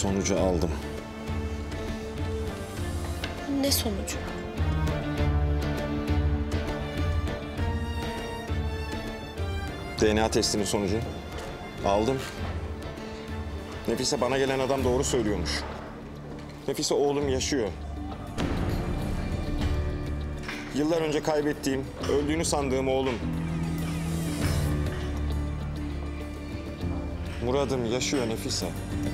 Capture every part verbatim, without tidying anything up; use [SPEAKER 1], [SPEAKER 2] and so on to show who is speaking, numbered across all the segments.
[SPEAKER 1] sonucu aldım.
[SPEAKER 2] Ne sonucu?
[SPEAKER 1] D N A testinin sonucu. Aldım. Nefise, bana gelen adam doğru söylüyormuş. Nefise, oğlum yaşıyor. Yıllar önce kaybettiğim, öldüğünü sandığım oğlum. Murat'ım yaşıyor Nefise.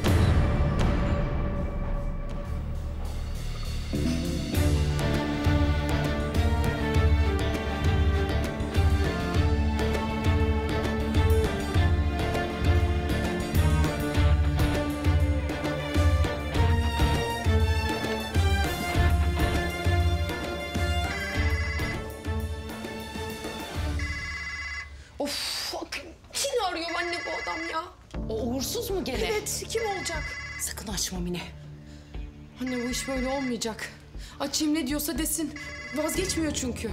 [SPEAKER 2] Of, kim arıyor anne bu adam ya?
[SPEAKER 3] O uğursuz mu gene?
[SPEAKER 2] Evet, kim olacak?
[SPEAKER 3] Sakın açma Mine.
[SPEAKER 2] Anne bu iş böyle olmayacak. Açayım ne diyorsa desin. Vazgeçmiyor çünkü.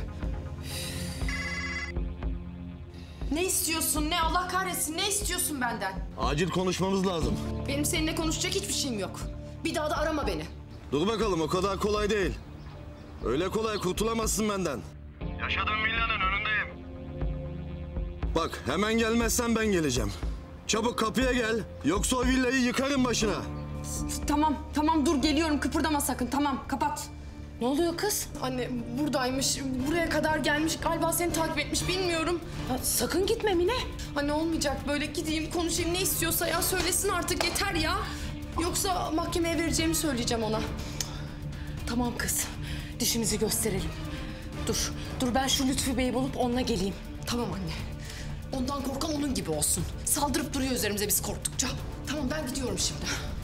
[SPEAKER 2] Ne istiyorsun? Ne Allah kahretsin? Ne istiyorsun benden?
[SPEAKER 4] Acil konuşmamız lazım.
[SPEAKER 2] Benim seninle konuşacak hiçbir şeyim yok. Bir daha da arama beni.
[SPEAKER 4] Dur bakalım, o kadar kolay değil. Öyle kolay kurtulamazsın benden. Yaşadığım villanın önündeyim. Bak, hemen gelmezsen ben geleceğim. Çabuk kapıya gel, yoksa o villayı yıkarım başına.
[SPEAKER 2] Tamam, tamam dur geliyorum. Kıpırdama sakın. Tamam, kapat.
[SPEAKER 3] Ne oluyor kız?
[SPEAKER 2] Anne buradaymış, buraya kadar gelmiş. Galiba seni takip etmiş, bilmiyorum.
[SPEAKER 3] Ya, sakın gitme Mine.
[SPEAKER 2] Anne olmayacak böyle. Gideyim, konuşayım, ne istiyorsa ya. Söylesin artık, yeter ya. Yoksa mahkemeye vereceğimi söyleyeceğim ona.
[SPEAKER 3] Tamam kız, dişimizi gösterelim. Dur, dur ben şu Lütfü Bey'i bulup onunla geleyim.
[SPEAKER 2] Tamam anne. Ondan korkan onun gibi olsun. Saldırıp duruyor üzerimize biz korktukça. Tamam ben gidiyorum şimdi.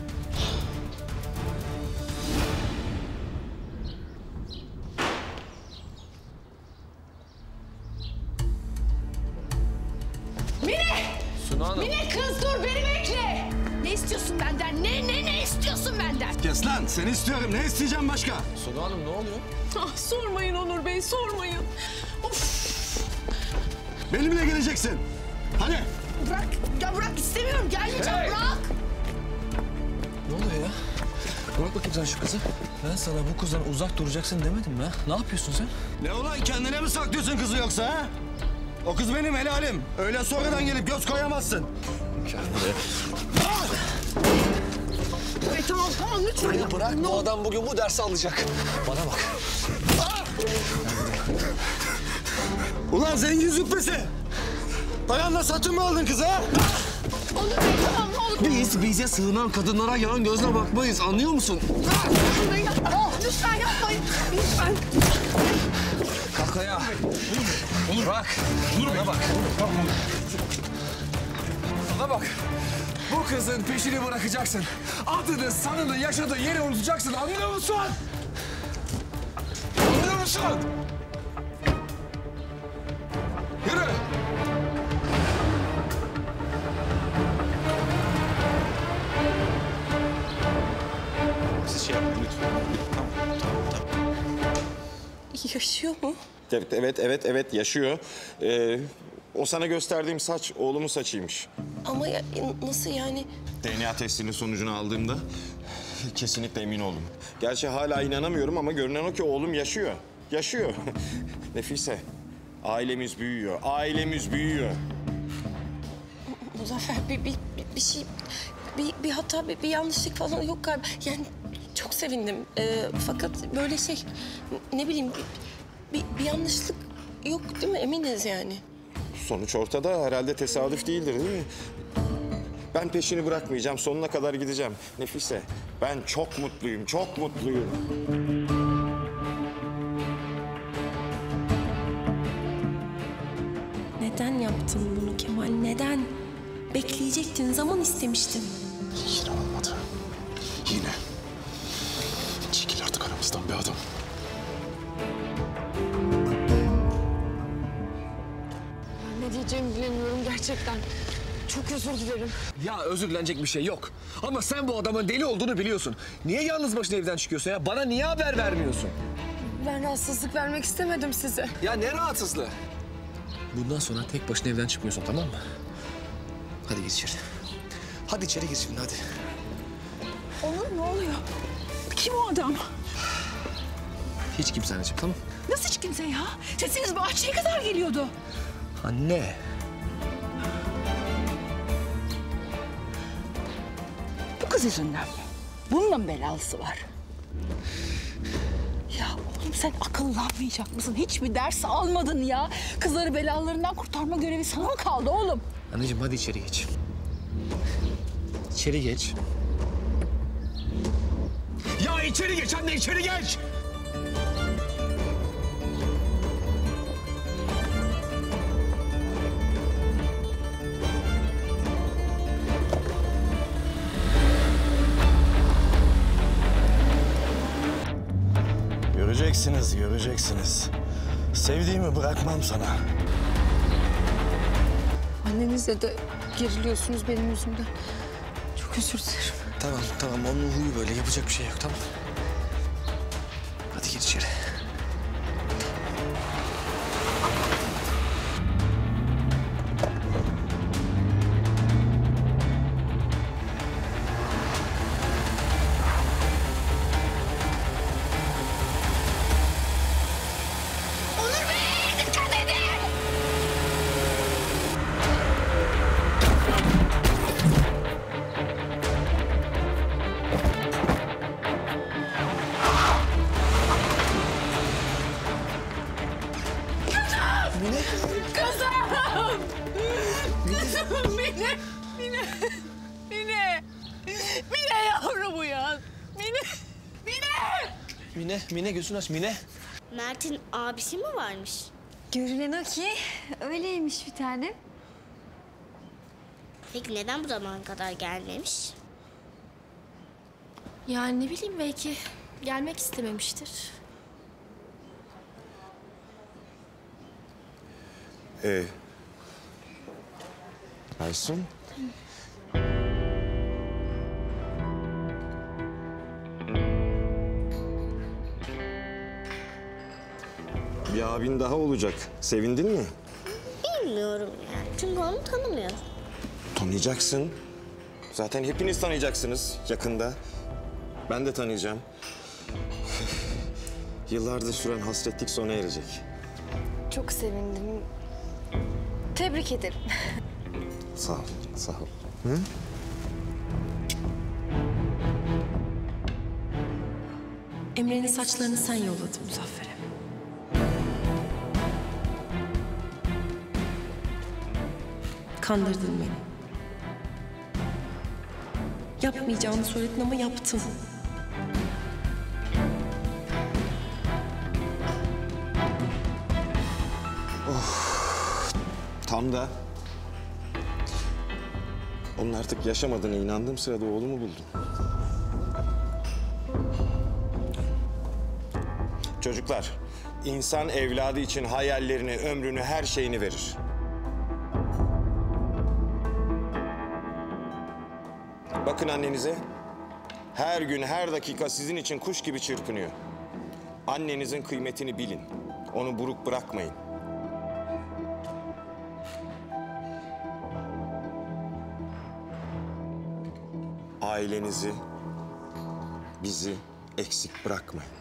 [SPEAKER 3] Mine!
[SPEAKER 4] Sunu Hanım.
[SPEAKER 3] Mine kız dur beni bekle. Ne istiyorsun benden? Ne ne ne istiyorsun benden?
[SPEAKER 4] Kes lan, seni istiyorum. Ne isteyeceğim başka?
[SPEAKER 5] Sunu Hanım ne oluyor?
[SPEAKER 2] Ah, sormayın Onur Bey, sormayın. Of!
[SPEAKER 4] Benimle geleceksin. Hadi.
[SPEAKER 2] Bırak, ya bırak istemiyorum. Gelmeyeceğim,
[SPEAKER 5] Hey!
[SPEAKER 2] bırak.
[SPEAKER 5] Ne oluyor ya? Bırak bakayım sen şu kızı. Ben sana bu kızdan uzak duracaksın demedim mi ha? Ne yapıyorsun sen?
[SPEAKER 4] Ne ulan, kendine mi saklıyorsun kızı yoksa ha? O kız benim helalim. Öyle sonradan gelip göz koyamazsın.
[SPEAKER 5] Kendine.
[SPEAKER 2] Ay, tamam, tamam lütfen.
[SPEAKER 5] Ya bırak, bu adam bugün bu dersi alacak. Bana bak.
[SPEAKER 4] Ulan zengin züppesi. Paranla satın mı aldın kızı ha?
[SPEAKER 2] Onur Bey tamam ne olur.
[SPEAKER 4] Biz bize sığınan kadınlara yan gözle bakmayız, anlıyor musun?
[SPEAKER 2] Lütfen yapma. Lütfen yapmayın. Lütfen.
[SPEAKER 5] Kalk ayağa. Onur. Bırak. Bana bak. Bana bak. Bu kızın peşini bırakacaksın. Adını, sanını, yaşadığı yeri unutacaksın. Anlıyor musun? Anlıyor musun? Yürü.
[SPEAKER 1] Siz şey yapın lütfen. Tamam, tamam, tamam.
[SPEAKER 2] Yaşıyor mu?
[SPEAKER 1] Evet, evet, evet, evet yaşıyor. Ee, o sana gösterdiğim saç oğlumun saçıymış.
[SPEAKER 2] Ama ya, nasıl yani?
[SPEAKER 1] D N A testinin sonucunu aldığımda kesinlikle emin oldum. Gerçi hala inanamıyorum ama görünen o ki oğlum yaşıyor. Yaşıyor. Nefise, ailemiz büyüyor, ailemiz büyüyor.
[SPEAKER 2] Muzaffer bir, bir, bir, bir şey, bir, bir hata, bir, bir yanlışlık falan yok galiba. Yani çok sevindim. Ee, fakat böyle şey, ne bileyim bir, bir, bir yanlışlık yok değil mi? Eminiz yani.
[SPEAKER 1] Sonuç ortada, herhalde tesadüf değildir değil mi? Ben peşini bırakmayacağım, sonuna kadar gideceğim. Nefise, ben çok mutluyum, çok mutluyum.
[SPEAKER 2] Neden yaptın bunu Kemal? Neden? Bekleyecektin, zaman istemiştin.
[SPEAKER 6] Yine olmadı. Yine. Çekil artık aramızdan bir adam.
[SPEAKER 2] Ne diyeceğimi bilemiyorum gerçekten. Çok özür dilerim.
[SPEAKER 5] Ya özür dilenecek bir şey yok. Ama sen bu adamın deli olduğunu biliyorsun. Niye yalnız başına evden çıkıyorsun ya? Bana niye haber vermiyorsun?
[SPEAKER 2] Ben rahatsızlık vermek istemedim size.
[SPEAKER 5] Ya ne rahatsızlığı? Bundan sonra tek başına evden çıkmıyorsun, tamam mı? Hadi gir içeri. Hadi içeri gir şimdi, hadi.
[SPEAKER 7] Onur ne oluyor? Kim o adam?
[SPEAKER 5] Hiç kimse anneciğim, tamam?
[SPEAKER 7] Nasıl hiç kimse ya? Sesiniz bahçeye kadar geliyordu.
[SPEAKER 5] Anne.
[SPEAKER 7] Bu kız yüzünden mi? Bununla mı belalısı var? Ya oğlum sen akıllanmayacak mısın? Hiç mi ders almadın ya? Kızları belalarından kurtarma görevi sana mı kaldı oğlum?
[SPEAKER 5] Anneciğim hadi içeri geç. İçeri geç. Ya içeri geç anne, içeri geç!
[SPEAKER 4] Göreceksiniz, göreceksiniz. Sevdiğimi bırakmam sana.
[SPEAKER 2] Annenizle de geriliyorsunuz benim yüzümden. Çok özür dilerim.
[SPEAKER 5] Tamam, tamam. Onun huyu böyle. Yapacak bir şey yok, tamam? Hadi gir içeri.
[SPEAKER 7] Mine, Mine, Mine, Mine yavrum uyan. Mine, Mine.
[SPEAKER 5] Mine, Mine gözünü aç, Mine.
[SPEAKER 8] Mert'in abisi mi varmış?
[SPEAKER 9] Görünen o ki öyleymiş bir tane.
[SPEAKER 8] Peki neden bu zamana kadar gelmemiş?
[SPEAKER 2] Yani ne bileyim belki gelmek istememiştir.
[SPEAKER 1] Ee, Aysun. Bir abin daha olacak. Sevindin mi?
[SPEAKER 8] Bilmiyorum yani. Çünkü onu tanımıyorum.
[SPEAKER 1] Tanıyacaksın. Zaten hepiniz tanıyacaksınız yakında. Ben de tanıyacağım. Yıllardır süren hasretlik sona erecek.
[SPEAKER 9] Çok sevindim. Tebrik ederim.
[SPEAKER 1] Sağ ol, sağ ol.
[SPEAKER 2] Emre'nin saçlarını sen yolladın Muzaffer'e. Kandırdın beni. Yapmayacağını söyledin ama yaptın.
[SPEAKER 1] Tam da onun artık yaşamadığına inandığım sırada oğlumu buldum. Çocuklar, insan evladı için hayallerini, ömrünü, her şeyini verir. Bakın annenize. Her gün, her dakika sizin için kuş gibi çırpınıyor. Annenizin kıymetini bilin. Onu buruk bırakmayın. Ailenizi, bizi eksik bırakmayın.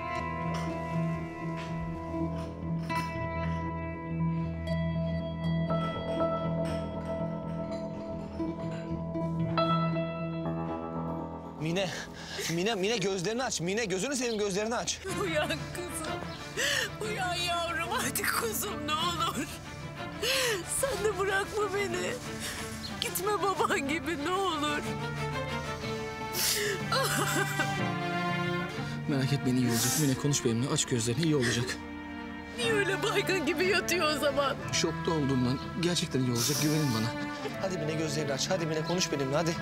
[SPEAKER 5] Mine, Mine, Mine gözlerini aç. Mine gözünü seveyim, gözlerini aç.
[SPEAKER 7] Uyan kızım. Uyan yavrum hadi kuzum ne olur. Sen de bırakma beni. Gitme baban gibi ne olur.
[SPEAKER 5] Merak etme, iyi olacak. Mine konuş benimle. Aç gözlerini, iyi olacak.
[SPEAKER 7] Niye öyle baygın gibi yatıyor o zaman?
[SPEAKER 5] Şokta olduğumdan gerçekten iyi olacak. Güvenin bana. Hadi Mine gözlerini aç. Hadi Mine konuş benimle, hadi.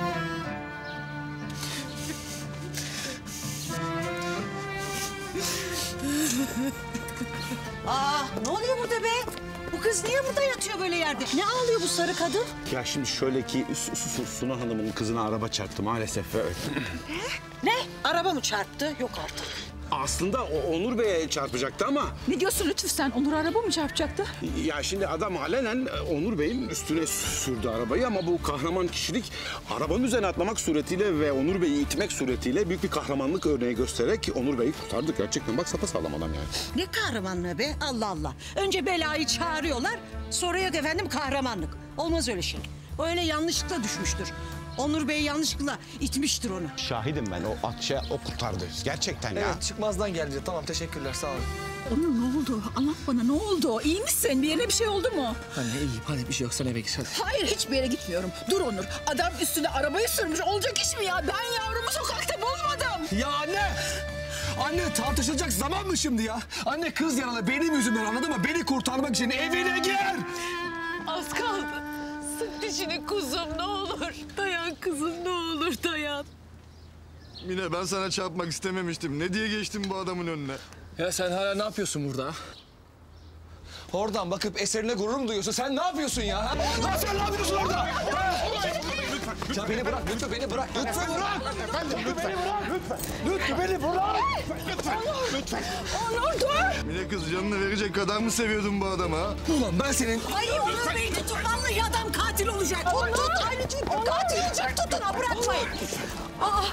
[SPEAKER 7] Aa ne oluyor burada be? Bu kız niye burada yatıyor böyle yerde? Ne ağlıyor bu sarı kadın?
[SPEAKER 6] Ya şimdi şöyle ki Su- Su- Suna Hanım'ın kızına araba çarptı maalesef.
[SPEAKER 7] Ne? Araba mı çarptı? Yok artık.
[SPEAKER 6] aslında o Onur Bey'e çarpacaktı ama...
[SPEAKER 7] Ne diyorsun Lütfü sen? Onur araba mı çarpacaktı?
[SPEAKER 6] Ya şimdi adam alenen Onur Bey'in üstüne sürdü arabayı ama bu kahraman kişilik arabanın üzerine atlamak suretiyle ve Onur Bey'i itmek suretiyle büyük bir kahramanlık örneği göstererek Onur Bey'i kurtardık gerçekten. Bak sapasağlam adam yani.
[SPEAKER 10] Ne kahramanlığı be? Allah Allah. Önce belayı çağırıyorlar, sonra yok efendim kahramanlık. Olmaz öyle şey. O öyle yanlışlıkla düşmüştür. Onur Bey yanlışlıkla itmiştir onu.
[SPEAKER 6] Şahidim ben. O Atça o kurtardı. Gerçekten ya.
[SPEAKER 5] Evet çıkmazdan geldi. Tamam teşekkürler sağ olun.
[SPEAKER 7] Onur ne oldu? Anlat bana ne oldu? İyi misin? Bir yerine bir şey oldu mu?
[SPEAKER 5] Anne iyiyim hadi bir şey yok sen eve git hadi.
[SPEAKER 7] Hayır hiçbir yere gitmiyorum. Dur Onur. Adam üstüne arabayı sürmüş. Olacak iş mi ya? Ben yavrumu sokakta bulmadım.
[SPEAKER 5] Ya anne! Anne tartışılacak zaman mı şimdi ya? Anne kız yaralı benim yüzümden anladın mı? Beni kurtarmak için evine gir!
[SPEAKER 7] Az kaldı. Sık dişini kuzum ne olur. Dayan kızım ne olur dayan.
[SPEAKER 4] Mine ben sana çarpmak istememiştim. Ne diye geçtim bu adamın önüne?
[SPEAKER 5] Ya sen hala ne yapıyorsun burada? Oradan bakıp eserine gurur mu duyuyorsun? Sen ne yapıyorsun ya? Ha? Lan sen ne yapıyorsun orada? Ha? Ya beni bırak, lütfen beni bırak. Lütfen bırak.
[SPEAKER 4] Efendim lütfen.
[SPEAKER 5] Beni bırak. Lütfen. Lütfen beni bırak.
[SPEAKER 4] Lütfen. Lütfen.
[SPEAKER 7] Onur dur.
[SPEAKER 4] Mine kız canını verecek kadar mı seviyordun bu adamı ha?
[SPEAKER 5] Ulan ben senin...
[SPEAKER 10] Ay Onur Bey tutun, vallahi adam katil olacak. Tut, tut, aynı tut. Katil olacak, tutun ha, bırakmayın. Aa.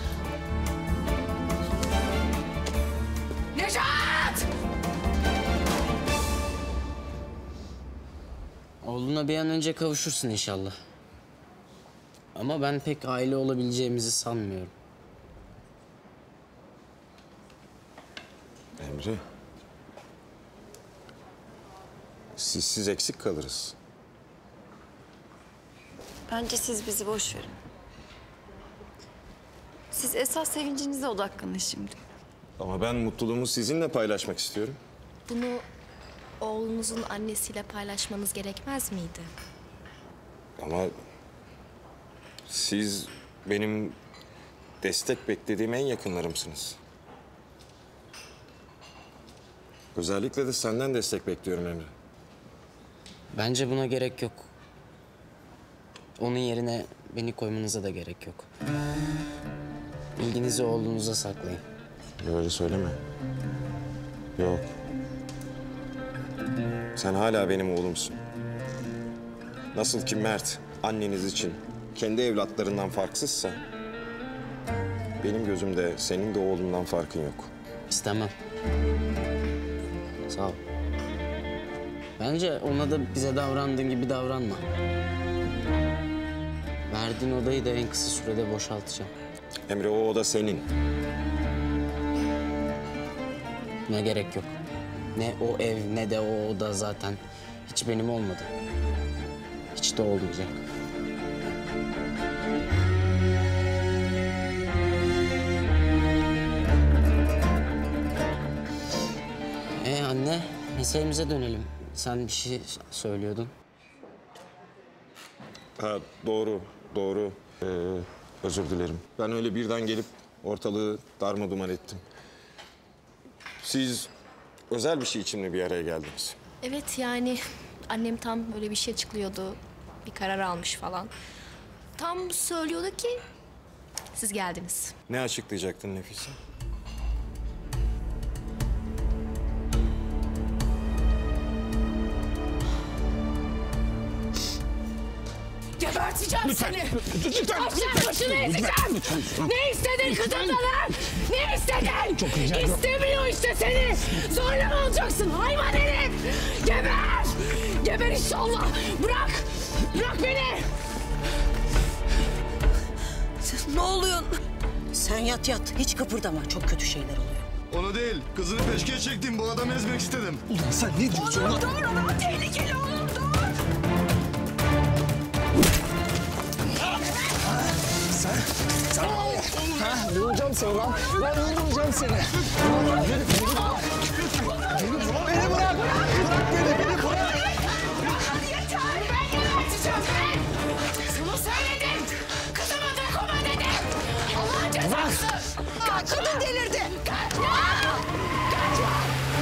[SPEAKER 7] Necat!
[SPEAKER 11] Oğluna bir an önce kavuşursun inşallah. Ama ben pek aile olabileceğimizi sanmıyorum.
[SPEAKER 1] Emre. Sizsiz eksik kalırız.
[SPEAKER 9] Bence siz bizi boş verin. Siz esas sevincinize odaklanın şimdi.
[SPEAKER 1] Ama ben mutluluğumu sizinle paylaşmak istiyorum.
[SPEAKER 8] Bunu oğlunuzun annesiyle paylaşmanız gerekmez miydi?
[SPEAKER 1] Ama siz benim destek beklediğim en yakınlarımsınız. Özellikle de senden destek bekliyorum Emre.
[SPEAKER 11] Bence buna gerek yok. Onun yerine beni koymanıza da gerek yok. İlginizi oğlunuza saklayın.
[SPEAKER 1] Öyle söyleme. Yok. Sen hala benim oğlumsun. Nasıl ki Mert anneniz için kendi evlatlarından farksızsa... benim gözümde senin de oğlundan farkın yok.
[SPEAKER 11] İstemem. Sağ ol. Bence ona da bize davrandığın gibi davranma. Verdiğin odayı da en kısa sürede boşaltacağım.
[SPEAKER 1] Emre o oda senin.
[SPEAKER 11] Ne gerek yok. Ne o ev ne de o oda zaten hiç benim olmadı. Hiç de olmayacak. Ee anne, meselemize dönelim. Sen bir şey söylüyordun.
[SPEAKER 1] Ha doğru, doğru. Ee, özür dilerim. Ben öyle birden gelip ortalığı darmaduman ettim. Siz özel bir şey için mi bir araya geldiniz?
[SPEAKER 8] Evet yani annem tam böyle bir şey açıklıyordu. Bir karar almış falan. Tam söylüyordu ki siz geldiniz.
[SPEAKER 1] Ne açıklayacaktın Nefise?
[SPEAKER 7] Geberteceğim lütfen. Seni. Lütfen. Lütfen. Başını ezeceğim. Ne istedin kızımdan ha? Ne istedin? Çok rica ediyorum. İstemiyor işte seni. Zorla mı alacaksın hayvan herif? Geber. Geber inşallah. Bırak. Bırak beni.
[SPEAKER 10] Ne oluyor? Sen yat yat, hiç kıpırdama. Çok kötü şeyler oluyor.
[SPEAKER 4] Onu değil. Kızını peşkeş çektim. Bu adamı ezmek istedim.
[SPEAKER 5] Ulan sen ne diyorsun
[SPEAKER 7] Oğlum
[SPEAKER 5] lan?
[SPEAKER 7] dur. Adam tehlikeli oğlum dur.
[SPEAKER 5] Sen, sen ha, vuracağım seni lan. Ben öldüreceğim seni. Beni, beni bırak. Beni bırak. Beni bırak. Bırak beni, beni bırak.
[SPEAKER 7] Yeter. Ben geberteceğim ben. Sana söyledim. Kızıma dokunma dedim. Allah'ın cezası.
[SPEAKER 10] Kadın delirdi.
[SPEAKER 7] Kaçma. Kaçma.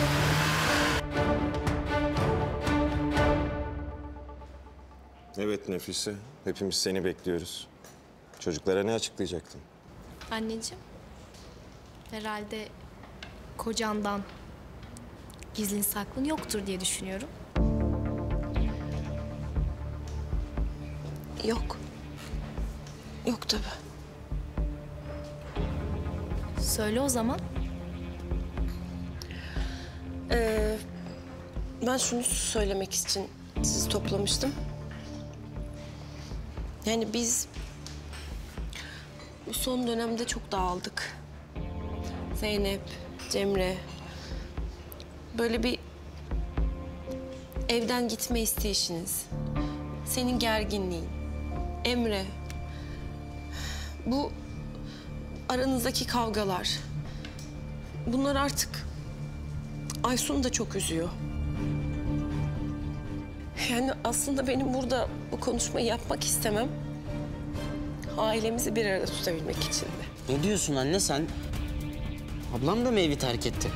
[SPEAKER 1] Evet Nefise, hepimiz seni bekliyoruz. Çocuklara ne açıklayacaktın?
[SPEAKER 8] Anneciğim herhalde kocandan gizlin saklın yoktur diye düşünüyorum.
[SPEAKER 2] Yok. Yok tabii.
[SPEAKER 8] Söyle o zaman.
[SPEAKER 2] Ee, ben şunu söylemek için sizi toplamıştım. Yani biz bu son dönemde çok dağıldık. Zeynep, Cemre. Böyle bir evden gitme isteyişiniz. Senin gerginliğin. Emre. Bu aranızdaki kavgalar. Bunlar artık Aysun'u da çok üzüyor. Yani aslında benim burada bu konuşmayı yapmak istemem. Ailemizi bir arada tutabilmek için de.
[SPEAKER 11] Ne diyorsun anne sen? Ablam da mı evi terk etti?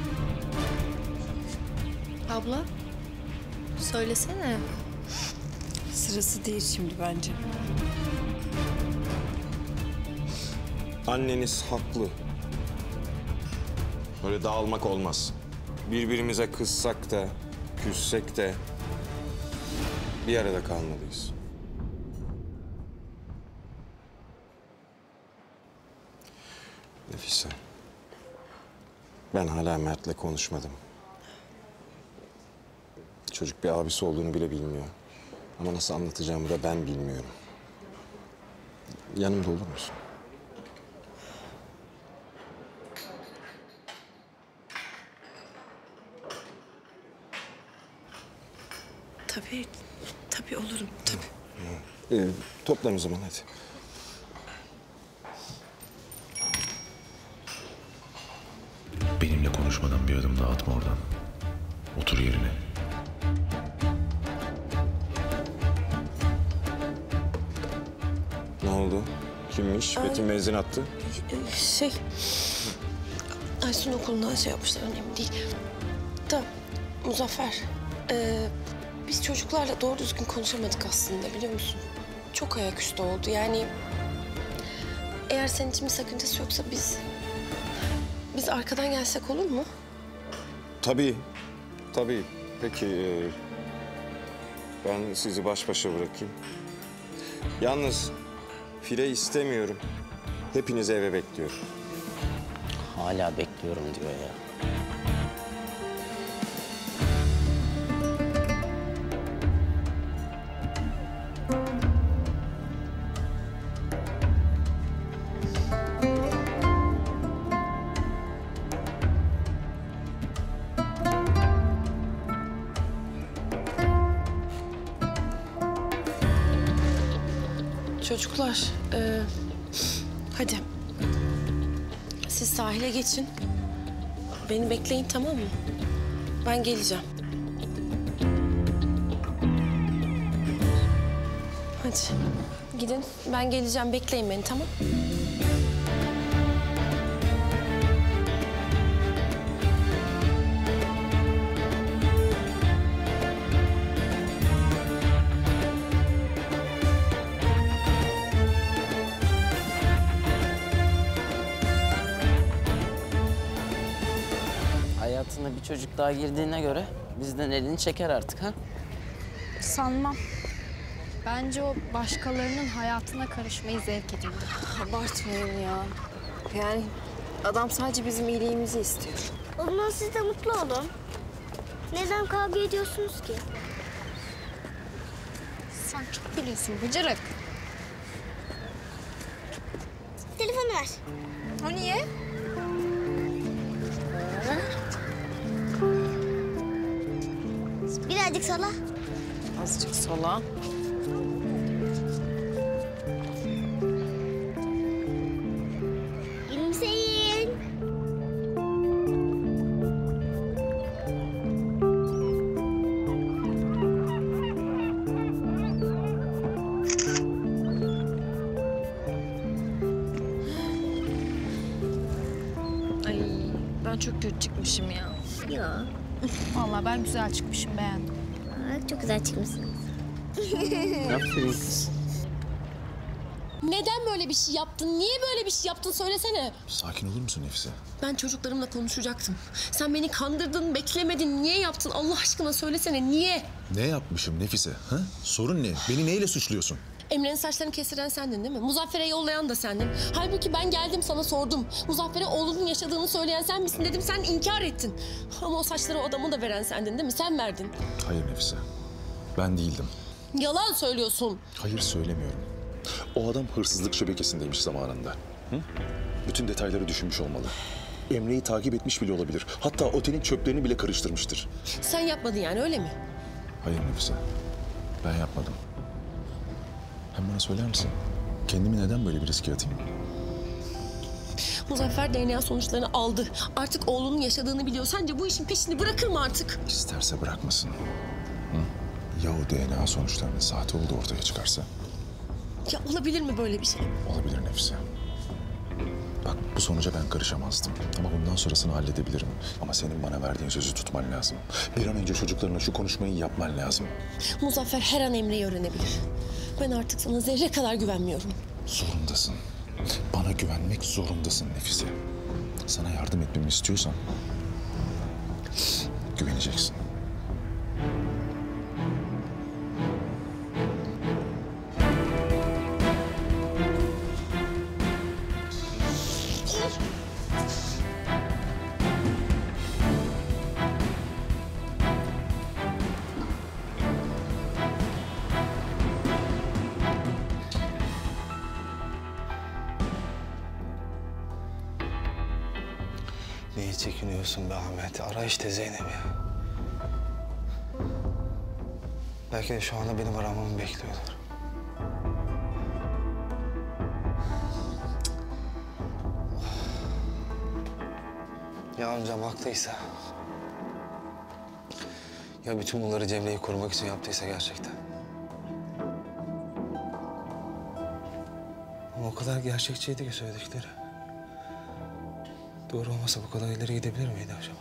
[SPEAKER 8] Abla, söylesene.
[SPEAKER 9] Sırası değil şimdi bence.
[SPEAKER 1] Anneniz haklı. Böyle dağılmak olmaz. Birbirimize kızsak da, küssek de bir arada kalmalıyız. Nefise, ben hala Mert'le konuşmadım. Çocuk bir abisi olduğunu bile bilmiyor. Ama nasıl anlatacağımı da ben bilmiyorum. Yanımda olur musun?
[SPEAKER 2] Tabii, tabii olurum, tabii.
[SPEAKER 1] Ee, toplan o zaman hadi.
[SPEAKER 12] Benimle konuşmadan bir adım daha atma oradan. Otur yerine.
[SPEAKER 1] Ne oldu? Kimmiş?
[SPEAKER 2] Ay.
[SPEAKER 1] Betim mezun attı.
[SPEAKER 2] Ee, Şey, Aysun okulundan şey yapmışlar, önemli değil. Da Muzaffer, e, biz çocuklarla doğru düzgün konuşamadık aslında, biliyor musun? Çok ayaküstü oldu, yani... Eğer senin için bir sakıncası yoksa biz... Biz arkadan gelsek olur mu?
[SPEAKER 1] Tabii, tabii. Peki, e, ben sizi baş başa bırakayım. Yalnız fire istemiyorum. Hepinizi eve bekliyorum.
[SPEAKER 11] Hala bekliyorum diyor ya.
[SPEAKER 2] Çocuklar, e, hadi. Siz sahile geçin. Beni bekleyin, tamam mı? Ben geleceğim. Hadi gidin, ben geleceğim. Bekleyin beni, tamam?
[SPEAKER 11] Hayatına bir çocuk daha girdiğine göre bizden elini çeker artık ha?
[SPEAKER 8] Sanmam. Bence o başkalarının hayatına karışmayı zevk edindi.
[SPEAKER 2] Abartmayın ya. Yani adam sadece bizim iyiliğimizi istiyor.
[SPEAKER 13] O zaman siz de mutlu olun. Neden kavga ediyorsunuz ki?
[SPEAKER 8] Sen çok biliyorsun bıcırık.
[SPEAKER 13] Telefonu ver.
[SPEAKER 8] O niye?
[SPEAKER 13] Birazcık sola.
[SPEAKER 9] Azıcık sola.
[SPEAKER 13] Gülümseyin.
[SPEAKER 8] Ay ben çok kötü çıkmışım ya.
[SPEAKER 13] Yok.
[SPEAKER 8] Vallahi ben güzel çıkmışım, beğendim.
[SPEAKER 13] Aa, çok güzel çıkmışsınız.
[SPEAKER 11] Aferin kız.
[SPEAKER 2] Neden böyle bir şey yaptın? Niye böyle bir şey yaptın söylesene.
[SPEAKER 12] Sakin olur musun Nefise?
[SPEAKER 2] Ben çocuklarımla konuşacaktım. Sen beni kandırdın, beklemedin. Niye yaptın? Allah aşkına söylesene niye?
[SPEAKER 12] Ne yapmışım Nefise? Ha? Sorun ne? Beni neyle suçluyorsun?
[SPEAKER 2] Emre'nin saçlarını kestiren sendin değil mi? Muzaffer'e yollayan da sendin. Halbuki ben geldim sana sordum. Muzaffer'e oğlunun yaşadığını söyleyen sen misin dedim. Sen inkar ettin. Ama o saçları o adamı da veren sendin değil mi? Sen verdin.
[SPEAKER 12] Hayır Nefise. Ben değildim.
[SPEAKER 2] Yalan söylüyorsun.
[SPEAKER 12] Hayır söylemiyorum. O adam hırsızlık şebekesindeymiş zamanında. Hı? Bütün detayları düşünmüş olmalı. Emre'yi takip etmiş bile olabilir. Hatta otelin çöplerini bile karıştırmıştır.
[SPEAKER 2] Sen yapmadın yani öyle mi?
[SPEAKER 12] Hayır Nefise. Ben yapmadım. Hem bana söyler misin? Kendimi neden böyle bir riske atayım?
[SPEAKER 2] Muzaffer D N A sonuçlarını aldı. Artık oğlunun yaşadığını biliyor. Sence bu işin peşini bırakır mı artık?
[SPEAKER 12] İsterse bırakmasın. Hı? Ya o D N A sonuçlarının sahte olduğu ortaya çıkarsa?
[SPEAKER 2] Ya olabilir mi böyle bir şey?
[SPEAKER 12] Olabilir Nefise. Bak bu sonuca ben karışamazdım. Ama bundan sonrasını halledebilirim. Ama senin bana verdiğin sözü tutman lazım. Bir an önce çocuklarına şu konuşmayı yapman lazım.
[SPEAKER 2] Muzaffer her an Emre'yi öğrenebilir. Ben artık sana zerre kadar güvenmiyorum.
[SPEAKER 12] Zorundasın. Bana güvenmek zorundasın Nefise. Sana yardım etmemi istiyorsan güveneceksin.
[SPEAKER 5] Niye çekiniyorsun be Ahmet? Ara işte Zeynep'i. Belki de şu anda benim aramamı bekliyorlar. Ya amcam haklıysa... Ya bütün bunları Cemre'yi korumak için yaptıysa gerçekten... Ama o kadar gerçekçiydi ki söyledikleri. Doğru olmasa bu kadar ileri gidebilir miydi acaba?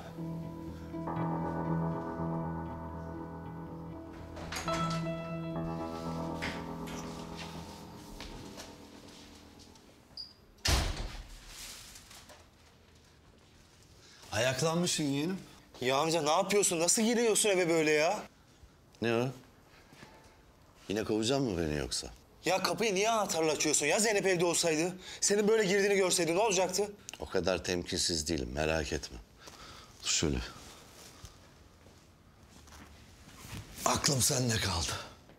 [SPEAKER 14] Ayaklanmışsın yeğenim.
[SPEAKER 5] Ya amca ne yapıyorsun? Nasıl giriyorsun eve böyle ya?
[SPEAKER 14] Ne o? Yine kovacak mı beni yoksa?
[SPEAKER 5] Ya kapıyı niye anahtarla açıyorsun ya? Zeynep evde olsaydı. Senin böyle girdiğini görseydi ne olacaktı?
[SPEAKER 14] O kadar temkinsiz değilim, merak etme. Dur şöyle. Aklım sende kaldı.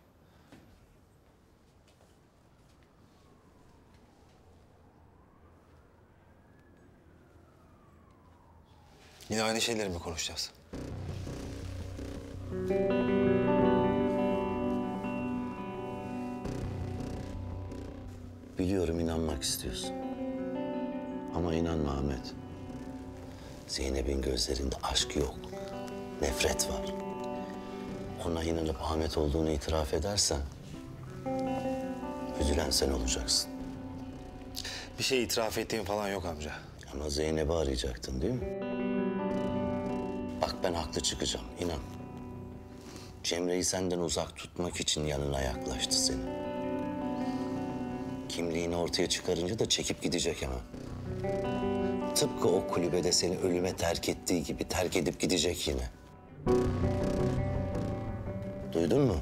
[SPEAKER 5] Yine aynı şeyleri mi konuşacağız?
[SPEAKER 14] Biliyorum inanmak istiyorsun. Ama inanma Ahmet. Zeynep'in gözlerinde aşk yok. Nefret var. Ona inanıp Ahmet olduğunu itiraf edersen... üzülen sen olacaksın.
[SPEAKER 5] Bir şey itiraf ettiğim falan yok amca.
[SPEAKER 14] Ama Zeynep'i arayacaktın değil mi? Bak ben haklı çıkacağım, inan. Cemre'yi senden uzak tutmak için yanına yaklaştı seni. Kimliğini ortaya çıkarınca da çekip gidecek hemen. Tıpkı o kulübede seni ölüme terk ettiği gibi terk edip gidecek yine. Duydun mu?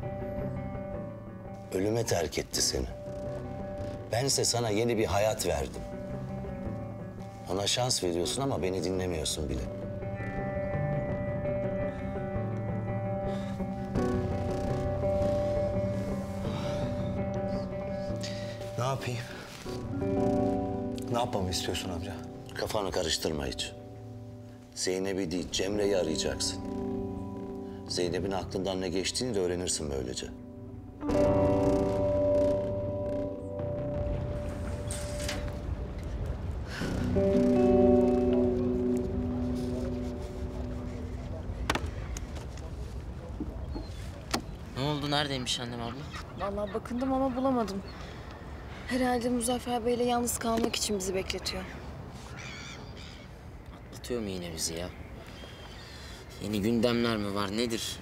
[SPEAKER 14] Ölüme terk etti seni. Bense sana yeni bir hayat verdim. Ona şans veriyorsun ama beni dinlemiyorsun bile.
[SPEAKER 5] Ne yapayım? Ne yapmamı istiyorsun amca?
[SPEAKER 14] Kafanı karıştırma hiç. Zeynep'i değil, Cemre'yi arayacaksın. Zeynep'in aklından ne geçtiğini de öğrenirsin böylece.
[SPEAKER 11] Ne oldu? Neredeymiş annem abla?
[SPEAKER 15] Vallahi bakındım ama bulamadım. Herhalde Muzaffer Bey'le yalnız kalmak için bizi bekletiyor.
[SPEAKER 11] Atlatıyor mu yine bizi ya? Yeni gündemler mi var? Nedir?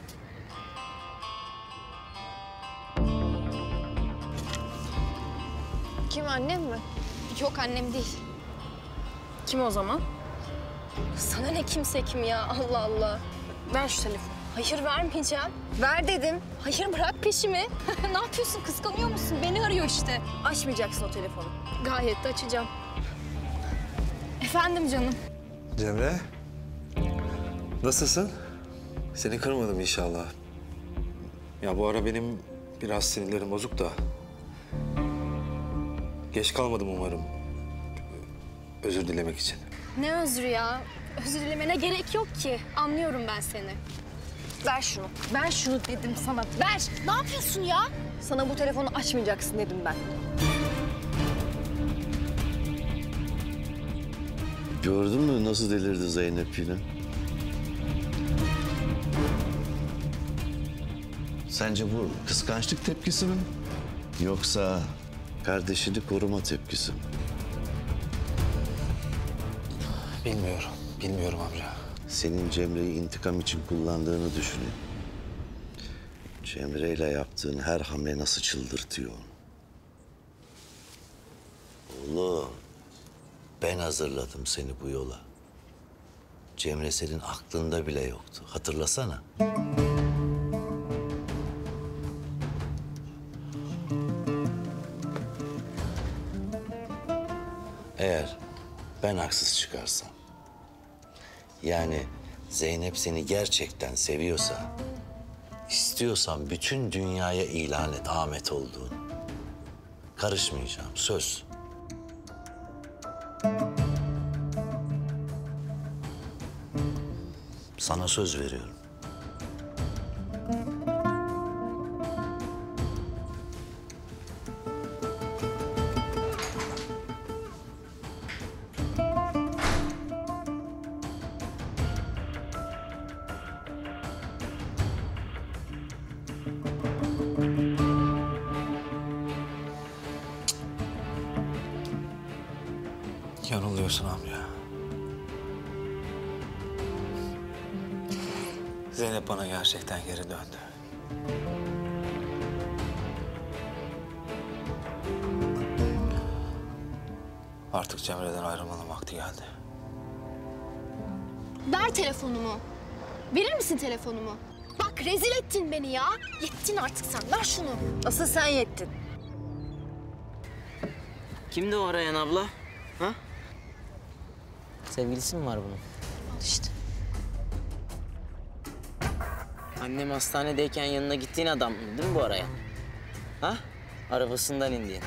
[SPEAKER 15] Kim, annem mi?
[SPEAKER 8] Yok annem değil.
[SPEAKER 15] Kim o zaman?
[SPEAKER 8] Sana ne kimse kim ya Allah Allah.
[SPEAKER 15] Ver şu telefonu.
[SPEAKER 8] Hayır vermeyeceğim. Ver dedim. Hayır bırak peşimi. Ne yapıyorsun kıskanıyor musun? Beni arıyor işte.
[SPEAKER 15] Açmayacaksın o telefonu.
[SPEAKER 8] Gayet de açacağım. Efendim canım.
[SPEAKER 5] Cemre. Nasılsın? Seni kırmadım inşallah. Ya bu ara benim biraz sinirlerim bozuk da. Geç kalmadım umarım. Özür dilemek için.
[SPEAKER 8] Ne özrü ya? Özür dilemene gerek yok ki. Anlıyorum ben seni.
[SPEAKER 15] Ver şunu. Ver şunu dedim sana. Ver.
[SPEAKER 8] Ne yapıyorsun ya?
[SPEAKER 15] Sana bu telefonu açmayacaksın dedim ben.
[SPEAKER 14] Gördün mü nasıl delirdi Zeynep yine? Sence bu kıskançlık tepkisi mi? Yoksa kardeşini koruma tepkisi mi?
[SPEAKER 5] Bilmiyorum. Bilmiyorum amca.
[SPEAKER 14] Senin Cemre'yi intikam için kullandığını düşünün. Cemre'yle yaptığın her hamle nasıl çıldırtıyor onu. Oğlum, ben hazırladım seni bu yola. Cemre senin aklında bile yoktu. Hatırlasana. Eğer ben haksız çıkarsam, yani Zeynep seni gerçekten seviyorsa, istiyorsan bütün dünyaya ilan et Ahmet olduğunu. Karışmayacağım, söz. Sana söz veriyorum.
[SPEAKER 5] Yanılıyorsun amca. Zeynep bana gerçekten geri döndü. Artık Cemre'den ayrılmanın vakti geldi.
[SPEAKER 8] Ver telefonumu. Verir misin telefonumu? Bak rezil ettin beni ya. Yettin artık sen. Ver şunu.
[SPEAKER 15] Asıl sen yettin.
[SPEAKER 11] Kimdi o arayan abla? Ha? Sevgilisi mi var bunun?
[SPEAKER 8] Al işte.
[SPEAKER 11] Annem hastanedeyken yanına gittiğin adam mı değil mi bu arayan? Ha? Arabasından indiğin.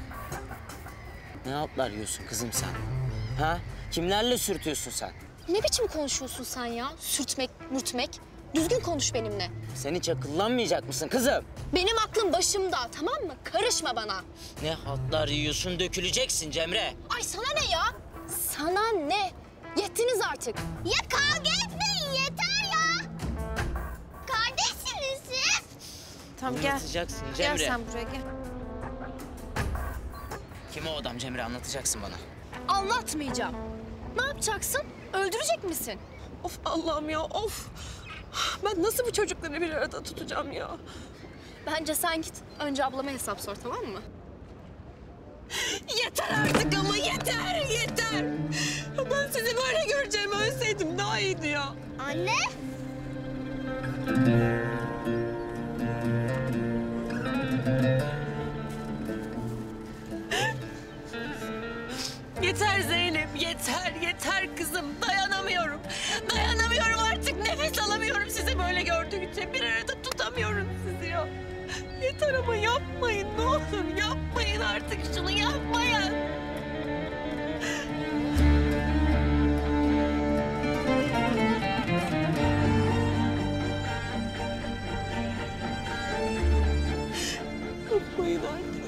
[SPEAKER 11] Ne altlar yiyorsun kızım sen? Ha? Kimlerle sürtüyorsun sen?
[SPEAKER 8] Ne biçim konuşuyorsun sen ya? Sürtmek, mürtmek. Düzgün konuş benimle.
[SPEAKER 11] Sen hiç akıllanmayacak mısın kızım?
[SPEAKER 8] Benim aklım başımda, tamam mı? Karışma bana.
[SPEAKER 11] Ne hatlar yiyorsun, döküleceksin Cemre.
[SPEAKER 8] Ay sana ne ya? Sana ne? Yettiniz artık.
[SPEAKER 13] Ya kavga etmeyin yeter ya. Kardeşsiniz siz.
[SPEAKER 15] Tamam gel.
[SPEAKER 11] Anlatacaksın
[SPEAKER 15] Gel
[SPEAKER 11] Cemre.
[SPEAKER 15] sen buraya gel.
[SPEAKER 11] Kim o adam Cemre, anlatacaksın bana.
[SPEAKER 8] Anlatmayacağım. Ne yapacaksın? Öldürecek misin?
[SPEAKER 2] Of Allah'ım ya of. Ben nasıl bu çocukları bir arada tutacağım ya?
[SPEAKER 8] Bence sen git. Önce ablama hesap sor, tamam mı?
[SPEAKER 2] Yeter artık ama yeter yeter. Ben sizi böyle göreceğimi ölseydim daha iyiydi ya.
[SPEAKER 13] Anne.
[SPEAKER 2] Yeter Zeynep, yeter, yeter kızım. Dayanamıyorum. Dayanamıyorum artık. Nefes alamıyorum sizi böyle gördükçe. Bir arada tutamıyorum sizi ya. Yeter ama yapmayın ne olur. Yapmayın artık şunu yapmayın. Yapmayın artık.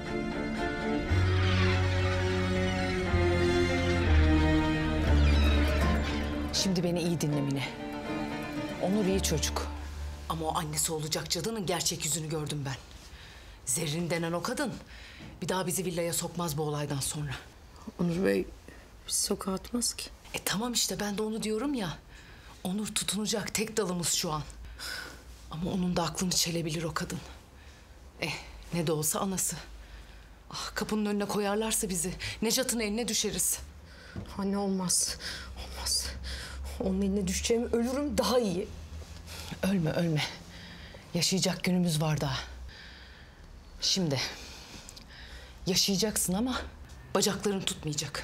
[SPEAKER 3] Şimdi beni iyi dinle Mine. Onur iyi çocuk. Ama o annesi olacak cadının gerçek yüzünü gördüm ben. Zerrin denen o kadın bir daha bizi villaya sokmaz bu olaydan sonra.
[SPEAKER 9] Onur Bey bizi sokağa atmaz ki.
[SPEAKER 3] E tamam işte ben de onu diyorum ya. Onur tutunacak tek dalımız şu an. Ama onun da aklını çelebilir o kadın. Eh ne de olsa anası. Ah, kapının önüne koyarlarsa bizi Necat'ın eline düşeriz.
[SPEAKER 9] Anne olmaz. Olmaz. Onun eline düşeceğimi ölürüm daha iyi.
[SPEAKER 3] Ölme ölme. Yaşayacak günümüz var daha. Şimdi yaşayacaksın ama bacakların tutmayacak.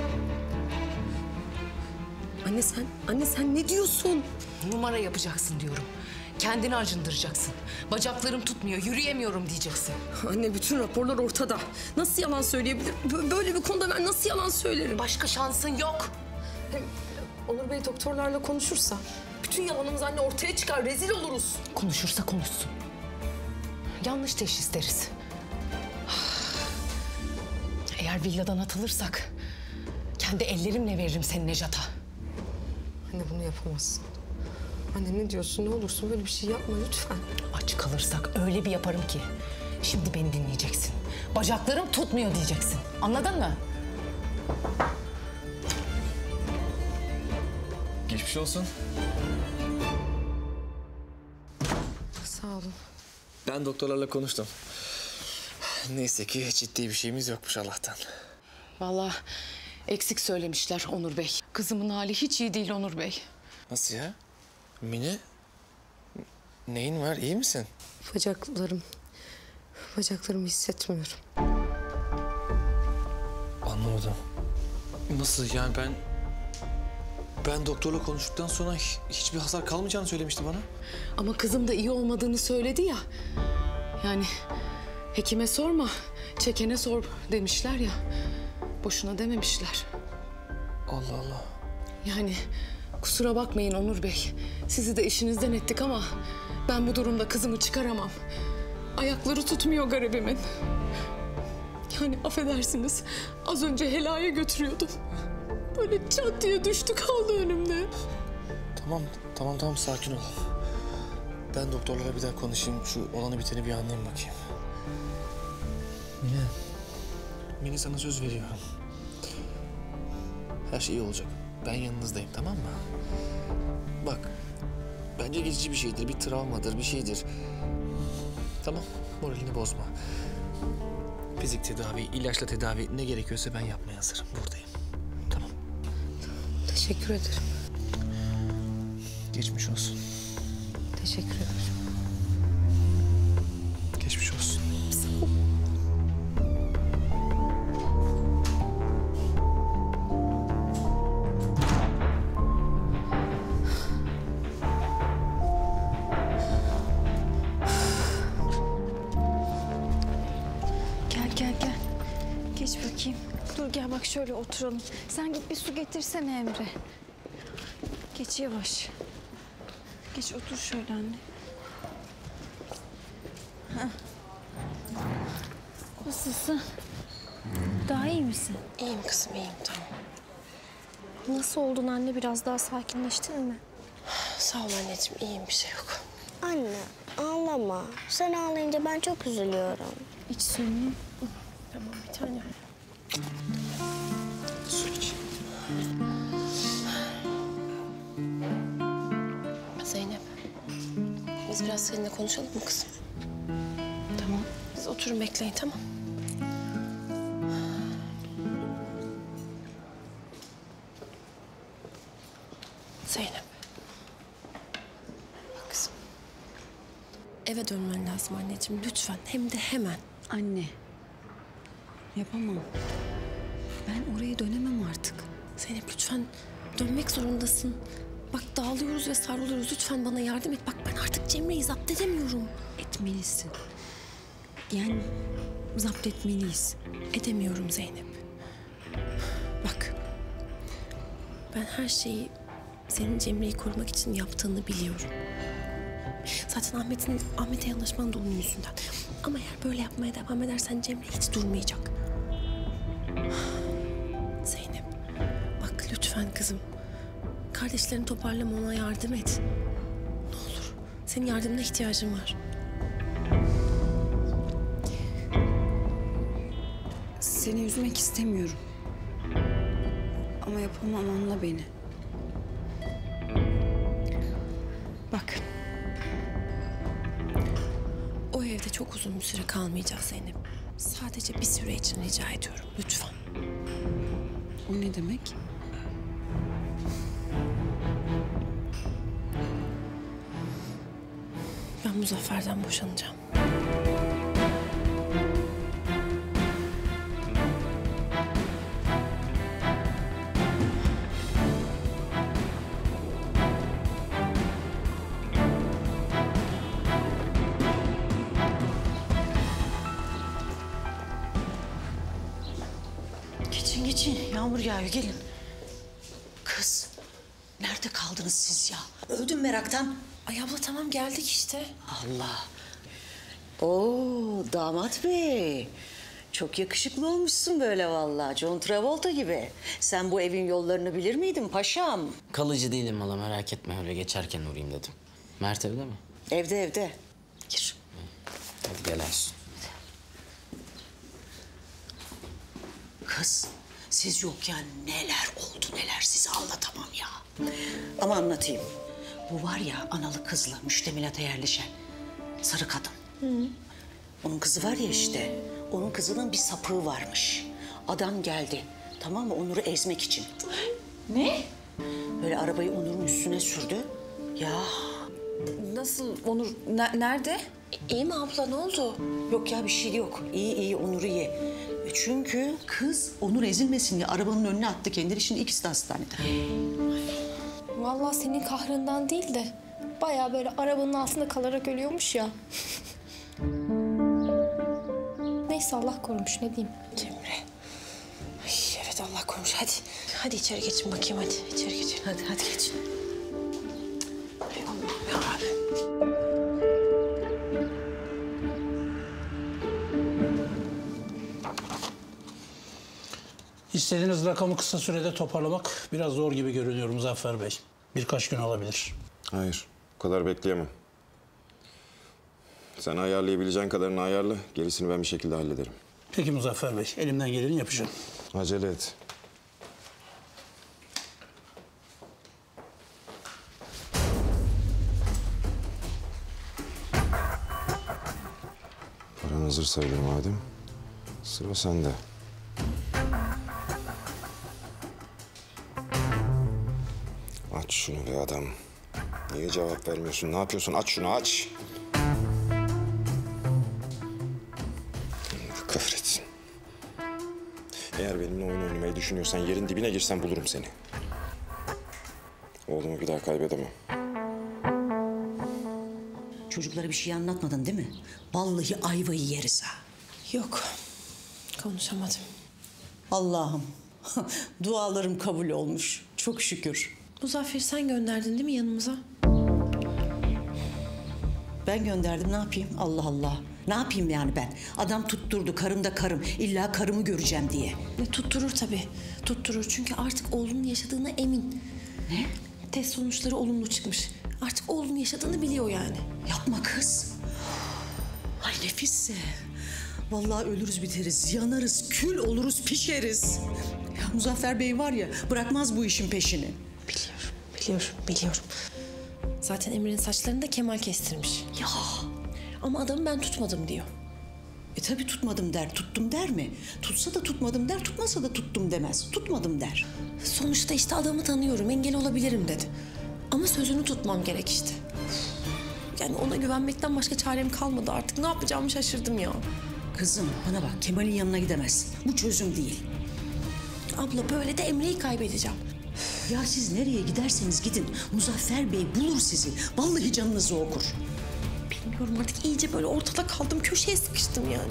[SPEAKER 2] Anne sen, anne sen ne diyorsun?
[SPEAKER 3] Numara yapacaksın diyorum. Kendini acındıracaksın. Bacaklarım tutmuyor, yürüyemiyorum diyeceksin.
[SPEAKER 2] Anne bütün raporlar ortada. Nasıl yalan söyleyebilirim? Bö- Böyle bir konuda ben nasıl yalan söylerim?
[SPEAKER 3] Başka şansın yok.
[SPEAKER 9] Hem Onur Bey doktorlarla konuşursa bütün yalanımız anne ortaya çıkar, rezil oluruz.
[SPEAKER 3] Konuşursa konuşsun. Yanlış teşhis deriz. Eğer villadan atılırsak kendi ellerimle veririm seni Necat'a.
[SPEAKER 9] Anne bunu yapamazsın. Anne ne diyorsun? Ne olursun böyle bir şey yapma lütfen.
[SPEAKER 3] Aç kalırsak öyle bir yaparım ki. Şimdi beni dinleyeceksin. Bacaklarım tutmuyor diyeceksin. Anladın mı?
[SPEAKER 5] Geçmiş olsun.
[SPEAKER 9] Sağ olun.
[SPEAKER 5] Ben doktorlarla konuştum. Neyse ki ciddi bir şeyimiz yokmuş Allah'tan.
[SPEAKER 3] Vallahi eksik söylemişler Onur Bey. Kızımın hali hiç iyi değil Onur Bey.
[SPEAKER 5] Nasıl ya? Mine? Neyin var? İyi misin?
[SPEAKER 9] Bacaklarım, bacaklarımı hissetmiyorum.
[SPEAKER 5] Anlamadım. Nasıl yani ben... Ben doktorla konuştuktan sonra hi- hiçbir hasar kalmayacağını söylemişti bana.
[SPEAKER 3] Ama kızım da iyi olmadığını söyledi ya. Yani hekime sorma, çekene sor demişler ya. Boşuna dememişler.
[SPEAKER 5] Allah Allah.
[SPEAKER 3] Yani kusura bakmayın Onur Bey. Sizi de işinizden ettik ama ben bu durumda kızımı çıkaramam. Ayakları tutmuyor garibimin. Yani affedersiniz, az önce helaya götürüyordum. Böyle çat diye düştü kaldı önümde.
[SPEAKER 5] Tamam, tamam, tamam. Sakin ol. Ben doktorlara bir daha konuşayım. Şu olanı biteni bir anlayayım bakayım. Mine. Mine sana söz veriyorum. Her şey iyi olacak. Ben yanınızdayım, tamam mı? Bak, bence geçici bir şeydir, bir travmadır, bir şeydir. Tamam, moralini bozma. Fizik tedavi, ilaçla tedavi ne gerekiyorsa ben yapmaya hazırım. Buradayım. Tamam.
[SPEAKER 9] Teşekkür ederim.
[SPEAKER 5] Geçmiş olsun.
[SPEAKER 9] Teşekkür ederim.
[SPEAKER 5] Geçmiş olsun.
[SPEAKER 15] Gel gel gel. Geç bakayım. Dur gel bak şöyle oturalım. Sen git bir su getirsene Emre. Geç yavaş. Geç otur şöyle anne. Heh. Nasılsın? Daha iyi misin?
[SPEAKER 2] İyiyim kızım, iyiyim tamam.
[SPEAKER 8] Nasıl oldun anne? Biraz daha sakinleştin mi?
[SPEAKER 2] Sağ ol anneciğim, iyiyim, bir şey yok.
[SPEAKER 13] Anne ağlama. Sen ağlayınca ben çok üzülüyorum.
[SPEAKER 15] İç suyunu.
[SPEAKER 2] Tamam bir tane.
[SPEAKER 5] Su iç.
[SPEAKER 2] Zeynep, biz biraz seninle konuşalım mı kızım?
[SPEAKER 3] Tamam.
[SPEAKER 2] Siz oturun bekleyin, tamam. Zeynep. Bak kızım. Eve dönmen lazım anneciğim, lütfen. Hem de hemen.
[SPEAKER 10] Anne. Yapamam. Ben oraya dönemem artık.
[SPEAKER 2] Zeynep lütfen dönmek zorundasın. Bak dağılıyoruz ve savruluyoruz. Lütfen bana yardım et. Bak ben artık Cemre'yi zapt edemiyorum.
[SPEAKER 10] Etmelisin. Yani zapt etmeliyiz.
[SPEAKER 2] Edemiyorum Zeynep. Bak. Ben her şeyi senin Cemre'yi korumak için yaptığını biliyorum. Zaten Ahmet'in Ahmet'e yanaşman da onun yüzünden. Ama eğer böyle yapmaya devam edersen Cemre hiç durmayacak. Zeynep, bak lütfen kızım. Kardeşlerini toparlama, ona yardım et. Ne olur. Senin yardımına ihtiyacım var.
[SPEAKER 10] Seni üzmek istemiyorum. Ama yapamam, anla beni.
[SPEAKER 2] Bak. O evde çok uzun bir süre kalmayacağız Zeynep. Sadece bir süre için rica ediyorum lütfen.
[SPEAKER 10] O ne demek?
[SPEAKER 2] Ben Muzaffer'den boşanacağım.
[SPEAKER 10] Geçin geçin. Yağmur yağıyor gelin. Kız nerede kaldınız siz ya? Öldüm meraktan.
[SPEAKER 2] Ay abla tamam geldik işte.
[SPEAKER 10] Allah. Oo damat bey. Çok yakışıklı olmuşsun böyle vallahi. John Travolta gibi. Sen bu evin yollarını bilir miydin paşam?
[SPEAKER 11] Kalıcı değilim hala, merak etme, öyle geçerken uğrayayım dedim. Mert evde mi?
[SPEAKER 10] Evde evde. Gir.
[SPEAKER 11] Hadi gel Aysun.
[SPEAKER 10] Kız siz yokken neler oldu neler size anlatamam ya. Ama anlatayım. Bu var ya analı kızlı müştemilata yerleşen sarı kadın.
[SPEAKER 2] Hı.
[SPEAKER 10] Onun kızı var ya işte. Onun kızının bir sapığı varmış. Adam geldi. Tamam mı? Onur'u ezmek için.
[SPEAKER 2] Ne?
[SPEAKER 10] Böyle arabayı Onur'un üstüne sürdü. Ya.
[SPEAKER 2] Nasıl Onur? Ne- nerede? İyi mi abla ne oldu?
[SPEAKER 10] Yok ya bir şey yok. İyi iyi Onur iyi. Çünkü kız Onur ezilmesin diye arabanın önüne attı kendini. Şimdi ikisi de hastanede.
[SPEAKER 8] Vallahi senin kahrından değil de bayağı böyle arabanın altında kalarak ölüyormuş ya. Neyse Allah korumuş, ne diyeyim.
[SPEAKER 2] Cemre. Ay, evet Allah korumuş. Hadi. Hadi içeri geçin bakayım hadi. İçeri geçin.
[SPEAKER 10] Hadi hadi geçin.
[SPEAKER 2] Ay Allah'ım yarabbim.
[SPEAKER 16] İstediğiniz rakamı kısa sürede toparlamak biraz zor gibi görünüyor Muzaffer Bey. Birkaç gün alabilir.
[SPEAKER 1] Hayır, o kadar bekleyemem. Sen ayarlayabileceğin kadarını ayarla, gerisini ben bir şekilde hallederim.
[SPEAKER 16] Peki Muzaffer Bey, elimden geleni yapacağım.
[SPEAKER 1] Acele et. Paran hazır sayılır madem. Sıra sende. Aç şunu be adam. Niye cevap vermiyorsun? Ne yapıyorsun? Aç şunu aç. Allah kahretsin. Eğer benimle oyun oynamayı düşünüyorsan yerin dibine girsen bulurum seni. Oğlumu bir daha kaybedemem.
[SPEAKER 10] Çocuklara bir şey anlatmadın değil mi? Vallahi ayvayı yeriz ha.
[SPEAKER 2] Yok. Konuşamadım.
[SPEAKER 10] Allah'ım. Dualarım kabul olmuş. Çok şükür.
[SPEAKER 2] Muzaffer sen gönderdin değil mi yanımıza?
[SPEAKER 10] Ben gönderdim ne yapayım? Allah Allah. Ne yapayım yani ben? Adam tutturdu karım da karım. İlla karımı göreceğim diye.
[SPEAKER 2] Ne tutturur tabii. Tutturur çünkü artık oğlunun yaşadığına emin.
[SPEAKER 10] Ne?
[SPEAKER 2] Test sonuçları olumlu çıkmış. Artık oğlunun yaşadığını biliyor yani.
[SPEAKER 10] Yapma kız. Ay nefisse. Vallahi ölürüz biteriz, yanarız, kül oluruz, pişeriz. Ya Muzaffer Bey var ya bırakmaz bu işin peşini.
[SPEAKER 2] Biliyorum, biliyorum, biliyorum. Zaten Emre'nin saçlarını da Kemal kestirmiş.
[SPEAKER 10] Ya.
[SPEAKER 2] Ama adamı ben tutmadım diyor.
[SPEAKER 10] E tabii tutmadım der, tuttum der mi? Tutsa da tutmadım der, tutmasa da tuttum demez. Tutmadım der.
[SPEAKER 2] Sonuçta işte adamı tanıyorum, engel olabilirim dedi. Ama sözünü tutmam gerek işte. Yani ona güvenmekten başka çarem kalmadı artık. Ne yapacağımı şaşırdım ya.
[SPEAKER 10] Kızım bana bak Kemal'in yanına gidemezsin. Bu çözüm değil.
[SPEAKER 2] Abla böyle de Emre'yi kaybedeceğim.
[SPEAKER 10] Ya siz nereye giderseniz gidin Muzaffer Bey bulur sizi. Vallahi canınızı okur.
[SPEAKER 2] Bilmiyorum artık iyice böyle ortada kaldım. Köşeye sıkıştım yani.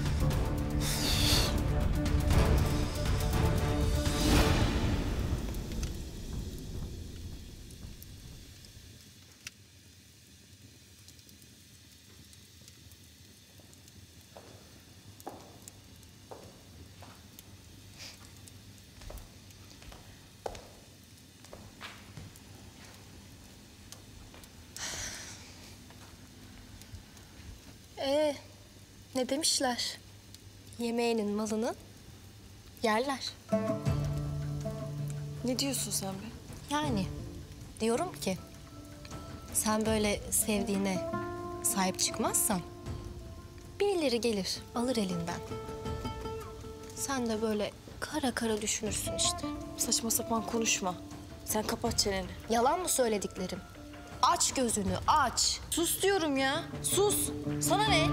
[SPEAKER 8] Ee, ne demişler? Yemeğinin malını yerler.
[SPEAKER 2] Ne diyorsun sen be?
[SPEAKER 8] Yani diyorum ki sen böyle sevdiğine sahip çıkmazsan birileri gelir, alır elinden. Sen de böyle kara kara düşünürsün işte.
[SPEAKER 15] Saçma sapan konuşma. Sen kapat çeneni.
[SPEAKER 8] Yalan mı söylediklerim? Aç gözünü, aç.
[SPEAKER 15] Sus diyorum ya. Sus. Sana ne?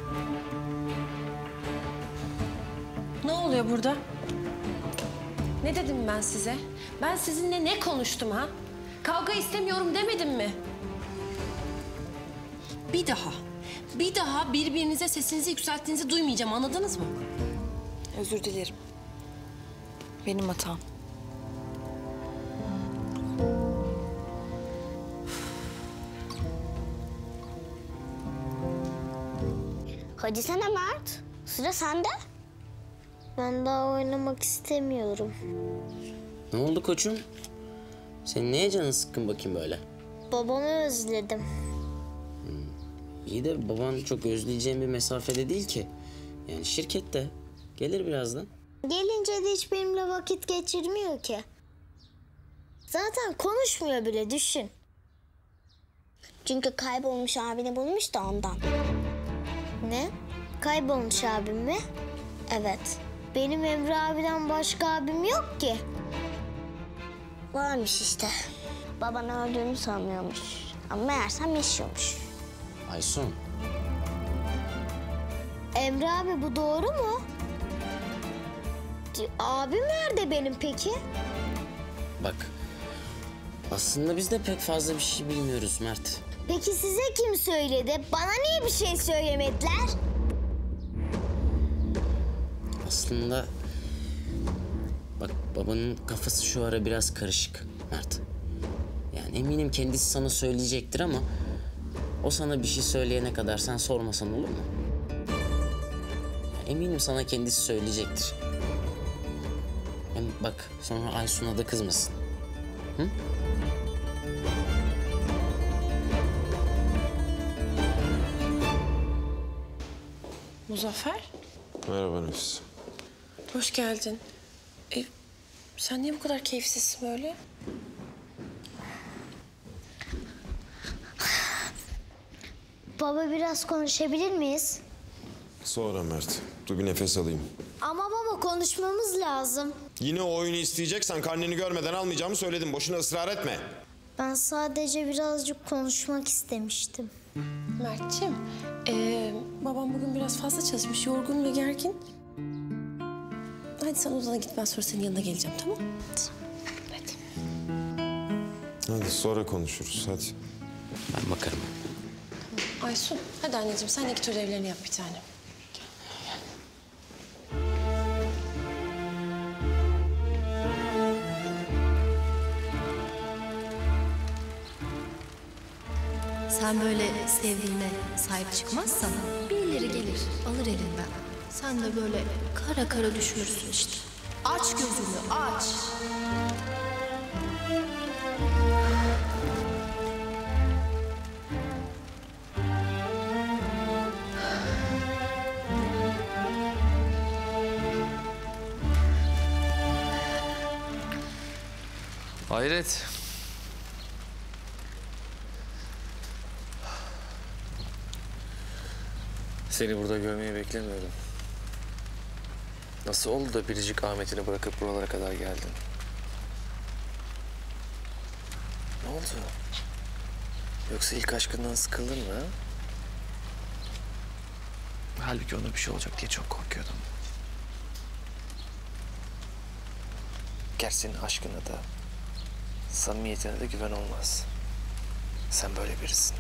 [SPEAKER 2] Ne oluyor burada? Ne dedim ben size? Ben sizinle ne konuştum ha? Kavga istemiyorum demedim mi? Bir daha, bir daha birbirinize sesinizi yükselttiğinizi duymayacağım, anladınız mı?
[SPEAKER 15] Özür dilerim. Benim hatam.
[SPEAKER 13] Hadi sana Mert. Sıra sende. Ben daha oynamak istemiyorum.
[SPEAKER 11] Ne oldu koçum? Senin neye canın sıkkın bakayım böyle?
[SPEAKER 13] Babamı özledim.
[SPEAKER 11] İyi de baban çok özleyeceğim bir mesafede değil ki. Yani şirkette. Gelir birazdan.
[SPEAKER 13] Gelince de hiç benimle vakit geçirmiyor ki. Zaten konuşmuyor bile, düşün. Çünkü kaybolmuş abini bulmuş da ondan. Ne? Kaybolmuş abim mi? Evet. Benim Emre abiden başka abim yok ki. Varmış işte. Baban öldüğünü sanıyormuş. Ama meğersem yaşıyormuş.
[SPEAKER 11] Aysun.
[SPEAKER 13] Emre abi, bu doğru mu? Abim nerede benim peki?
[SPEAKER 11] Bak. Aslında biz de pek fazla bir şey bilmiyoruz Mert.
[SPEAKER 13] Peki size kim söyledi? Bana niye bir şey söylemediler?
[SPEAKER 11] Aslında bak, babanın kafası şu ara biraz karışık Mert. Yani eminim kendisi sana söyleyecektir ama o sana bir şey söyleyene kadar sen sormasan olur mu? Yani eminim sana kendisi söyleyecektir. Hem bak, sonra Aysun'a da kızmasın. Hı?
[SPEAKER 2] Muzaffer,
[SPEAKER 1] Merhaba Nefis.
[SPEAKER 2] hoş geldin. E, sen niye bu kadar keyifsizsin böyle?
[SPEAKER 13] Baba, biraz konuşabilir miyiz?
[SPEAKER 1] Sonra Mert. Dur bir nefes alayım.
[SPEAKER 13] Ama baba, konuşmamız lazım.
[SPEAKER 1] Yine o oyunu isteyeceksen karneni görmeden almayacağımı söyledim. Boşuna ısrar etme.
[SPEAKER 13] Ben sadece birazcık konuşmak istemiştim.
[SPEAKER 2] Mert'ciğim, e, babam bugün biraz fazla çalışmış, yorgun ve gergin. Hadi sen odana git, ben sonra senin yanına geleceğim, tamam mı? Hadi.
[SPEAKER 1] Hadi sonra konuşuruz, hadi.
[SPEAKER 11] Ben bakarım.
[SPEAKER 2] Aysun, hadi anneciğim sen de git ödevlerini yap bir tane.
[SPEAKER 8] Sen böyle sevdiğine sahip çıkmazsan birileri gelir, alır elinden. Sen de böyle kara kara düşünürsün işte. Aç gözünü, aç.
[SPEAKER 5] Hayret. Seni burada görmeyi beklemiyordum. Nasıl oldu da biricik Ahmet'ini bırakıp buralara kadar geldin? Ne oldu? Yoksa ilk aşkından sıkıldın mı? Ha? Halbuki ona bir şey olacak diye çok korkuyordum. Gerçi senin aşkına da, samimiyetine de güven olmaz. Sen böyle birisin.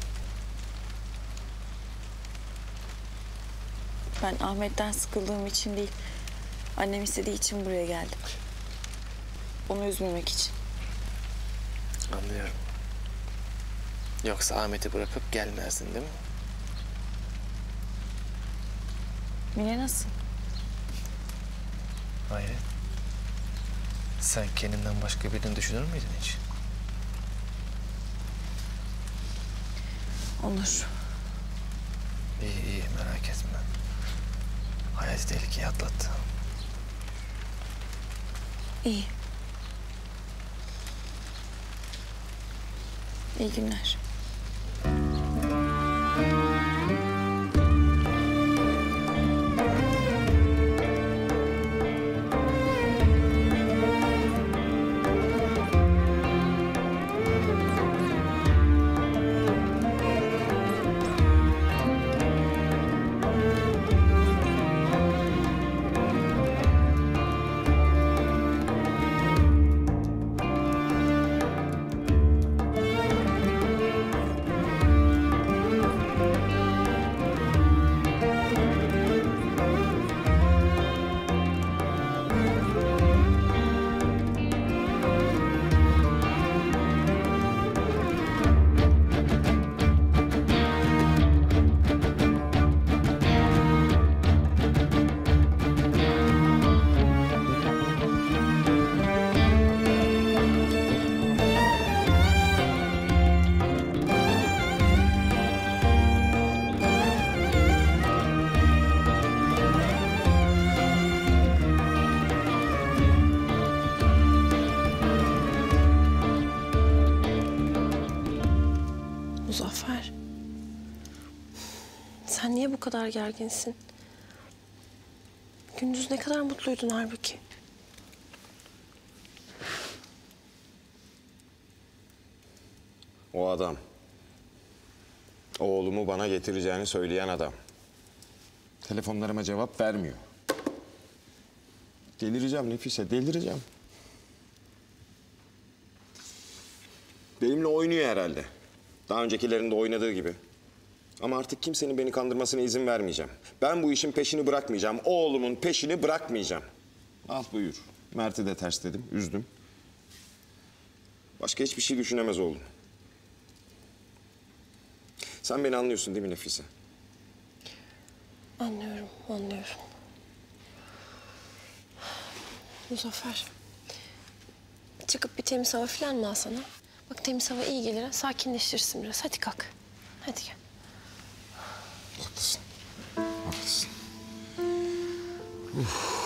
[SPEAKER 15] Ben Ahmet'ten sıkıldığım için değil, annem istediği için buraya geldim. Onu üzmemek için.
[SPEAKER 5] Anlıyorum. Yoksa Ahmet'i bırakıp gelmezdin değil mi?
[SPEAKER 15] Mine nasıl?
[SPEAKER 5] Hayret. Sen kendinden başka birini düşünür müydün hiç?
[SPEAKER 15] Onur.
[SPEAKER 5] İyi iyi, merak etme. Hayati tehlikeyi atlattı.
[SPEAKER 15] İyi. İyi günler.
[SPEAKER 2] Muzaffer. Sen niye bu kadar gerginsin? Gündüz ne kadar mutluydun halbuki.
[SPEAKER 1] O adam. Oğlumu bana getireceğini söyleyen adam. Telefonlarıma cevap vermiyor. Delireceğim Nefise, delireceğim. Benimle oynuyor herhalde. Daha öncekilerinde oynadığı gibi. Ama artık kimsenin beni kandırmasına izin vermeyeceğim. Ben bu işin peşini bırakmayacağım. Oğlumun peşini bırakmayacağım. Al buyur. Mert'i de tersledim, üzdüm. Başka hiçbir şey düşünemez oğlum. Sen beni anlıyorsun değil mi Nefise?
[SPEAKER 2] Anlıyorum, anlıyorum. Muzaffer, çıkıp bir temiz hava falan mı alsana? Bak temiz hava iyi gelir, ha, sakinleştirsin biraz. Hadi kalk, hadi gel.
[SPEAKER 1] Haklısın, haklısın. Uf.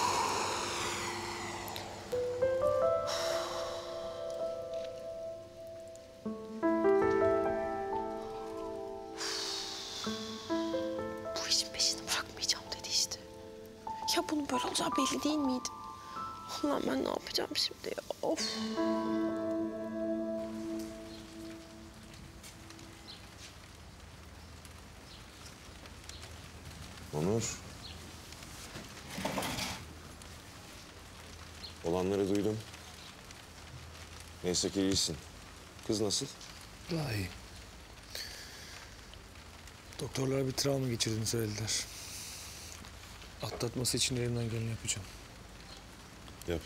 [SPEAKER 2] Bu işin peşini bırakmayacağım dedi işte. Ya bunun böyle olacağı belli değil miydi? Allah'ım ben ne yapacağım şimdi ya? Of.
[SPEAKER 1] Onur. Olanları duydum. Neyse ki iyisin. Kız nasıl?
[SPEAKER 5] Daha iyi. Doktorlar bir travma geçirdiğini söylediler. Atlatması için elimden geleni yapacağım.
[SPEAKER 1] Yap.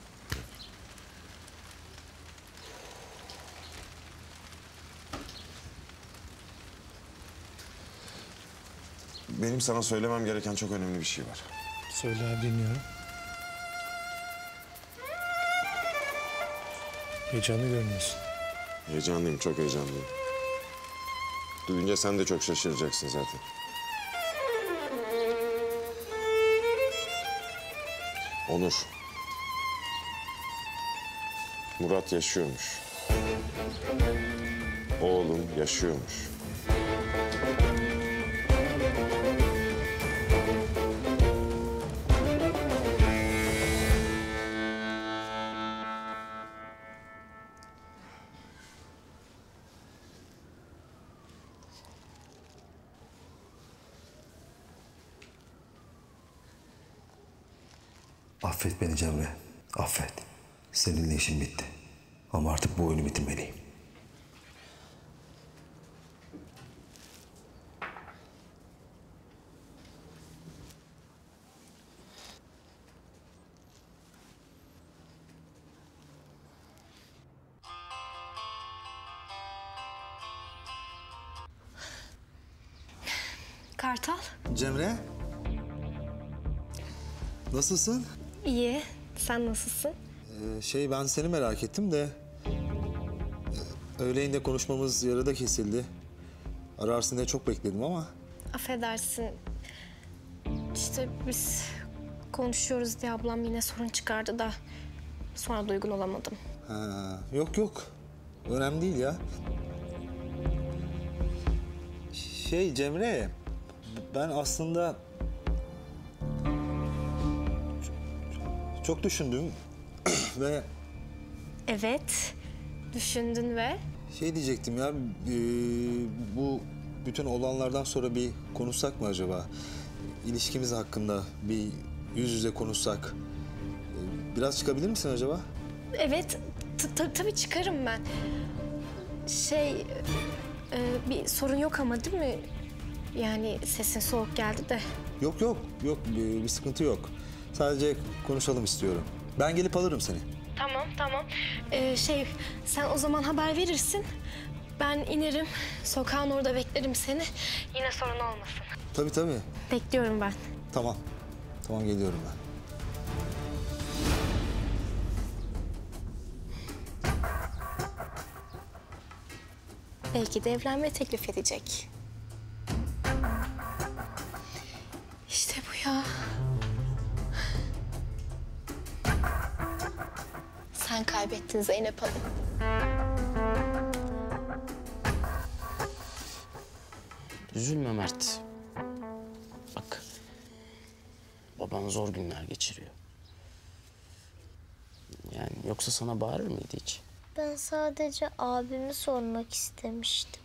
[SPEAKER 1] Benim sana söylemem gereken çok önemli bir şey var.
[SPEAKER 5] Söyle abi, dinliyorum. Heyecanlı görünüyorsun.
[SPEAKER 1] Heyecanlıyım, çok heyecanlıyım. Duyunca sen de çok şaşıracaksın zaten. Onur. Murat yaşıyormuş. Oğlum yaşıyormuş.
[SPEAKER 17] Affet beni Cemre, affet. Seninle işim bitti. Ama artık bu oyunu bitirmeliyim.
[SPEAKER 18] Kartal.
[SPEAKER 17] Cemre. Nasılsın?
[SPEAKER 18] İyi. Sen nasılsın?
[SPEAKER 17] Ee, şey ben seni merak ettim de... E, öğleyin de konuşmamız yarıda kesildi. Ararsın diye çok bekledim ama...
[SPEAKER 18] Affedersin. İşte biz konuşuyoruz diye ablam yine sorun çıkardı da... Sonra da uygun olamadım.
[SPEAKER 17] Ha, yok yok. Önemli değil ya. Şey Cemre... Ben aslında... Çok düşündüm ve...
[SPEAKER 18] Evet, düşündün ve...
[SPEAKER 17] Şey diyecektim ya, e, bu bütün olanlardan sonra bir konuşsak mı acaba? İlişkimiz hakkında bir yüz yüze konuşsak. E, biraz çıkabilir misin acaba?
[SPEAKER 18] Evet, tabii çıkarım ben. Şey, e, bir sorun yok ama değil mi? Yani sesin soğuk geldi de.
[SPEAKER 17] Yok yok, yok bir, bir sıkıntı yok. Sadece konuşalım istiyorum. Ben gelip alırım seni.
[SPEAKER 18] Tamam, tamam. Ee, şey, sen o zaman haber verirsin. Ben inerim, sokağın orada beklerim seni. Yine sorun olmasın.
[SPEAKER 17] Tabii tabii.
[SPEAKER 18] Bekliyorum ben.
[SPEAKER 17] Tamam, tamam geliyorum ben.
[SPEAKER 18] Belki de evlenme teklif edecek. İşte bu ya. Sen kaybettin Zeynep Hanım.
[SPEAKER 11] Üzülme Mert. Bak, baban zor günler geçiriyor. Yani yoksa sana bağırır mıydı hiç?
[SPEAKER 13] Ben sadece abimi sormak istemiştim.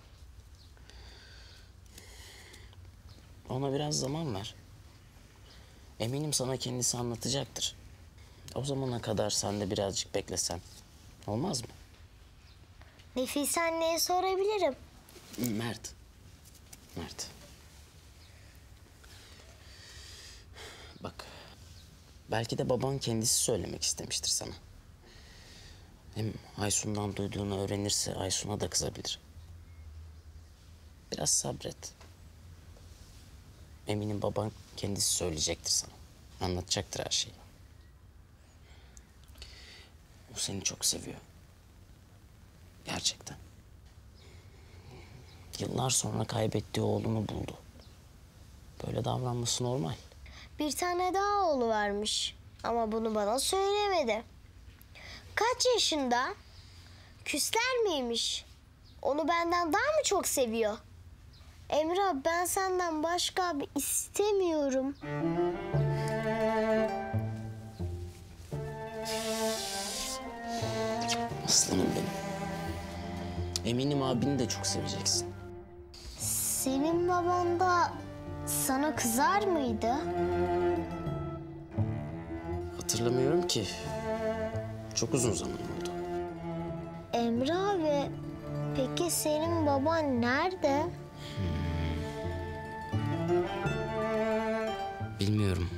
[SPEAKER 11] Ona biraz zaman ver. Eminim sana kendisi anlatacaktır. O zamana kadar sen de birazcık beklesen. Olmaz mı?
[SPEAKER 13] Nefise anneye sorabilirim.
[SPEAKER 11] Mert. Mert. Bak. Belki de baban kendisi söylemek istemiştir sana. Hem Aysun'dan duyduğunu öğrenirse Aysun'a da kızabilir. Biraz sabret. Eminim baban kendisi söyleyecektir sana. Anlatacaktır her şeyi. O seni çok seviyor. Gerçekten. Yıllar sonra kaybettiği oğlunu buldu. Böyle davranması normal.
[SPEAKER 13] Bir tane daha oğlu varmış. Ama bunu bana söylemedi. Kaç yaşında? Küsler miymiş? Onu benden daha mı çok seviyor? Emre abi, ben senden başka abi istemiyorum.
[SPEAKER 11] Aslanım benim. Eminim abini de çok seveceksin.
[SPEAKER 13] Senin baban da sana kızar mıydı?
[SPEAKER 11] Hatırlamıyorum ki. Çok uzun zaman oldu.
[SPEAKER 13] Emre abi, peki senin baban nerede?
[SPEAKER 11] Bilmiyorum.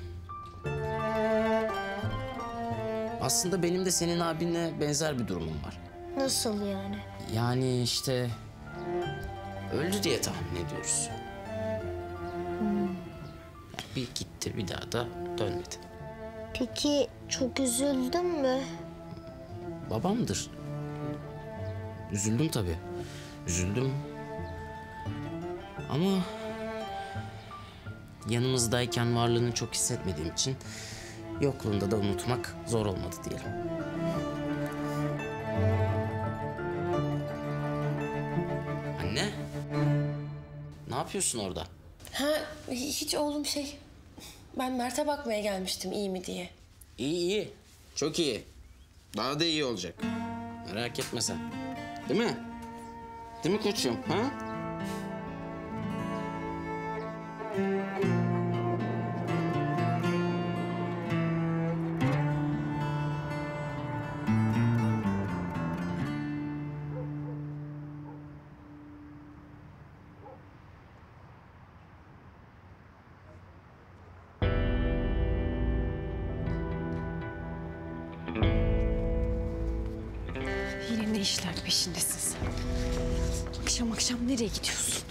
[SPEAKER 11] Aslında benim de senin abinle benzer bir durumum var.
[SPEAKER 13] Nasıl yani?
[SPEAKER 11] Yani işte öldü diye tahmin ediyoruz. Yani bir gitti, bir daha da dönmedi.
[SPEAKER 13] Peki çok üzüldün mü?
[SPEAKER 11] Babamdır. Üzüldüm tabii. Üzüldüm. Ama yanımızdayken varlığını çok hissetmediğim için yokluğunda da unutmak zor olmadı diyelim. Anne, ne yapıyorsun orada?
[SPEAKER 2] Ha hiç oğlum şey... Ben Mert'e bakmaya gelmiştim iyi mi diye.
[SPEAKER 11] İyi iyi, çok iyi. Daha da iyi olacak. Merak etme sen. Değil mi? Değil mi koçum? Ha?
[SPEAKER 15] Yine ne işler peşindesin sen? Akşam akşam nereye gidiyorsun?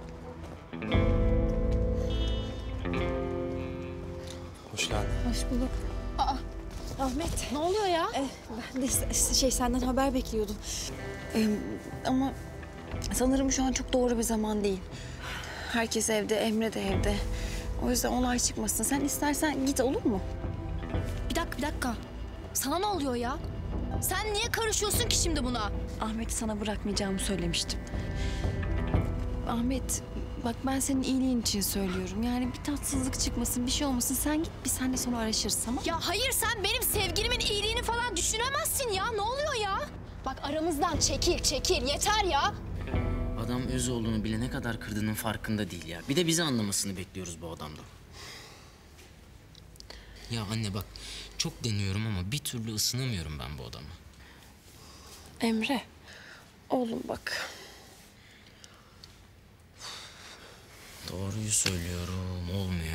[SPEAKER 17] Hoş geldin.
[SPEAKER 15] Hoş bulduk. Aa, Ahmet. Ne oluyor ya? Eh, ben de s- şey senden haber bekliyordum. Ee, ama sanırım şu an çok doğru bir zaman değil. Herkes evde, Emre de evde. O yüzden olay çıkmasın. Sen istersen git, olur mu?
[SPEAKER 8] Bir dakika bir dakika. Sana ne oluyor ya? Sen niye karışıyorsun ki şimdi buna?
[SPEAKER 15] Ahmet'i sana bırakmayacağımı söylemiştim. Ahmet, bak ben senin iyiliğin için söylüyorum. Yani bir tatsızlık çıkmasın, bir şey olmasın. Sen git, biz seninle sonra araşırız, tamam?
[SPEAKER 8] Ya hayır, sen benim sevgilimin iyiliğini falan düşünemezsin ya. Ne oluyor ya? Bak aramızdan çekil çekil, yeter ya.
[SPEAKER 11] Adam öz olduğunu bile ne kadar kırdığının farkında değil ya. Bir de bizi anlamasını bekliyoruz bu adamdan. Ya anne bak, çok deniyorum ama bir türlü ısınamıyorum ben bu adama.
[SPEAKER 2] Emre, oğlum bak.
[SPEAKER 11] Doğruyu söylüyorum, olmuyor.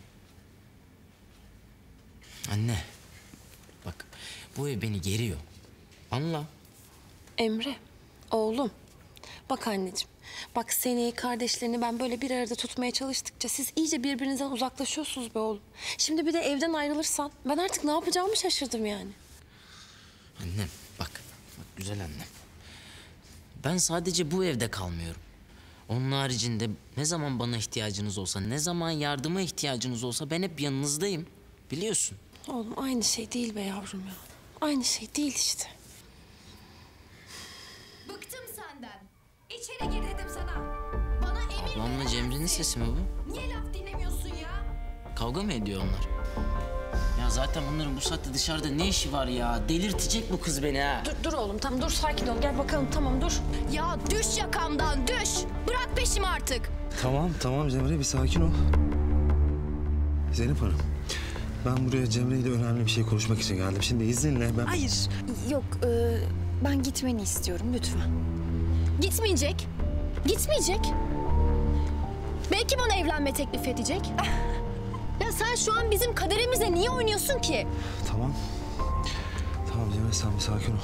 [SPEAKER 11] Anne, bak bu ev beni geriyor. Anla.
[SPEAKER 2] Emre, oğlum. Bak anneciğim, bak seni, kardeşlerini ben böyle bir arada tutmaya çalıştıkça siz iyice birbirinizden uzaklaşıyorsunuz be oğlum. Şimdi bir de evden ayrılırsan ben artık ne yapacağımı şaşırdım yani.
[SPEAKER 11] Annem, bak, bak güzel annem. Ben sadece bu evde kalmıyorum. Onun haricinde ne zaman bana ihtiyacınız olsa, ne zaman yardıma ihtiyacınız olsa ben hep yanınızdayım. Biliyorsun.
[SPEAKER 2] Oğlum aynı şey değil be yavrum ya. Aynı şey değil işte.
[SPEAKER 8] Bıktım senden. İçeri gir dedim sana. Bana emin
[SPEAKER 11] Babamla Cemre'nin Cemre'nin sesi mi bu?
[SPEAKER 7] Niye laf dinlemiyorsun ya?
[SPEAKER 11] Kavga mı ediyor onlar? Ya zaten bunların bu saatte dışarıda ne işi var ya? Delirtecek bu kız beni ha.
[SPEAKER 9] Dur, dur oğlum tamam dur sakin ol gel bakalım tamam dur.
[SPEAKER 18] Ya düş yakamdan düş. Bırak peşimi artık.
[SPEAKER 17] Tamam tamam Cemre bir sakin ol. Zeynep Hanım. Ben buraya Cemre ile önemli bir şey konuşmak için geldim. Şimdi izninle ben...
[SPEAKER 15] Hayır. Yok e, ben gitmeni istiyorum lütfen.
[SPEAKER 18] Gitmeyecek. Gitmeyecek. Belki bana evlenme teklif edecek. Ya sen şu an bizim kaderimizle niye oynuyorsun ki?
[SPEAKER 17] Tamam. Tamam Cemre sen bir sakin ol.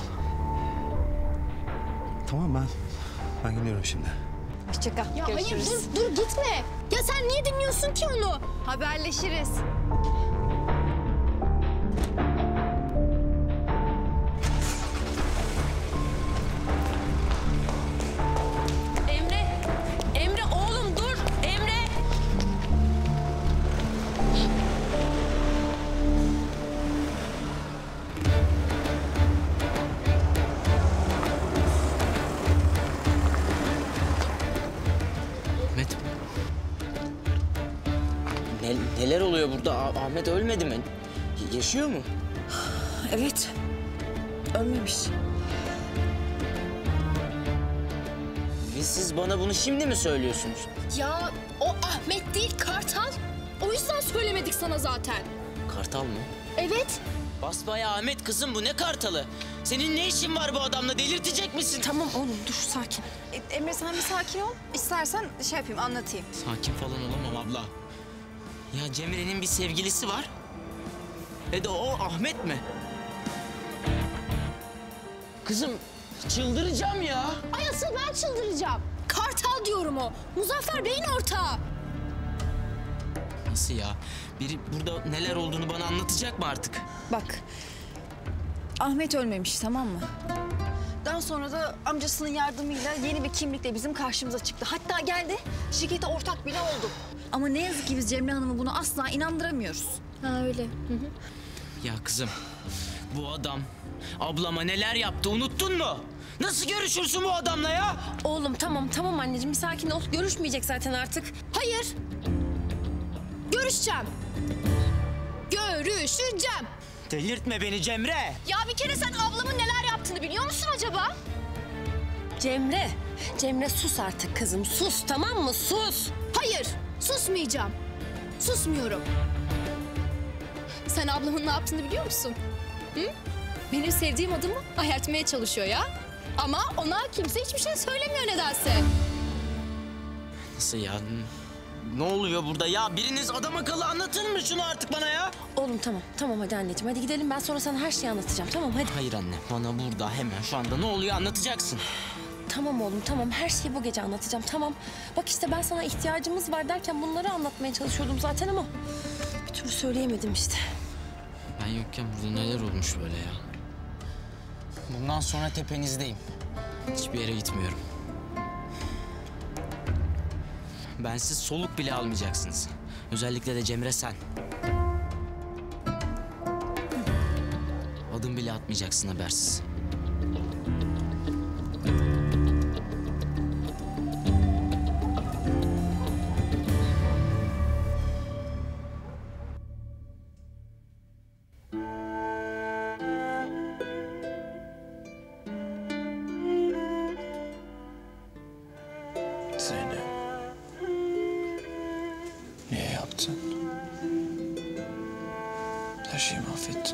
[SPEAKER 17] Tamam ben... Ben gidiyorum şimdi.
[SPEAKER 15] Hoşça kal.
[SPEAKER 18] Ya
[SPEAKER 15] Görüşürüz.
[SPEAKER 18] hayır dur, dur gitme. Ya sen niye dinliyorsun ki onu?
[SPEAKER 15] Haberleşiriz.
[SPEAKER 2] Emre, Emre oğlum dur. Emre.
[SPEAKER 11] Ahmet. Ne, neler oluyor burada? Ah- Ahmet ölmedi mi? Y- yaşıyor mu?
[SPEAKER 15] Evet. Ölmemiş.
[SPEAKER 11] Ve siz bana bunu şimdi mi söylüyorsunuz?
[SPEAKER 18] Ya o Ahmet değil Kartal. O yüzden söylemedik sana zaten.
[SPEAKER 11] Kartal mı?
[SPEAKER 18] Evet.
[SPEAKER 11] Basbayağı Ahmet kızım, bu ne kartalı? Senin ne işin var bu adamla? Delirtecek misin?
[SPEAKER 2] Tamam oğlum dur sakin.
[SPEAKER 15] E, Emre sen bir sakin ol. İstersen şey yapayım anlatayım.
[SPEAKER 11] Sakin falan olamam abla. Ya Cemre'nin bir sevgilisi var. Ve de o Ahmet mi? Kızım çıldıracağım ya.
[SPEAKER 18] Ay asıl ben çıldıracağım. Kartal diyorum o. Muzaffer Bey'in ortağı.
[SPEAKER 11] Nasıl ya? Biri burada neler olduğunu bana anlatacak mı artık?
[SPEAKER 15] Bak. Ahmet ölmemiş tamam mı? Daha sonra da amcasının yardımıyla yeni bir kimlikle bizim karşımıza çıktı. Hatta geldi şirkete ortak bile oldu. Ama ne yazık ki biz Cemre Hanım'ı buna asla inandıramıyoruz.
[SPEAKER 18] Ha öyle. Hı hı.
[SPEAKER 11] Ya kızım, bu adam ablama neler yaptı unuttun mu? Nasıl görüşürsün bu adamla ya?
[SPEAKER 2] Oğlum tamam tamam anneciğim bir sakin ol. Görüşmeyecek zaten artık.
[SPEAKER 18] Hayır. Görüşeceğim. Görüşeceğim.
[SPEAKER 11] Delirtme beni Cemre.
[SPEAKER 18] Ya bir kere sen ablamın neler yaptığını biliyor musun acaba?
[SPEAKER 2] Cemre, Cemre sus artık kızım sus tamam mı sus.
[SPEAKER 18] Hayır, susmayacağım. Susmuyorum. Sen ablamın ne yaptığını biliyor musun? Hı? Benim sevdiğim adamı ayartmaya çalışıyor ya. Ama ona kimse hiçbir şey söylemiyor nedense.
[SPEAKER 11] Nasıl ya? Ne oluyor burada ya? Biriniz adam akıllı anlatın mı şunu artık bana ya?
[SPEAKER 2] Oğlum tamam tamam hadi anneciğim hadi gidelim ben sonra sana her şeyi anlatacağım tamam hadi.
[SPEAKER 11] Hayır anne, bana burada hemen şu anda ne oluyor anlatacaksın.
[SPEAKER 2] Tamam oğlum tamam her şeyi bu gece anlatacağım tamam. Bak işte ben sana ihtiyacımız var derken bunları anlatmaya çalışıyordum zaten ama bir türlü söyleyemedim işte.
[SPEAKER 11] Ben yokken burada neler olmuş böyle ya? Bundan sonra tepenizdeyim. Hiçbir yere gitmiyorum. Bensiz soluk bile almayacaksınız. Özellikle de Cemre sen. Adım bile atmayacaksın habersiz.
[SPEAKER 5] Zeynep. Niye yaptın? Her şeyi mahvettin.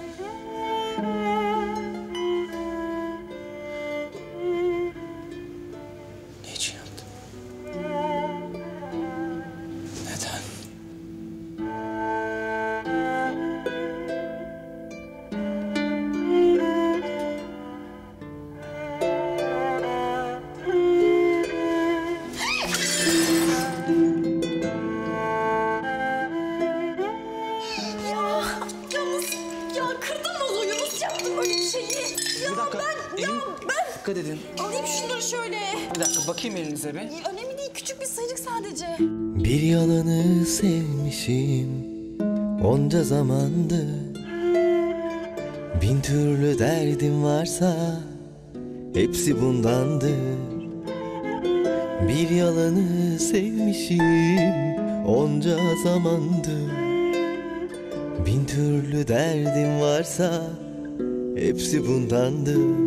[SPEAKER 5] Niçin yaptın? Neden?
[SPEAKER 7] Ya yalnız ya kırdım vazoyu nasıl yaptım öyle bir şeyi? Ya
[SPEAKER 5] Bir dakika,
[SPEAKER 7] ben
[SPEAKER 5] elin-
[SPEAKER 7] ya ben
[SPEAKER 5] Dikkat edin.
[SPEAKER 7] alayım şunları şöyle.
[SPEAKER 5] Bir dakika bakayım elinize bir.
[SPEAKER 7] Önemli değil küçük bir sayıcık sadece.
[SPEAKER 19] Bir yalanı sevmişim onca zamandır. Bin türlü derdim varsa hepsi bundandır. Bir yalanı sevmişim onca zamandır. Bin türlü derdim varsa hepsi bundandır.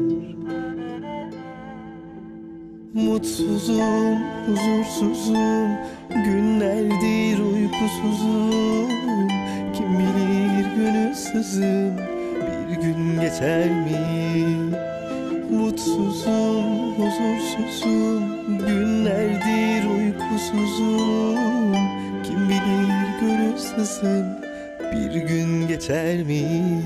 [SPEAKER 19] Mutsuzum, huzursuzum, günlerdir uykusuzum. Kim bilir gönül sızım bir gün geçer mi? Mutsuzum, huzursuzum, günlerdir uykusuzum. Kim bilir gönül sızım bir gün geçer mi?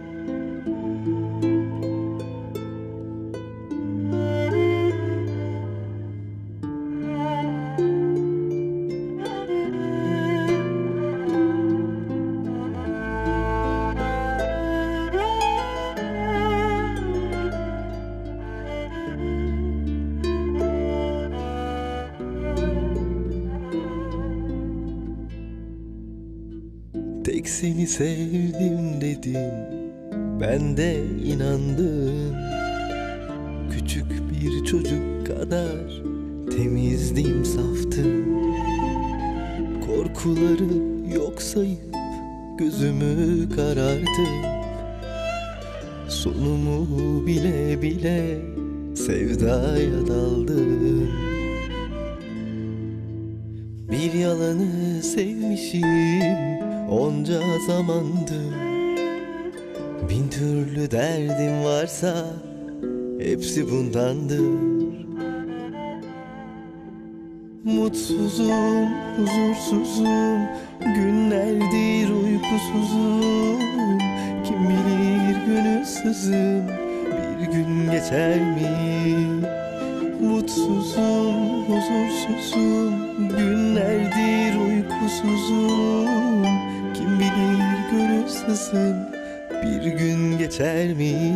[SPEAKER 19] Tek seni sevdim dedin, ben de inandım. Küçük bir çocuk kadar temizdim, saftım. Korkuları yok sayıp gözümü karartıp sonumu bile bile sevdaya daldım. Bir yalanı sevmişim onca zamandır. Bin türlü derdim varsa hepsi bundandır. Mutsuzum, huzursuzum, günlerdir uykusuzum. Kim bilir gönül sızım bir gün geçer mi? Mutsuzum, huzursuzum, günlerdir uykusuzum. Kim bilir gönül sızım bir gün geçer mi?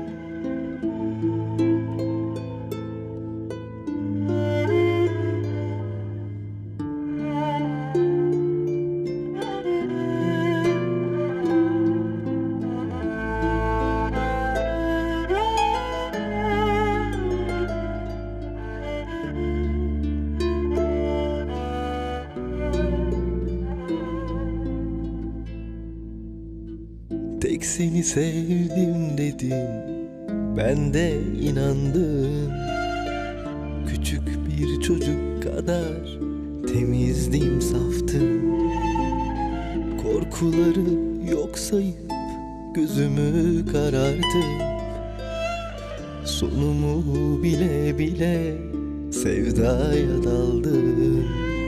[SPEAKER 19] Tek seni sevdim dedin, ben de inandım. Küçük bir çocuk kadar temizdim, saftım. Korkuları yok sayıp gözümü karartıp sonumu bile bile sevdaya daldım.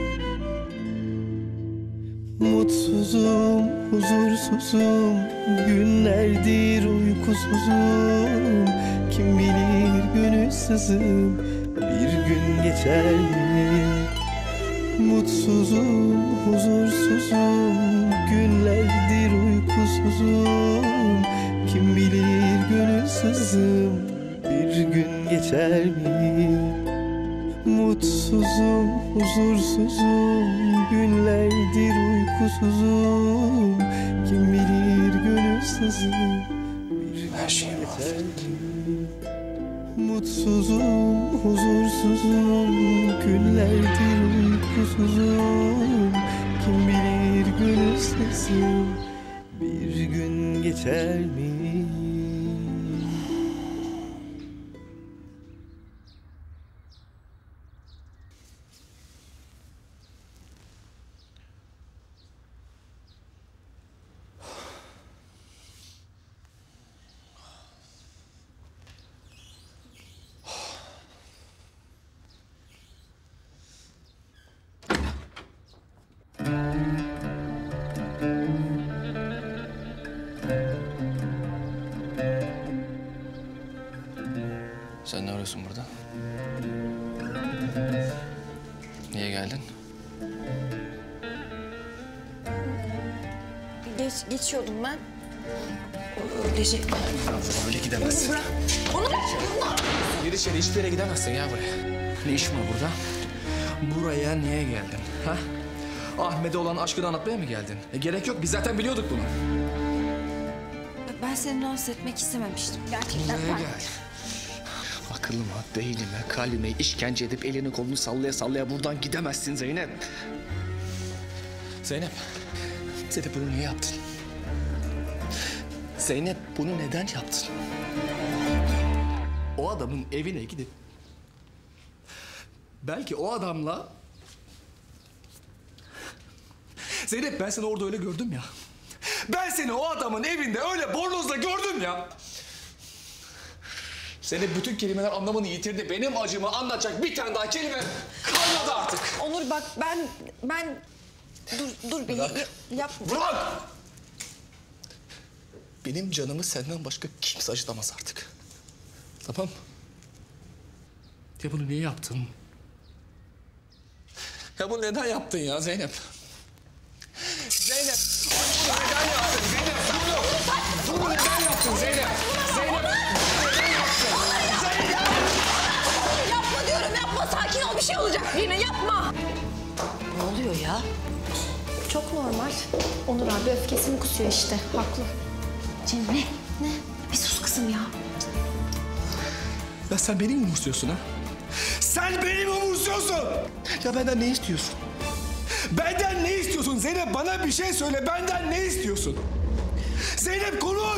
[SPEAKER 19] Mutsuzum, huzursuzum, günlerdir uykusuzum. Kim bilir gönül sızım bir gün geçer mi? Mutsuzum, huzursuzum, günlerdir uykusuzum. Kim bilir gönül sızım bir gün geçer mi? Mutsuzum, huzursuzum, günlerdir uykusuzum. Kim bilir gönül sızım bir gün geçer mi? Mutsuzum, huzursuzum, günlerdir uykusuzum. Kim bilir gönül sızım bir gün geçer mi?
[SPEAKER 5] Sen ne arıyorsun burada? Niye geldin?
[SPEAKER 15] Geç, geçiyordum ben. Öylece...
[SPEAKER 5] Öyle gidemezsin.
[SPEAKER 15] Bırak. Onu bırak.
[SPEAKER 5] Gir içeri, hiçbir yere gidemezsin ya buraya. Ne işin var burada? Buraya niye geldin? Ha? Ahmet'e olan aşkını anlatmaya mı geldin? E, gerek yok, biz zaten biliyorduk bunu.
[SPEAKER 15] Ben seni rahatsız etmek istememiştim. Gerçekten
[SPEAKER 5] Buraya
[SPEAKER 15] ben.
[SPEAKER 5] gel. Bak, Aklıma, beynime, kalbime işkence edip elini kolunu sallaya sallaya buradan gidemezsin Zeynep. Zeynep, Zeynep bunu niye yaptın? Zeynep bunu neden yaptın? O adamın evine gidip belki o adamla... Zeynep ben seni orada öyle gördüm ya. Ben seni o adamın evinde öyle bornozla gördüm ya. Zeynep bütün kelimeler anlamını yitirdi. Benim acımı anlatacak bir tane daha kelime kalmadı artık.
[SPEAKER 15] Onur bak ben ben dur dur beni
[SPEAKER 5] Bırak.
[SPEAKER 15] yapma.
[SPEAKER 5] Bırak! Benim canımı senden başka kimse acıtamaz artık. Tamam mı? Ya bunu niye yaptın? Ya bunu neden yaptın ya Zeynep? Zeynep! Bunu neden yaptın Zeynep? Bunu, bunu neden yaptın Zeynep? Zeynep! Neden yaptın? Zeynep!
[SPEAKER 9] Yapma diyorum yapma. Sakin ol bir şey olacak yine yapma.
[SPEAKER 10] Ne oluyor ya?
[SPEAKER 8] Çok normal. Onur abi öfkesini kusuyor işte. Haklı. Cemre. Ne? Bir sus kızım ya.
[SPEAKER 5] Ya sen beni mi umursuyorsun ha? Sen beni mi umursuyorsun? Ya benden ne istiyorsun? Benden ne istiyorsun Zeynep? Bana bir şey söyle. Benden ne istiyorsun? Zeynep konuş!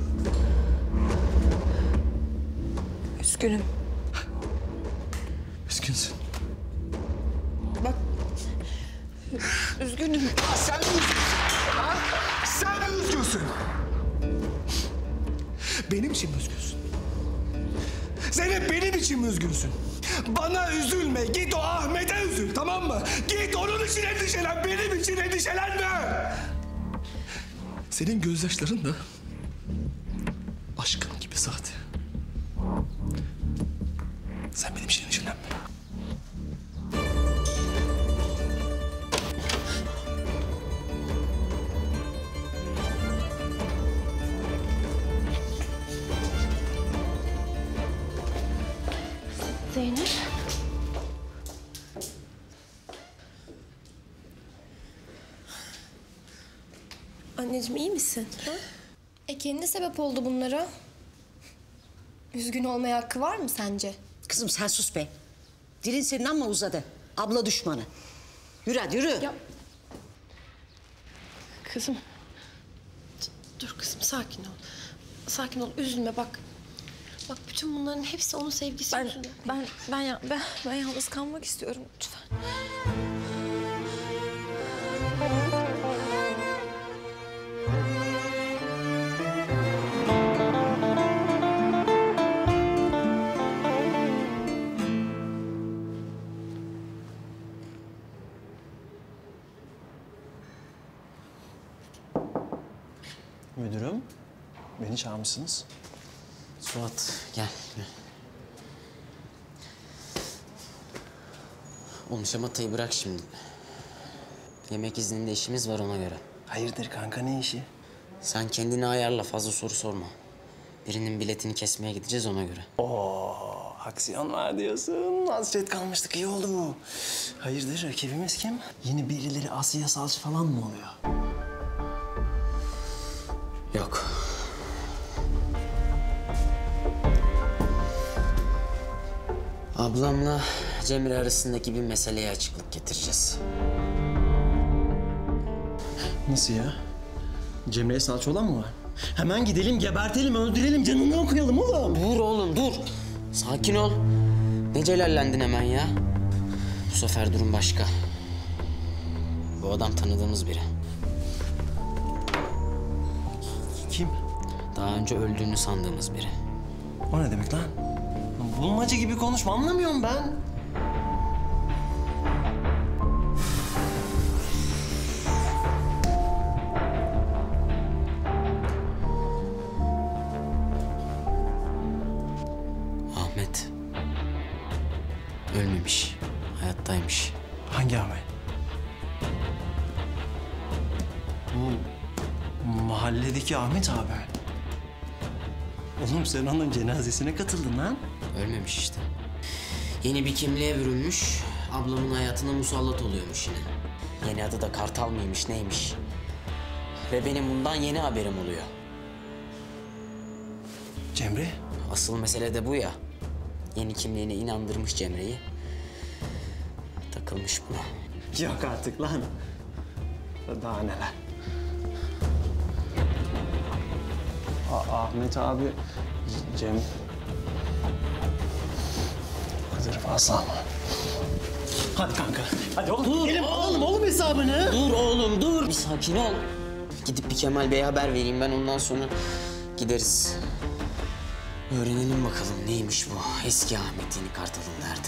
[SPEAKER 9] Üzgünüm.
[SPEAKER 5] Üzgünsün.
[SPEAKER 9] Bak. Üzgünüm.
[SPEAKER 5] Ha, sen mi üzgünsün? Ha? Sen mi üzgünsün? Benim için mi üzgünsün? Zeynep benim için mi üzgünsün? Bana üzülme. Git o Ahmet'e üzül, tamam mı? Git onun için endişelen, benim için endişelenme. Senin gözyaşların da aşkın gibi zaten. Sen benim için endişelenme.
[SPEAKER 8] Zeynep.
[SPEAKER 2] Anneciğim iyi misin? Ha?
[SPEAKER 18] E kendi sebep oldu bunlara. Üzgün olmaya hakkı var mı sence?
[SPEAKER 10] Kızım sen sus be. Dilin senin ama uzadı. Abla düşmanı. Yürü hadi yürü.
[SPEAKER 2] Ya. Kızım. Dur kızım sakin ol. Sakin ol üzülme bak. Bak bütün bunların hepsi onun sevgisi
[SPEAKER 15] Ben
[SPEAKER 2] yüzünden.
[SPEAKER 15] ben ben ya- ben ben yalnız kalmak istiyorum lütfen.
[SPEAKER 17] Müdürüm, beni çağırmışsınız.
[SPEAKER 11] Suat gel. gel. Oğlum şamatayı bırak şimdi. Yemek izninde işimiz var ona göre.
[SPEAKER 17] Hayırdır kanka, ne işi?
[SPEAKER 11] Sen kendini ayarla, fazla soru sorma. Birinin biletini kesmeye gideceğiz ona göre.
[SPEAKER 17] Oo, aksiyon var diyorsun. Hasret kalmıştık, iyi oldu mu? Hayırdır, rakibimiz kim? Yeni birileri Asya Salçı falan mı oluyor?
[SPEAKER 11] Yok. Ablamla Cemre arasındaki bir meseleye açıklık getireceğiz.
[SPEAKER 17] Nasıl ya? Cemre'ye salça olan mı var? Hemen gidelim, gebertelim, öldürelim, canını okuyalım oğlum.
[SPEAKER 11] Dur oğlum, dur. Sakin ol. Ne celallendin hemen ya? Bu sefer durum başka. Bu adam tanıdığımız biri.
[SPEAKER 17] Kim?
[SPEAKER 11] Daha önce öldüğünü sandığımız biri.
[SPEAKER 17] O ne demek lan? Bulmaca gibi konuşma, anlamıyorum ben.
[SPEAKER 11] Ahmet. Ölmemiş. Hayattaymış.
[SPEAKER 17] Hangi Ahmet? Bu mahalledeki Ahmet abi. Oğlum sen onun cenazesine katıldın lan.
[SPEAKER 11] Ölmemiş işte. Yeni bir kimliğe bürünmüş. Ablamın hayatına musallat oluyormuş yine. Yeni adı da Kartal mıymış neymiş. Ve benim bundan yeni haberim oluyor.
[SPEAKER 17] Cemre?
[SPEAKER 11] Asıl mesele de bu ya. yeni kimliğine inandırmış Cemre'yi. Takılmış buna.
[SPEAKER 19] Yok artık lan. Daha neler. A Ahmet abi, Cem... Kadir fazla mı? Hadi kanka. Hadi oğlum.
[SPEAKER 11] Dur
[SPEAKER 19] Gelin
[SPEAKER 11] oğlum.
[SPEAKER 19] alalım oğlum hesabını.
[SPEAKER 11] Dur oğlum dur. Bir sakin ol. Gidip bir Kemal Bey'e haber vereyim ben, ondan sonra gideriz. Öğrenelim bakalım neymiş bu eski Ahmet Yeni Kartal'ın derdi.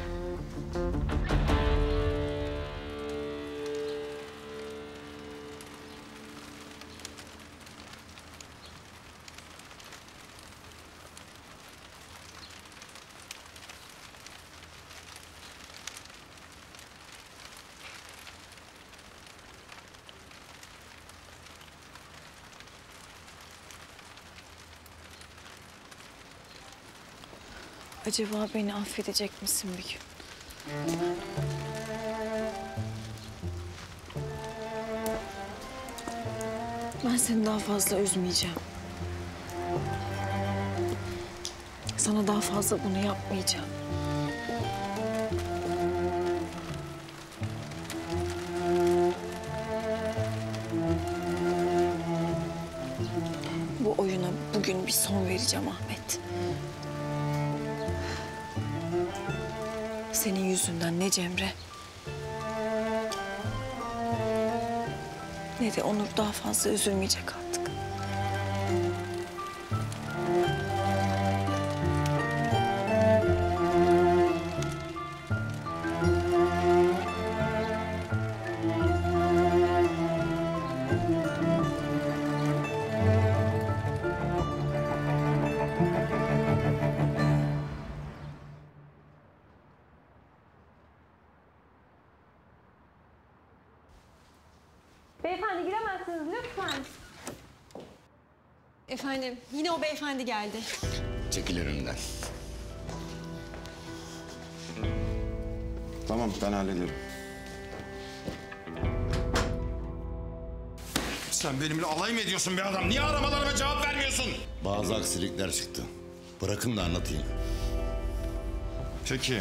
[SPEAKER 15] Acaba beni affedecek misin bir gün? Ben seni daha fazla üzmeyeceğim. Sana daha fazla bunu yapmayacağım. Bu oyuna bugün bir son vereceğim Ahmet. Senin yüzünden ne Cemre ne de Onur daha fazla üzülmeyecek artık.
[SPEAKER 20] Beyefendi giremezsiniz lütfen.
[SPEAKER 15] Efendim, yine o beyefendi geldi.
[SPEAKER 1] Çekil önümden. Tamam, ben hallederim. Sen benimle alay mı ediyorsun be adam? Niye aramalarıma cevap vermiyorsun?
[SPEAKER 21] Bazı aksilikler çıktı. Bırakın da anlatayım.
[SPEAKER 1] Peki.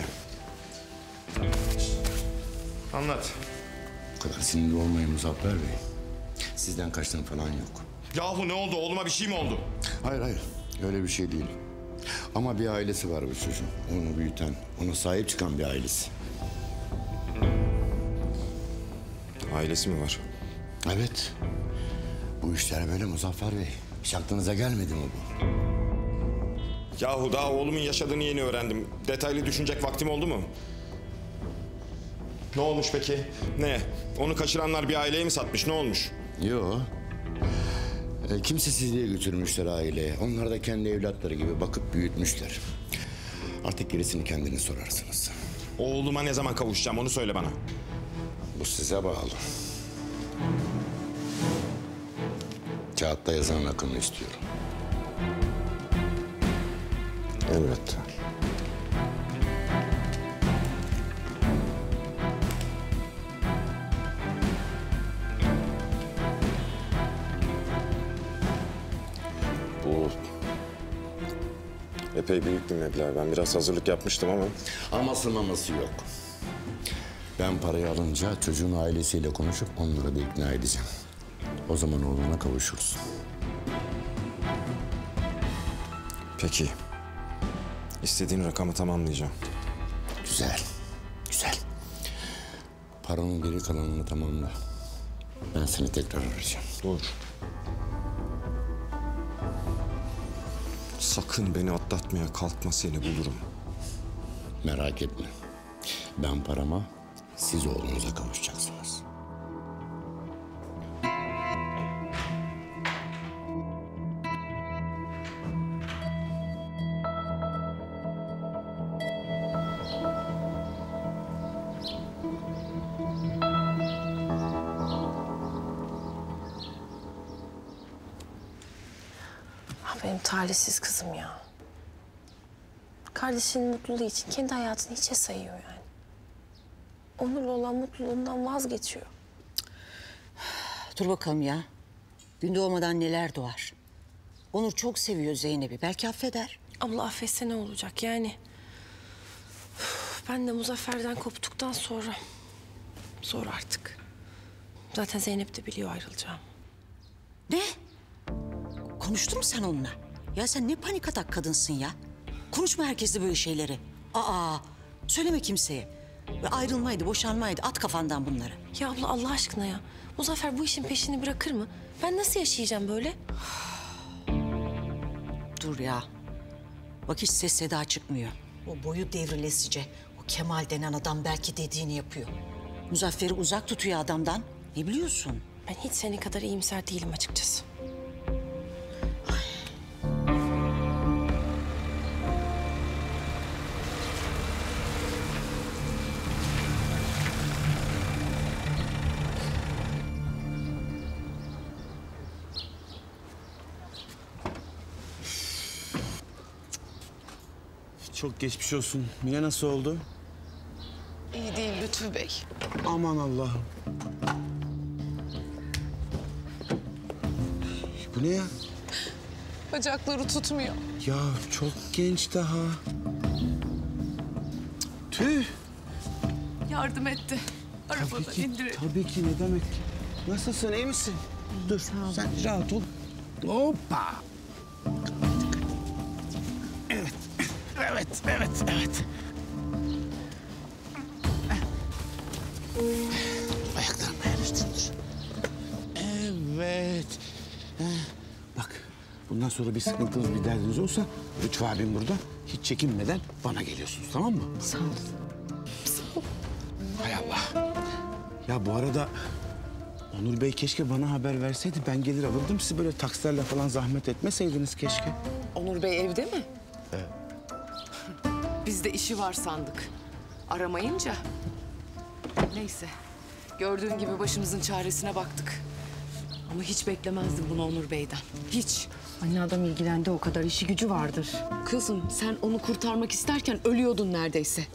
[SPEAKER 1] Anlat.
[SPEAKER 21] Bu kadar sinirli olmayın Muzaffer Bey. Sizden kaçtığım falan yok.
[SPEAKER 1] Yahu ne oldu? Oğluma bir şey mi oldu?
[SPEAKER 21] Hayır hayır. Öyle bir şey değil. Ama bir ailesi var bu çocuğun. Onu büyüten, ona sahip çıkan bir ailesi.
[SPEAKER 1] Ailesi mi var?
[SPEAKER 21] Evet. Bu işler böyle Muzaffer Bey. Hiç aklınıza gelmedi mi bu?
[SPEAKER 1] Yahu daha oğlumun yaşadığını yeni öğrendim. Detaylı düşünecek vaktim oldu mu? Ne olmuş peki? Ne? Onu kaçıranlar bir aileye mi satmış? Ne olmuş?
[SPEAKER 21] Yo. E, kimsesizliğe götürmüşler aileye. Onlar da kendi evlatları gibi bakıp büyütmüşler. Artık gerisini kendiniz sorarsınız.
[SPEAKER 1] Oğluma ne zaman kavuşacağım onu söyle bana.
[SPEAKER 21] Bu size bağlı. Kağıtta yazan rakamını istiyorum.
[SPEAKER 1] Elbette. Bu epey büyük bir meblağ. Ben biraz hazırlık yapmıştım ama.
[SPEAKER 21] Aması maması yok. Ben parayı alınca çocuğun ailesiyle konuşup onları da ikna edeceğim. O zaman oğluna kavuşursun.
[SPEAKER 1] Peki. İstediğin rakamı tamamlayacağım.
[SPEAKER 21] Güzel. Güzel. Paranın geri kalanını tamamla. Ben seni tekrar arayacağım.
[SPEAKER 1] Dur. Sakın beni atlatmaya kalkma, seni bulurum.
[SPEAKER 21] Merak etme. Ben parama, siz oğlunuza kavuşacaksınız.
[SPEAKER 2] Benim talihsiz kızım ya. Kardeşinin mutluluğu için kendi hayatını hiçe sayıyor yani. Onur'la olan mutluluğundan vazgeçiyor.
[SPEAKER 10] Dur bakalım ya. Gün doğmadan neler doğar. Onur çok seviyor Zeynep'i. Belki affeder.
[SPEAKER 2] Abla affetse ne olacak yani? Ben de Muzaffer'den koptuktan sonra zor artık. Zaten Zeynep de biliyor ayrılacağım.
[SPEAKER 10] Ne? Konuştun mu sen onunla? Ya sen ne panik atak kadınsın ya. Konuşma herkesle böyle şeyleri. Aa, söyleme kimseye. Ve ayrılmaydı, boşanmaydı. At kafandan bunları.
[SPEAKER 2] Ya abla Allah aşkına ya. Muzaffer bu işin peşini bırakır mı? Ben nasıl yaşayacağım böyle?
[SPEAKER 10] Dur ya. Bak hiç ses seda çıkmıyor. O boyu devrilesice. O Kemal denen adam belki dediğini yapıyor. Muzaffer'i uzak tutuyor adamdan. Ne biliyorsun?
[SPEAKER 2] Ben hiç senin kadar iyimser değilim açıkçası.
[SPEAKER 6] Çok geçmiş olsun. Mine nasıl oldu?
[SPEAKER 3] İyi değil Lütfü Bey.
[SPEAKER 6] Aman Allah'ım. Bu ne ya?
[SPEAKER 3] Bacakları tutmuyor.
[SPEAKER 6] Ya çok genç daha. Tüh.
[SPEAKER 3] Yardım etti. Arabadan
[SPEAKER 6] Tabii ki,
[SPEAKER 3] indirelim.
[SPEAKER 6] tabii ki ne demek. Nasılsın, iyi misin? Dur, sen rahat ol. Hoppa. Evet, evet, evet, evet. Ayaklarımı yerleştir. Evet. Bak, bundan sonra bir sıkıntınız, bir derdiniz olsa Lütfü abim burada. Hiç çekinmeden bana geliyorsunuz, tamam mı?
[SPEAKER 3] Sağ ol. Sağ ol.
[SPEAKER 6] Hay Allah. Ya bu arada Onur Bey keşke bana haber verseydi. Ben gelir alırdım sizi, böyle taksilerle falan zahmet etmeseydiniz keşke.
[SPEAKER 3] Onur Bey evde mi?
[SPEAKER 6] Evet.
[SPEAKER 3] Biz de işi var sandık. Aramayınca. Neyse. Gördüğün gibi başımızın çaresine baktık. Ama hiç beklemezdim bunu Onur Bey'den. Hiç.
[SPEAKER 22] Anne adam ilgilendi, o kadar işi gücü vardır.
[SPEAKER 3] Kızım sen onu kurtarmak isterken ölüyordun neredeyse.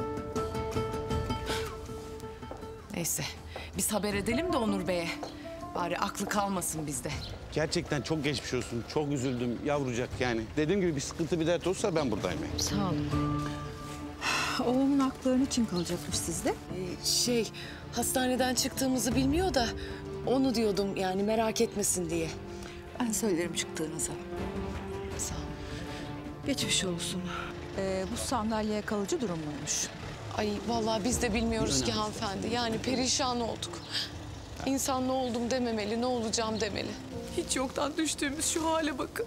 [SPEAKER 3] Neyse. Biz haber edelim de Onur Bey'e. Bari aklı kalmasın bizde.
[SPEAKER 6] Gerçekten çok geçmiş olsun. Çok üzüldüm yavrucak yani. Dediğim gibi bir sıkıntı, bir dert olsa ben buradayım. Yani.
[SPEAKER 22] Sağ olun. Oğlumun aklı için kalacakmış sizde.
[SPEAKER 3] Ee, şey, hastaneden çıktığımızı bilmiyor da onu diyordum yani merak etmesin diye.
[SPEAKER 22] Ben söylerim çıktığınızı.
[SPEAKER 3] Sağ ol.
[SPEAKER 22] Geçmiş olsun. Ee, bu sandalyeye kalıcı durumluymuş.
[SPEAKER 3] Ay vallahi biz de bilmiyoruz ki hanımefendi. Yani perişan olduk. İnsan ne oldum dememeli, ne olacağım demeli. Hiç yoktan düştüğümüz şu hale bakın.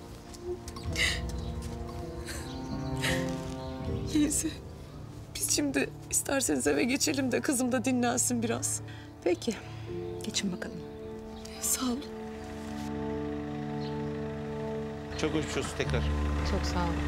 [SPEAKER 3] Neyse. Biz şimdi isterseniz eve geçelim de kızım da dinlensin biraz.
[SPEAKER 22] Peki. Geçin bakalım.
[SPEAKER 3] Sağ olun.
[SPEAKER 6] Çok geçmiş olsun tekrar.
[SPEAKER 22] Çok sağ olun.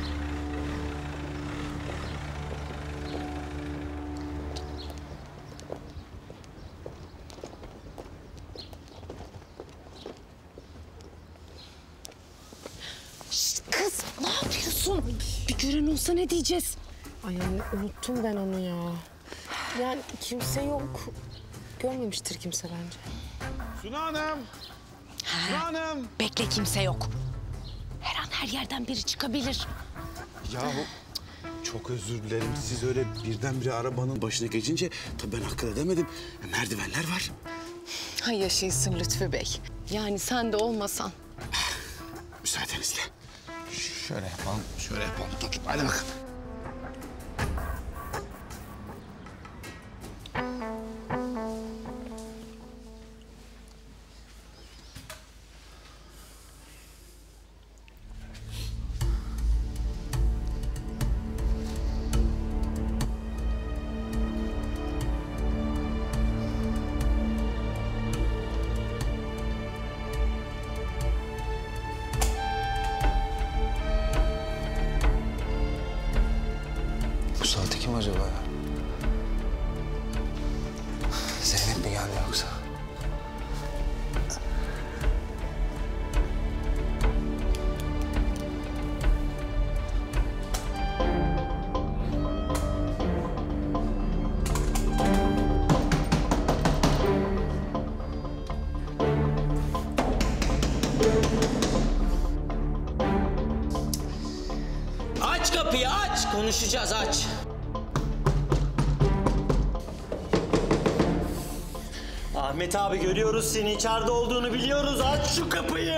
[SPEAKER 3] Şişt, kız ne yapıyorsun? Bir gören olsa ne diyeceğiz?
[SPEAKER 22] Ay anne unuttum ben onu ya. Yani kimse yok. Görmemiştir kimse bence.
[SPEAKER 6] Suna Hanım. Suna Hanım.
[SPEAKER 3] Bekle kimse yok. Her an her yerden biri çıkabilir.
[SPEAKER 6] Yahu çok özür dilerim. Siz öyle birdenbire arabanın başına geçince tabii ben akıl edemedim. Merdivenler var.
[SPEAKER 3] Hay yaşaysın Lütfü Bey. Yani sen de olmasan.
[SPEAKER 6] Müsaadenizle. Şöyle yapalım, şöyle yapalım. Dur, hadi bakalım.
[SPEAKER 5] Bu saatte kim acaba ya? Zeynep mi geldi yoksa?
[SPEAKER 11] Aç kapıyı aç. Konuşacağız aç.
[SPEAKER 4] Ahmet abi görüyoruz seni içeride olduğunu biliyoruz. Aç şu kapıyı.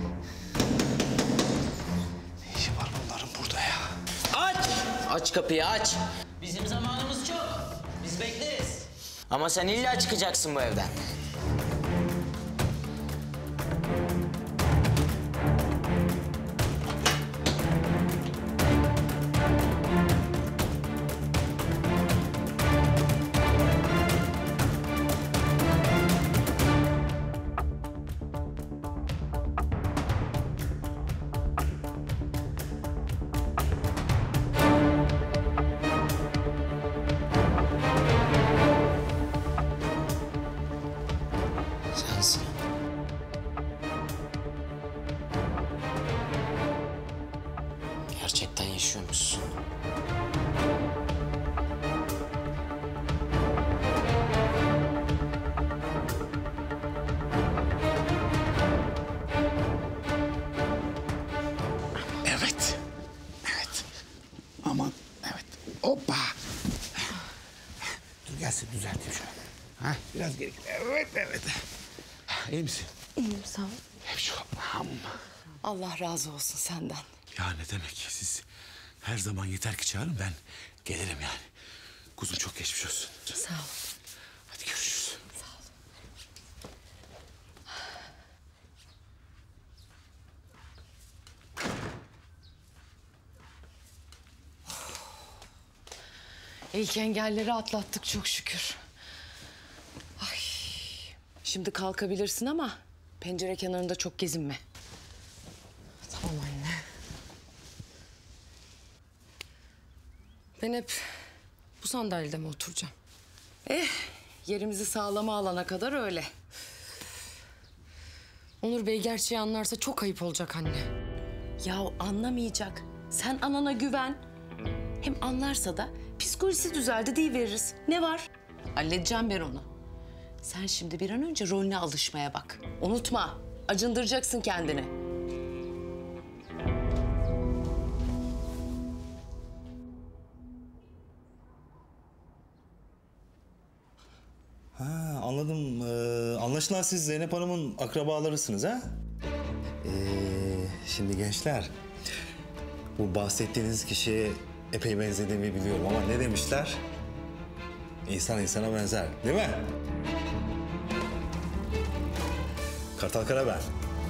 [SPEAKER 19] Ne işi var bunların burada ya?
[SPEAKER 11] Aç! Aç kapıyı aç. Bizim zamanımız çok. Biz bekleriz. Ama sen illa çıkacaksın bu evden. Sensin. Gerçekten yaşıyor musun?
[SPEAKER 6] Evet. Evet. Aman evet. Hoppa. Dur gelsin düzelteyim şöyle. Ha, biraz geri. Evet evet. İyi misin?
[SPEAKER 3] İyiyim sağ ol.
[SPEAKER 6] Hep şu ham.
[SPEAKER 3] Allah razı olsun senden.
[SPEAKER 6] Ya ne demek siz her zaman yeter ki çağırın ben gelirim yani. Kuzum çok geçmiş olsun.
[SPEAKER 3] Sağ ol.
[SPEAKER 6] Hadi görüşürüz.
[SPEAKER 3] İlk engelleri atlattık çok şükür. Ay. Şimdi kalkabilirsin ama pencere kenarında çok gezinme.
[SPEAKER 22] Tamam anne. Ben hep bu sandalyede mi oturacağım?
[SPEAKER 3] Eh, yerimizi sağlama alana kadar öyle.
[SPEAKER 22] Onur Bey gerçeği anlarsa çok ayıp olacak anne.
[SPEAKER 3] Ya anlamayacak. Sen anana güven. Hem anlarsa da psikolojisi düzeldi deyiveririz. Ne var? Halledeceğim ben onu. Sen şimdi bir an önce rolüne alışmaya bak. Unutma, acındıracaksın kendini.
[SPEAKER 17] Ha, anladım. Ee, anlaşılan siz Zeynep Hanım'ın akrabalarısınız ha? Ee, şimdi gençler, bu bahsettiğiniz kişiye epey benzediğimi biliyorum ama ne demişler? İnsan insana benzer, değil mi? Kartal Kara ben.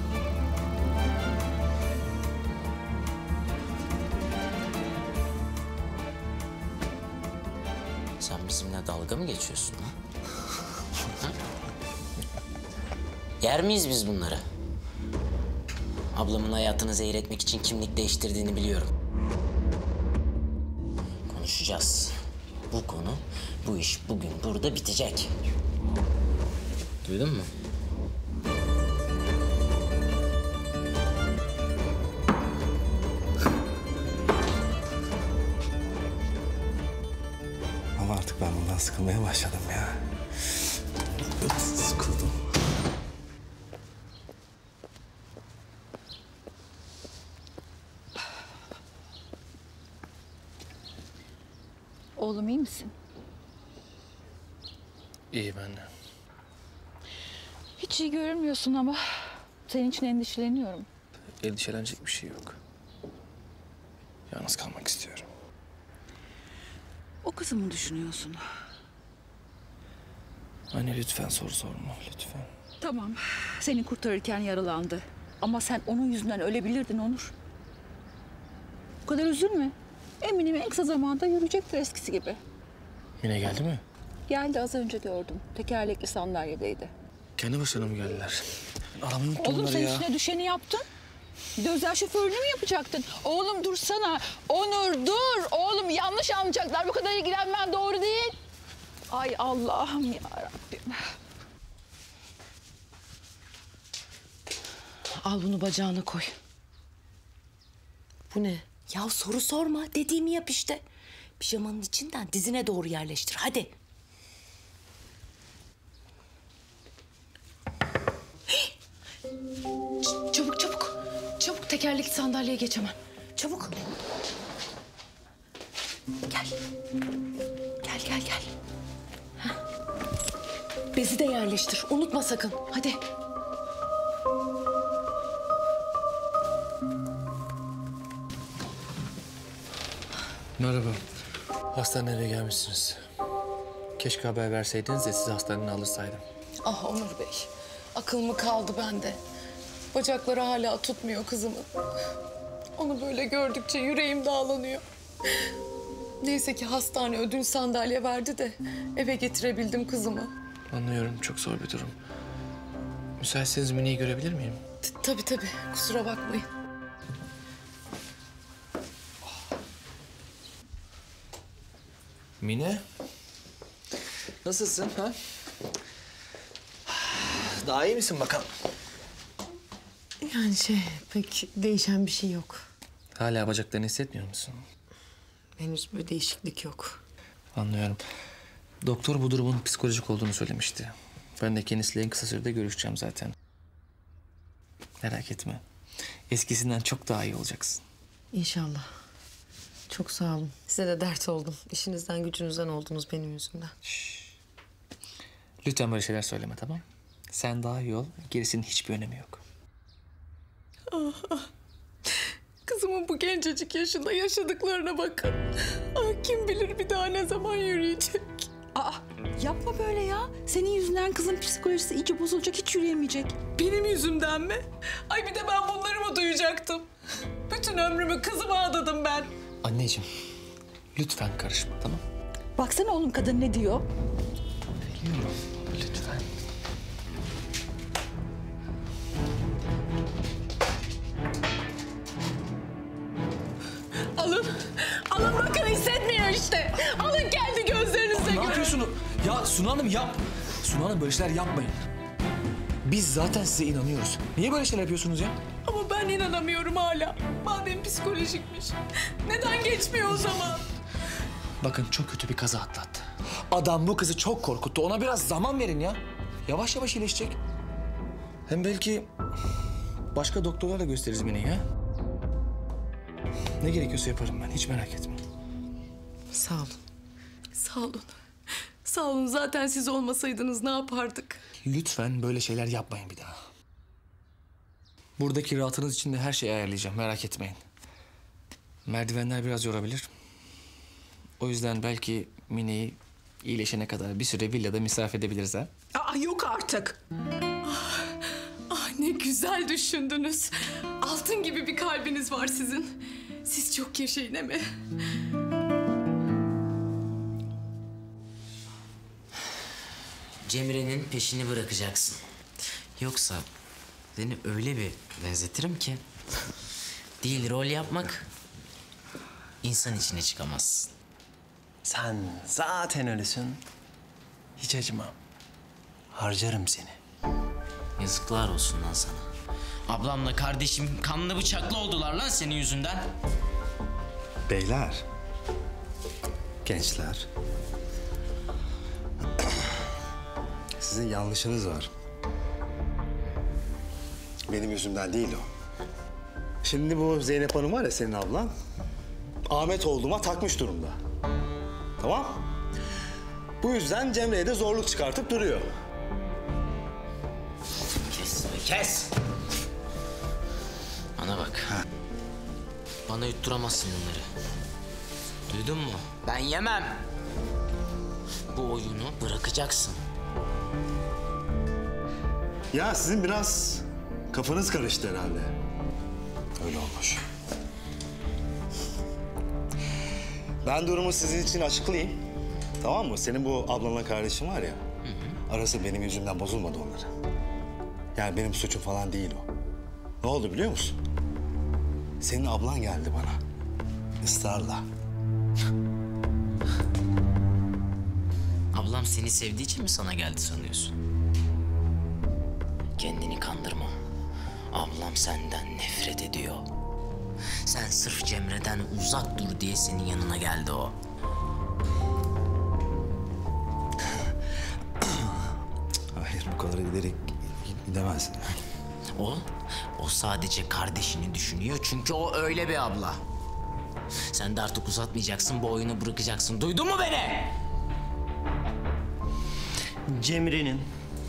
[SPEAKER 11] Sen bizimle dalga mı geçiyorsun ha? Ha? Yer miyiz biz bunları? Ablamın hayatını zehir etmek için kimlik değiştirdiğini biliyorum. Konuşacağız. Bu konu, bu iş bugün burada bitecek. Duydun mu?
[SPEAKER 17] Ama artık ben bundan sıkılmaya başladım ya. Sıkıldım.
[SPEAKER 15] Oğlum iyi misin?
[SPEAKER 5] İyi ben de.
[SPEAKER 15] Hiç iyi görünmüyorsun ama senin için endişeleniyorum.
[SPEAKER 5] Endişelenecek bir şey yok. Yalnız kalmak istiyorum.
[SPEAKER 15] O kızı mı düşünüyorsun?
[SPEAKER 5] Anne lütfen soru sorma lütfen.
[SPEAKER 15] Tamam. Seni kurtarırken yaralandı. Ama sen onun yüzünden ölebilirdin Onur. Bu kadar üzülme. Eminim en kısa zamanda yürüyecektir eskisi gibi.
[SPEAKER 5] Mine geldi mi?
[SPEAKER 15] Geldi az önce gördüm. Tekerlekli sandalyedeydi.
[SPEAKER 5] Kendi başına mı geldiler? Aramayı unuttum
[SPEAKER 15] Oğlum
[SPEAKER 5] onları
[SPEAKER 15] sen
[SPEAKER 5] ya.
[SPEAKER 15] üstüne düşeni yaptın. Bir de özel şoförlüğünü mü yapacaktın? Oğlum dursana. Onur dur. Oğlum yanlış anlayacaklar. Bu kadar ilgilenmen doğru değil. Ay Allah'ım ya Rabbim.
[SPEAKER 3] Al bunu bacağına koy.
[SPEAKER 22] Bu ne?
[SPEAKER 3] Ya soru sorma, dediğimi yap işte. Pijamanın içinden dizine doğru yerleştir, hadi. Ç- çabuk çabuk. Çabuk tekerlekli sandalyeye geç hemen. Çabuk. Gel. Gel gel gel. Heh. Bezi de yerleştir. Unutma sakın. Hadi.
[SPEAKER 5] Merhaba. Hastaneye gelmişsiniz. Keşke haber verseydiniz de sizi hastaneden alırsaydım.
[SPEAKER 3] Ah Onur Bey. Akıl mı kaldı bende? Bacakları hala tutmuyor kızımın. Onu böyle gördükçe yüreğim dağlanıyor. Neyse ki hastane ödül sandalye verdi de eve getirebildim kızımı.
[SPEAKER 5] Anlıyorum, çok zor bir durum. Müsaitseniz Mine'yi görebilir miyim?
[SPEAKER 3] T- Tabii tabii, kusura bakmayın.
[SPEAKER 5] Mine? Nasılsın ha? Daha iyi misin bakalım?
[SPEAKER 22] Yani şey pek değişen bir şey yok.
[SPEAKER 5] Hala bacaklarını hissetmiyor musun?
[SPEAKER 22] Henüz bir değişiklik yok.
[SPEAKER 5] Anlıyorum. Doktor bu durumun psikolojik olduğunu söylemişti. Ben de kendisiyle en kısa sürede görüşeceğim zaten. Merak etme. Eskisinden çok daha iyi olacaksın.
[SPEAKER 22] İnşallah. Çok sağ olun. Size de dert oldum. İşinizden gücünüzden oldunuz benim yüzümden.
[SPEAKER 5] Lütfen böyle şeyler söyleme, tamam? Sen daha iyi ol. Gerisinin hiçbir önemi yok.
[SPEAKER 3] Ah, ah. Kızımın bu gencecik yaşında yaşadıklarına bakın. Ah, kim bilir bir daha ne zaman yürüyecek.
[SPEAKER 12] Aa, yapma böyle ya. Senin yüzünden kızın psikolojisi iyice bozulacak, hiç yürüyemeyecek.
[SPEAKER 3] Benim yüzümden mi? Ay bir de ben bunları mı duyacaktım? Bütün ömrümü kızıma adadım ben.
[SPEAKER 5] Anneciğim, lütfen karışma, tamam?
[SPEAKER 12] Baksana oğlum kadın ne diyor?
[SPEAKER 5] Biliyorum, lütfen.
[SPEAKER 3] Alın, alın bakın hissetmiyor işte. Alın kendi gözlerinizle
[SPEAKER 5] Ne
[SPEAKER 3] görün.
[SPEAKER 5] yapıyorsun? Ya Sunu Hanım yap. Sunu Hanım böyle şeyler yapmayın. Biz zaten size inanıyoruz. Niye böyle şeyler yapıyorsunuz ya?
[SPEAKER 3] Ama ben inanamıyorum hala. Madem psikolojikmiş. Neden geçmiyor o zaman?
[SPEAKER 5] Bakın çok kötü bir kaza atlattı. Adam bu kızı çok korkuttu. Ona biraz zaman verin ya. Yavaş yavaş iyileşecek. Hem belki başka doktorlara gösteririz Mine'yi ha. Ne gerekiyorsa yaparım ben. Hiç merak etme.
[SPEAKER 22] Sağ olun.
[SPEAKER 3] Sağ olun. Sağ olun. Zaten siz olmasaydınız ne yapardık?
[SPEAKER 5] Lütfen böyle şeyler yapmayın bir daha. Buradaki rahatınız için de her şeyi ayarlayacağım. Merak etmeyin. Merdivenler biraz yorabilir. O yüzden belki Mine'yi iyileşene kadar bir süre villada misafir edebiliriz ha.
[SPEAKER 3] Aa, yok artık. Ah, ah, ne güzel düşündünüz. Altın gibi bir kalbiniz var sizin. Siz çok yaşayın değil mi?
[SPEAKER 11] Cemre'nin peşini bırakacaksın. Yoksa seni öyle bir benzetirim ki değil rol yapmak, insan içine çıkamazsın.
[SPEAKER 19] Sen zaten öylesin. Hiç acımam. Harcarım seni.
[SPEAKER 11] Yazıklar olsun lan sana. Ablamla kardeşim kanlı bıçaklı oldular lan senin yüzünden.
[SPEAKER 17] Beyler, gençler. Sizin yanlışınız var. Benim yüzümden değil o. Şimdi bu Zeynep Hanım var ya senin ablan. Ahmet oğluma takmış durumda. Tamam? Bu yüzden Cemre'ye de zorluk çıkartıp duruyor.
[SPEAKER 11] Kes be kes. Bana bak.
[SPEAKER 17] Ha.
[SPEAKER 11] Bana yutturamazsın bunları. Duydun mu? Ben yemem. Bu oyunu bırakacaksın.
[SPEAKER 17] Ya sizin biraz kafanız karıştı herhalde. Öyle olmuş. Ben durumu sizin için açıklayayım. Tamam mı? Senin bu ablanla kardeşin var ya. Hı hı. Arası benim yüzümden bozulmadı onlara. Yani benim suçum falan değil o. Ne oldu biliyor musun? Senin ablan geldi bana. Israrla.
[SPEAKER 11] Ablam seni sevdiği için mi sana geldi sanıyorsun? Kendini kandırma. Ablam senden nefret ediyor. Sen sırf Cemre'den uzak dur diye senin yanına geldi o.
[SPEAKER 17] Hayır, bu kadar ileri gidemezsin.
[SPEAKER 11] O, o sadece kardeşini düşünüyor çünkü o öyle bir abla. Sen de artık uzatmayacaksın, bu oyunu bırakacaksın. Duydun mu beni?
[SPEAKER 19] Cemre'nin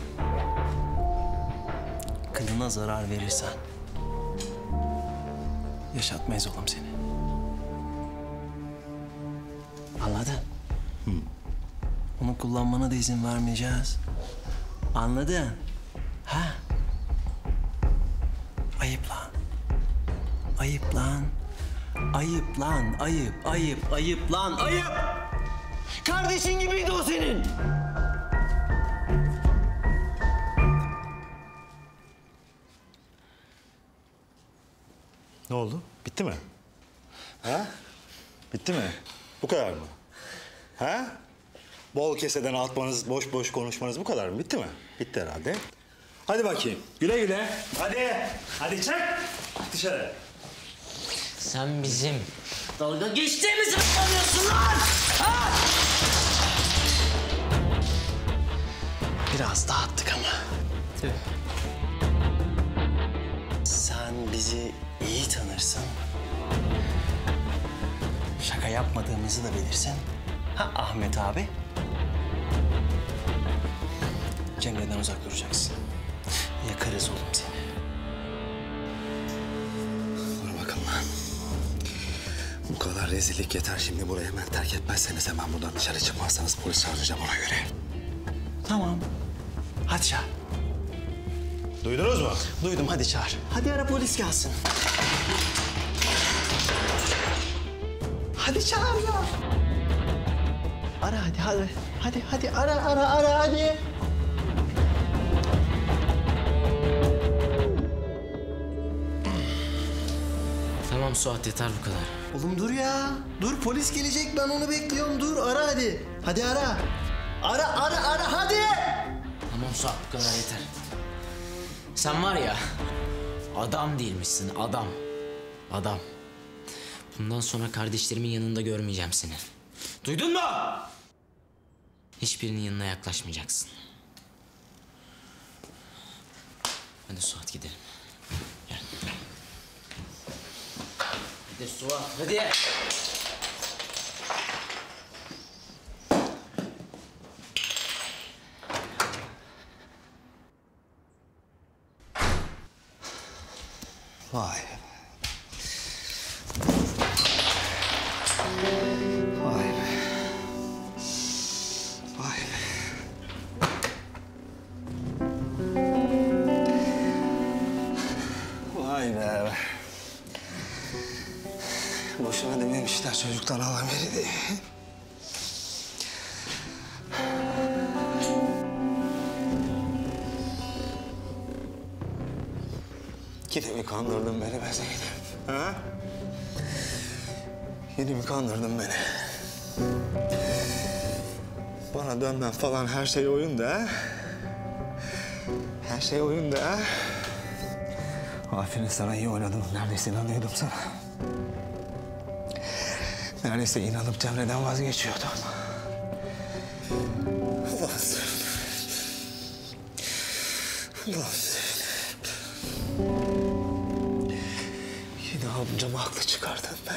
[SPEAKER 19] kılına zarar verirsen yaşatmayız oğlum seni. Anladın? Hı. Onu kullanmana da izin vermeyeceğiz. Anladın? Ha? Ayıp lan. Ayıp lan. Ayıp lan. Ayıp, ayıp, ayıp lan. Ayıp! Kardeşin gibiydi o senin.
[SPEAKER 17] Ne oldu? Bitti mi? Ha? Bitti mi? Bu kadar mı? Ha? Bol keseden atmanız, boş boş konuşmanız bu kadar mı? Bitti mi? Bitti herhalde. Hadi bakayım. Güle güle. Hadi. Hadi çık. Dışarı.
[SPEAKER 11] Sen bizim dalga geçtiğimizi mi sanıyorsun lan? Ha?
[SPEAKER 19] Biraz dağıttık ama. Tüh. Sen bizi iyi tanırsın. Şaka yapmadığımızı da bilirsin. Ha Ahmet abi? Cemre'den uzak duracaksın. Yakarız oğlum seni.
[SPEAKER 17] Dur bakalım lan. Bu kadar rezillik yeter. Şimdi burayı hemen terk etmezseniz, hemen buradan dışarı çıkmazsanız polis çağıracağım ona göre.
[SPEAKER 19] Tamam. Hadi çağır.
[SPEAKER 17] Duydunuz mu?
[SPEAKER 19] Duydum, hadi çağır. Hadi ara polis gelsin. Hadi çağır ya. Ara hadi hadi. Hadi hadi ara ara ara hadi.
[SPEAKER 11] Tamam Suat, yeter bu kadar.
[SPEAKER 19] Oğlum dur ya. Dur, polis gelecek, ben onu bekliyorum. Dur ara hadi. Hadi ara. Ara ara ara hadi.
[SPEAKER 11] Tamam Suat, bu kadar yeter. Sen var ya, adam değilmişsin, adam. Adam. Bundan sonra kardeşlerimin yanında görmeyeceğim seni. Duydun mu? Hiçbirinin yanına yaklaşmayacaksın. Hadi Suat, gidelim. Gel. Hadi Suat, hadi.
[SPEAKER 17] Vay. Vay be. Vay be. Vay be. Boşuna dememişler çocuktan alan beri diye. Yine mi kandırdın beni be Zeynep? Ha? Yine mi kandırdın beni? Bana dönmem falan her şey oyundu ha? Her şey oyundu ha? Aferin sana, iyi oynadım. Neredeyse inanıyordum sana. Neredeyse inanıp Cemre'den vazgeçiyordum. Ulan Zeynep. Ulan Zeynep. Yine amcamı haklı çıkardın be.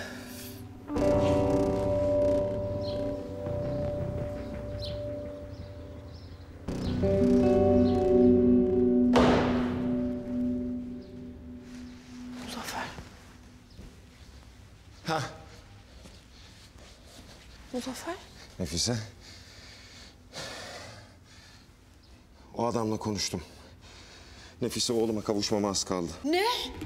[SPEAKER 2] Muzaffer.
[SPEAKER 1] Ha.
[SPEAKER 2] Muzaffer.
[SPEAKER 1] Nefise. O adamla konuştum. Nefise oğluma kavuşmama az kaldı.
[SPEAKER 2] Ne?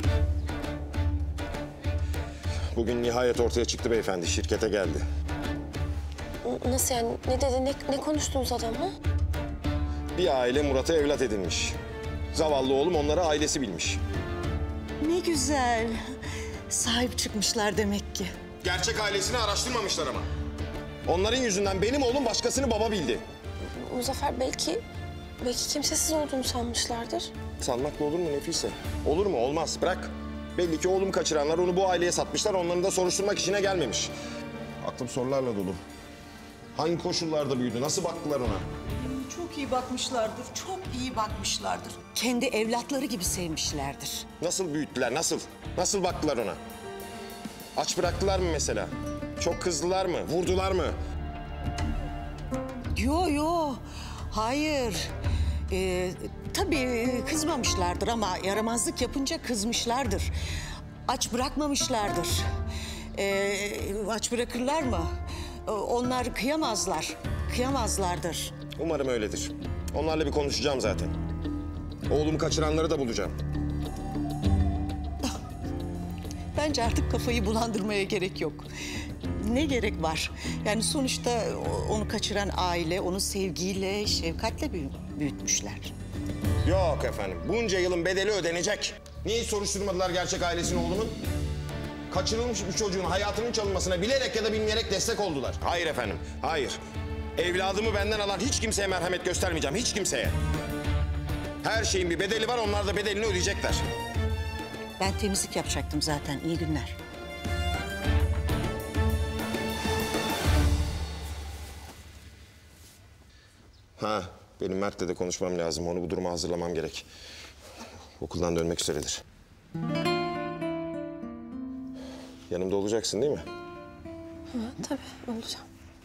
[SPEAKER 1] Bugün nihayet ortaya çıktı beyefendi. Şirkete geldi.
[SPEAKER 2] Nasıl yani? Ne dedi? Ne, ne konuştunuz adamla?
[SPEAKER 1] Bir aile Murat'ı evlat edinmiş. Zavallı oğlum onlara ailesi bilmiş.
[SPEAKER 10] Ne güzel. Sahip çıkmışlar demek ki.
[SPEAKER 1] Gerçek ailesini araştırmamışlar ama. Onların yüzünden benim oğlum başkasını baba bildi.
[SPEAKER 2] Muzaffer belki... Belki kimsesiz olduğunu sanmışlardır.
[SPEAKER 1] Sanmakla olur mu Nefise? Olur mu? Olmaz. Bırak. Belli ki oğlumu kaçıranlar onu bu aileye satmışlar. Onların da soruşturmak işine gelmemiş. Aklım sorularla dolu. Hangi koşullarda büyüdü? Nasıl baktılar ona?
[SPEAKER 10] Çok iyi bakmışlardır, çok iyi bakmışlardır. Kendi evlatları gibi sevmişlerdir.
[SPEAKER 1] Nasıl büyüttüler? Nasıl? Nasıl baktılar ona? Aç bıraktılar mı mesela? Çok kızdılar mı? Vurdular mı?
[SPEAKER 10] Yo yo. Hayır. Ee, tabii kızmamışlardır ama yaramazlık yapınca kızmışlardır. Aç bırakmamışlardır. Ee, aç bırakırlar mı? Ee, Onlar kıyamazlar. Kıyamazlardır.
[SPEAKER 1] Umarım öyledir. Onlarla bir konuşacağım zaten. Oğlumu kaçıranları da bulacağım.
[SPEAKER 10] Bence artık kafayı bulandırmaya gerek yok. Ne gerek var? Yani sonuçta onu kaçıran aile onu sevgiyle, şefkatle büyü- büyütmüşler.
[SPEAKER 1] Yok efendim. Bunca yılın bedeli ödenecek. Niye hiç soruşturmadılar gerçek ailesini oğlumun? Kaçırılmış bir çocuğun hayatının çalınmasına bilerek ya da bilmeyerek destek oldular. Hayır efendim, hayır. Evladımı benden alan hiç kimseye merhamet göstermeyeceğim, hiç kimseye. Her şeyin bir bedeli var, onlar da bedelini ödeyecekler.
[SPEAKER 10] Ben temizlik yapacaktım zaten. İyi günler.
[SPEAKER 1] Ha, benim Mert'le de konuşmam lazım. Onu bu duruma hazırlamam gerek. Okuldan dönmek üzeredir. Yanımda olacaksın değil mi?
[SPEAKER 2] Ha, tabii olacağım.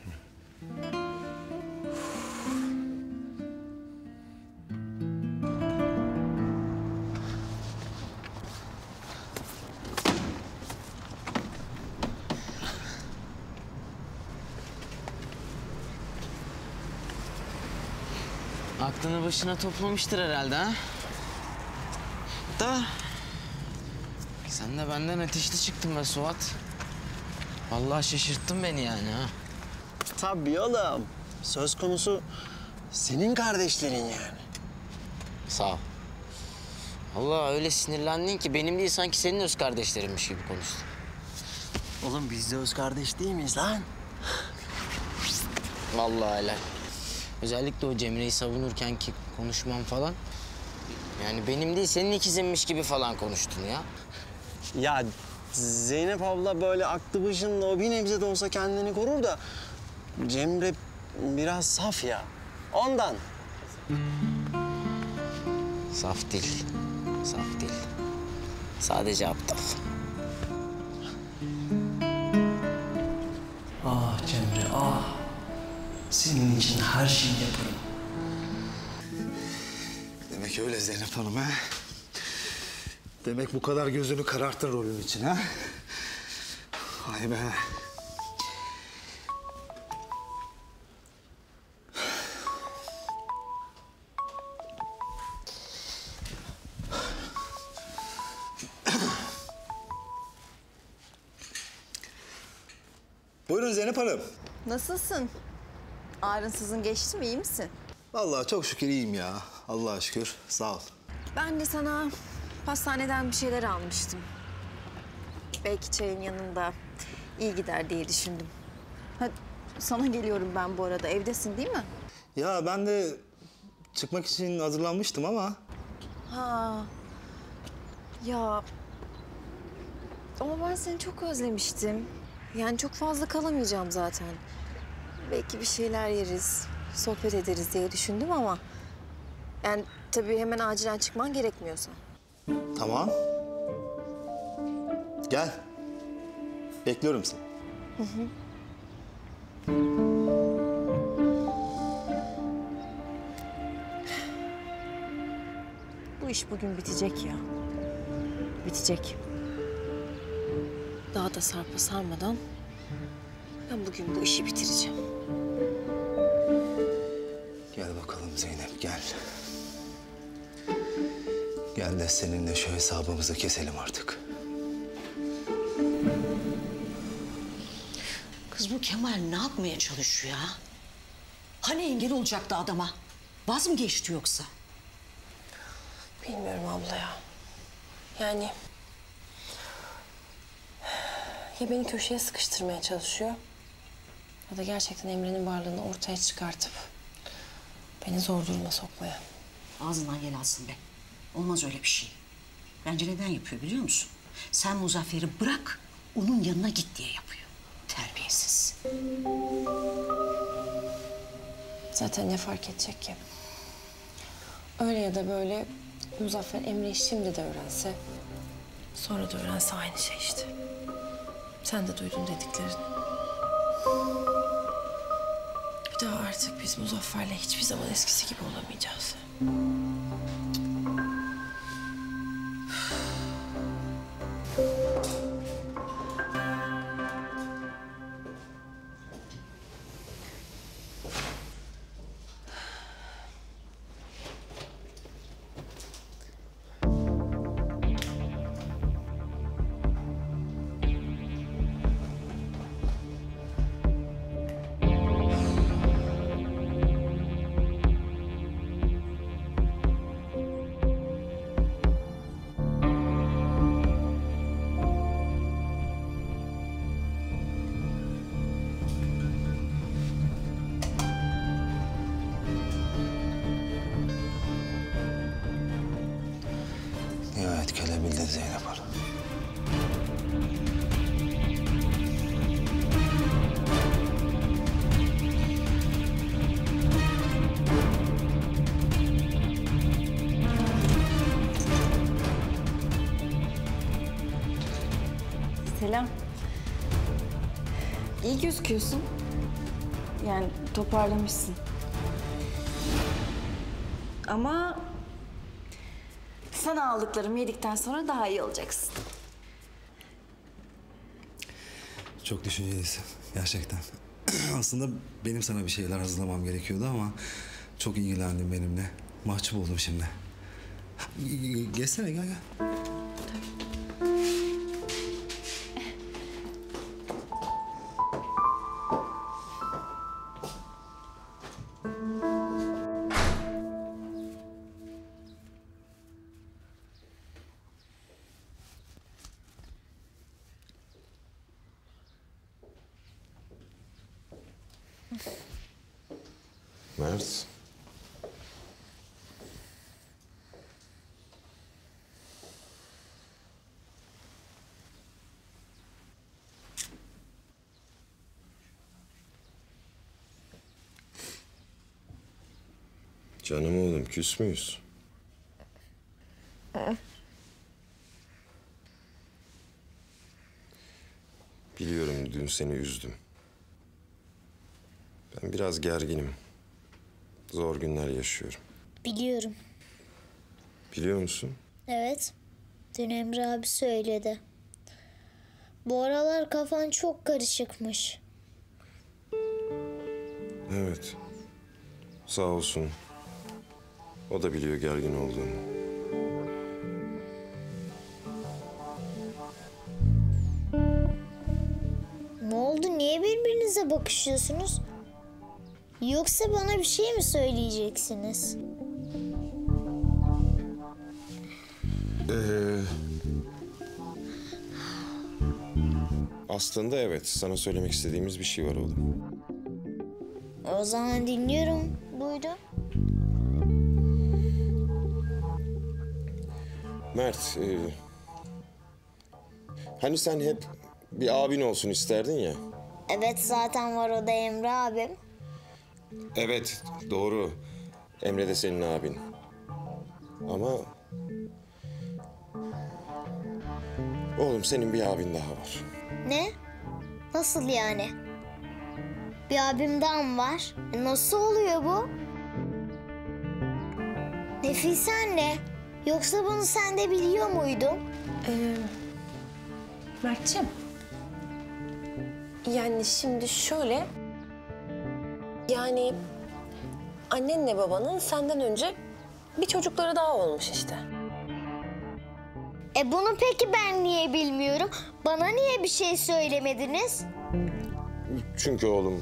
[SPEAKER 11] Aklını başına toplamıştır herhalde ha? Da sen de benden ateşli çıktın be Suat. Vallahi şaşırttın beni yani ha.
[SPEAKER 19] Tabii oğlum. Söz konusu senin kardeşlerin yani.
[SPEAKER 11] Sağ ol. Allah öyle sinirlendin ki benim değil sanki senin öz kardeşlerinmiş gibi konuştun.
[SPEAKER 19] Oğlum biz de öz kardeş değil miyiz lan?
[SPEAKER 11] Vallahi helal. Özellikle o Cemre'yi savunurken ki konuşmam falan. Yani benim değil senin ikizinmiş gibi falan konuştun ya.
[SPEAKER 19] Ya Zeynep abla böyle aklı başında o bir nebze de olsa kendini korur da... Cemre biraz saf ya. Ondan.
[SPEAKER 11] Saf değil. Saf değil. Sadece aptal.
[SPEAKER 19] Ah Cemre ah. Senin için her şeyi yaparım.
[SPEAKER 17] Demek öyle Zeynep Hanım ha? Demek bu kadar gözünü kararttın rolün için ha? Vay be. Buyurun Zeynep Hanım.
[SPEAKER 15] Nasılsın? Ağrınsızın geçti mi? İyi misin?
[SPEAKER 17] Vallahi çok şükür iyiyim ya. Allah'a şükür. Sağ ol.
[SPEAKER 15] Ben de sana pastaneden bir şeyler almıştım. Belki çayın yanında iyi gider diye düşündüm. Ha, sana geliyorum ben bu arada. Evdesin değil mi?
[SPEAKER 17] Ya ben de çıkmak için hazırlanmıştım ama...
[SPEAKER 15] Ha. Ya. Ama ben seni çok özlemiştim. Yani çok fazla kalamayacağım zaten. Belki bir şeyler yeriz, sohbet ederiz diye düşündüm ama... Yani tabii hemen acilen çıkman gerekmiyorsa.
[SPEAKER 17] Tamam. Gel. Bekliyorum seni.
[SPEAKER 15] Hı hı. Bu iş bugün bitecek ya. Bitecek. Daha da sarpa sarmadan ben bugün bu işi bitireceğim.
[SPEAKER 17] Gel bakalım Zeynep, gel. Gel de seninle şu hesabımızı keselim artık.
[SPEAKER 10] Kız bu Kemal ne yapmaya çalışıyor ya? Hani engel olacaktı adama? Vaz mı geçti yoksa?
[SPEAKER 2] Bilmiyorum abla ya. Yani... Ya beni köşeye sıkıştırmaya çalışıyor... ya da gerçekten Emre'nin varlığını ortaya çıkartıp... beni zor duruma sokmaya.
[SPEAKER 10] Ağzından yel alsın be. Olmaz öyle bir şey. Bence neden yapıyor biliyor musun? Sen Muzaffer'i bırak, onun yanına git diye yapıyor. Terbiyesiz.
[SPEAKER 2] Zaten ne fark edecek ki? Öyle ya da böyle Muzaffer Emre'yi şimdi de öğrense... sonra da öğrense aynı şey işte. Sen de duydun dediklerini. Bir daha artık biz Muzaffer'le hiçbir zaman eskisi gibi olamayacağız.
[SPEAKER 17] Nihayet gelebildi Zeynep Hanım.
[SPEAKER 15] Selam. İyi gözüküyorsun. Yani toparlamışsın. Ama sana aldıklarımı yedikten sonra daha iyi olacaksın.
[SPEAKER 17] Çok düşüncelisin gerçekten. Aslında benim sana bir şeyler hazırlamam gerekiyordu ama çok ilgilendin benimle. Mahcup oldum şimdi. Geçsene gel gel.
[SPEAKER 1] Mert. Canım oğlum, küs müyüz? Biliyorum dün seni üzdüm. Ben biraz gerginim. Zor günler yaşıyorum.
[SPEAKER 13] Biliyorum.
[SPEAKER 1] Biliyor musun?
[SPEAKER 13] Evet. Dün Emre abi söyledi. Bu aralar kafan çok karışıkmış.
[SPEAKER 1] Evet. Sağ olsun. O da biliyor gergin olduğumu.
[SPEAKER 13] Ne oldu? Niye birbirinize bakışıyorsunuz? Yoksa bana bir şey mi söyleyeceksiniz?
[SPEAKER 1] Ee, aslında evet. Sana söylemek istediğimiz bir şey var oğlum.
[SPEAKER 13] O zaman dinliyorum. Buyurun.
[SPEAKER 1] Mert, e, hani sen hep bir abin olsun isterdin ya.
[SPEAKER 13] Evet, zaten var, o da Emre abim.
[SPEAKER 1] Evet, doğru. Emre de senin abin. Ama... Oğlum senin bir abin daha var.
[SPEAKER 13] Ne? Nasıl yani? Bir abim daha mı var? E, nasıl oluyor bu? Nefise anne, yoksa bunu sen de biliyor muydun?
[SPEAKER 2] Ee, Mert'ciğim. Yani şimdi şöyle... Yani annenle babanın senden önce bir çocukları daha olmuş işte.
[SPEAKER 13] E bunu peki ben niye bilmiyorum? Bana niye bir şey söylemediniz?
[SPEAKER 1] Çünkü oğlum...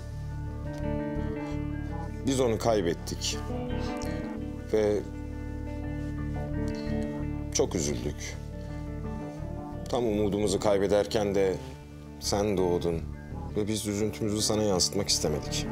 [SPEAKER 1] Biz onu kaybettik. Ve... Çok üzüldük. Tam umudumuzu kaybederken de sen doğdun. Ve biz üzüntümüzü sana yansıtmak istemedik.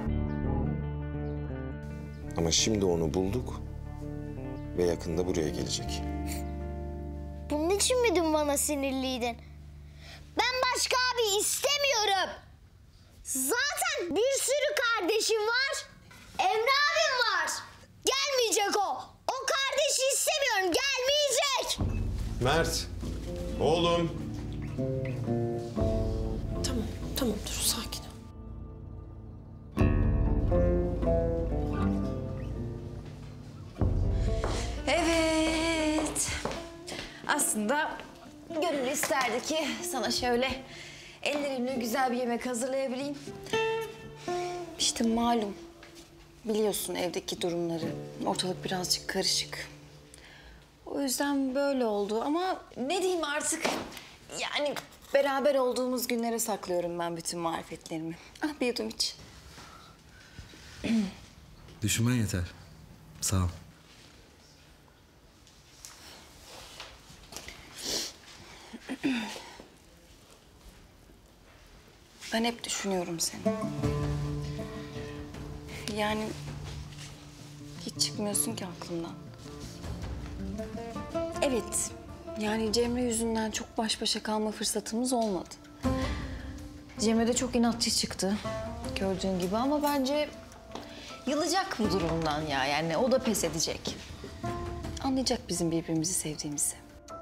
[SPEAKER 1] Ama şimdi onu bulduk. Ve yakında buraya gelecek.
[SPEAKER 13] Bunun için mi dün bana sinirliydin? Ben başka abi istemiyorum. Zaten bir sürü kardeşim var. Emre abim var. Gelmeyecek o. O kardeşi istemiyorum. Gelmeyecek.
[SPEAKER 1] Mert, oğlum.
[SPEAKER 2] Tamam, tamam dur sakin ol.
[SPEAKER 15] Evet. Aslında gönül isterdi ki sana şöyle ellerimle güzel bir yemek hazırlayabileyim. İşte malum. Biliyorsun evdeki durumları. Ortalık birazcık karışık. O yüzden böyle oldu ama ne diyeyim artık. Yani beraber olduğumuz günlere saklıyorum ben bütün marifetlerimi. Ah bir yudum iç.
[SPEAKER 17] Düşünmen yeter. Sağ ol.
[SPEAKER 15] Ben hep düşünüyorum seni. Yani hiç çıkmıyorsun ki aklımdan. Evet, yani Cemre yüzünden çok baş başa kalma fırsatımız olmadı. Cemre de çok inatçı çıktı gördüğün gibi ama bence yılacak bu durumdan ya. Yani o da pes edecek. Anlayacak bizim birbirimizi sevdiğimizi.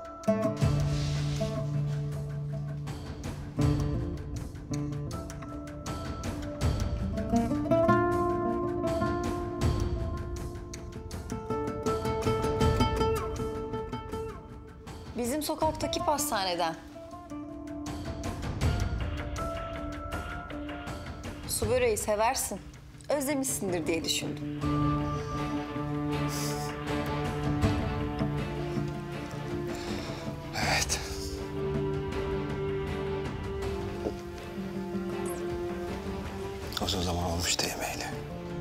[SPEAKER 15] Bizim sokaktaki pastaneden. Su böreği seversin. Özlemişsindir diye düşündüm.
[SPEAKER 17] Evet. O zaman olmuştu yemeğiyle.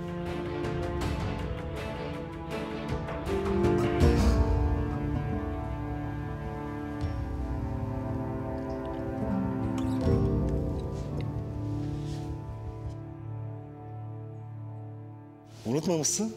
[SPEAKER 17] Unutmamışsın.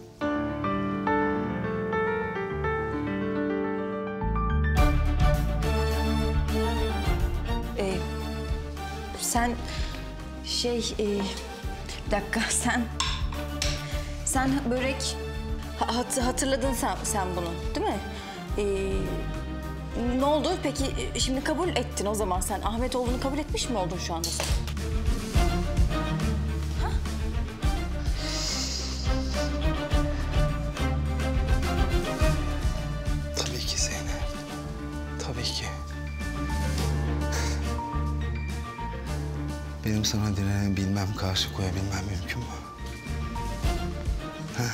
[SPEAKER 15] Ee, sen şey e, bir dakika sen sen börek ha- hat- hatırladın sen sen bunu değil mi? Ee, ne oldu peki e, şimdi kabul ettin o zaman sen Ahmet olduğunu kabul etmiş mi oldun şu anda sen?
[SPEAKER 17] Tabii ki Zeynep. Tabii ki. Benim sana direnebilmem, karşı koyabilmem mümkün mü? Ha?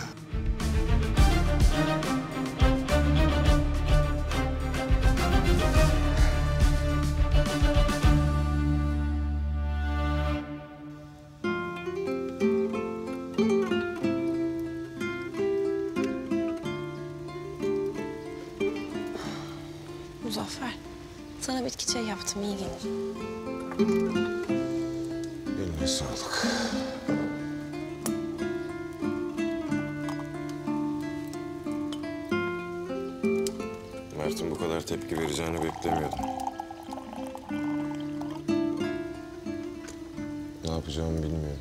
[SPEAKER 2] Muzaffer, sana bitki çayı yaptım, iyi gelir.
[SPEAKER 1] Eline sağlık. Mert'in bu kadar tepki vereceğini beklemiyordum. Ne yapacağımı bilmiyorum.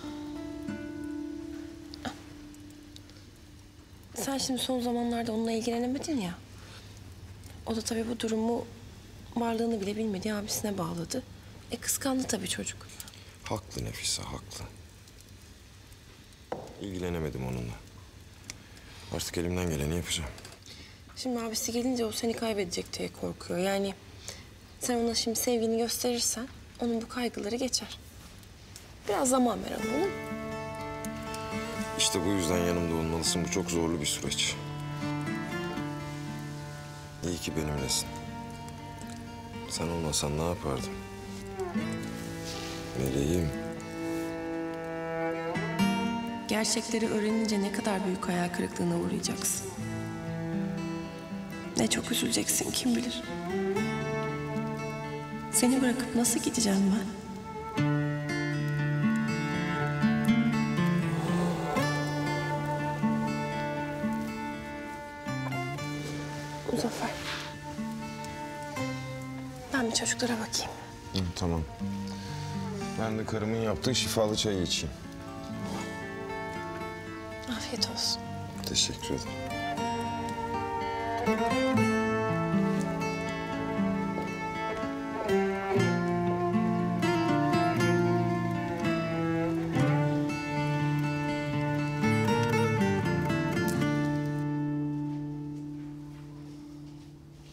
[SPEAKER 2] Sen şimdi son zamanlarda onunla ilgilenemedin ya. O da tabii bu durumu varlığını bile bilmediği abisine bağladı. E kıskandı tabii çocuk.
[SPEAKER 1] Haklı Nefise, haklı. İlgilenemedim onunla. Artık elimden geleni yapacağım.
[SPEAKER 2] Şimdi abisi gelince o seni kaybedecek diye korkuyor. Yani sen ona şimdi sevgini gösterirsen onun bu kaygıları geçer. Biraz zaman ver ona, olur mu?
[SPEAKER 1] İşte bu yüzden yanımda olmalısın. Bu çok zorlu bir süreç. İyi ki benimlesin. Sen olmasan ne yapardım? Meleğim.
[SPEAKER 2] Gerçekleri öğrenince ne kadar büyük hayal kırıklığına uğrayacaksın. Ne çok üzüleceksin kim bilir. Seni bırakıp nasıl gideceğim ben? Muzaffer. Ben bir çocuklara bakayım.
[SPEAKER 1] Hı, tamam. Ben de karımın yaptığı şifalı çayı içeyim.
[SPEAKER 2] Afiyet olsun.
[SPEAKER 1] Teşekkür ederim.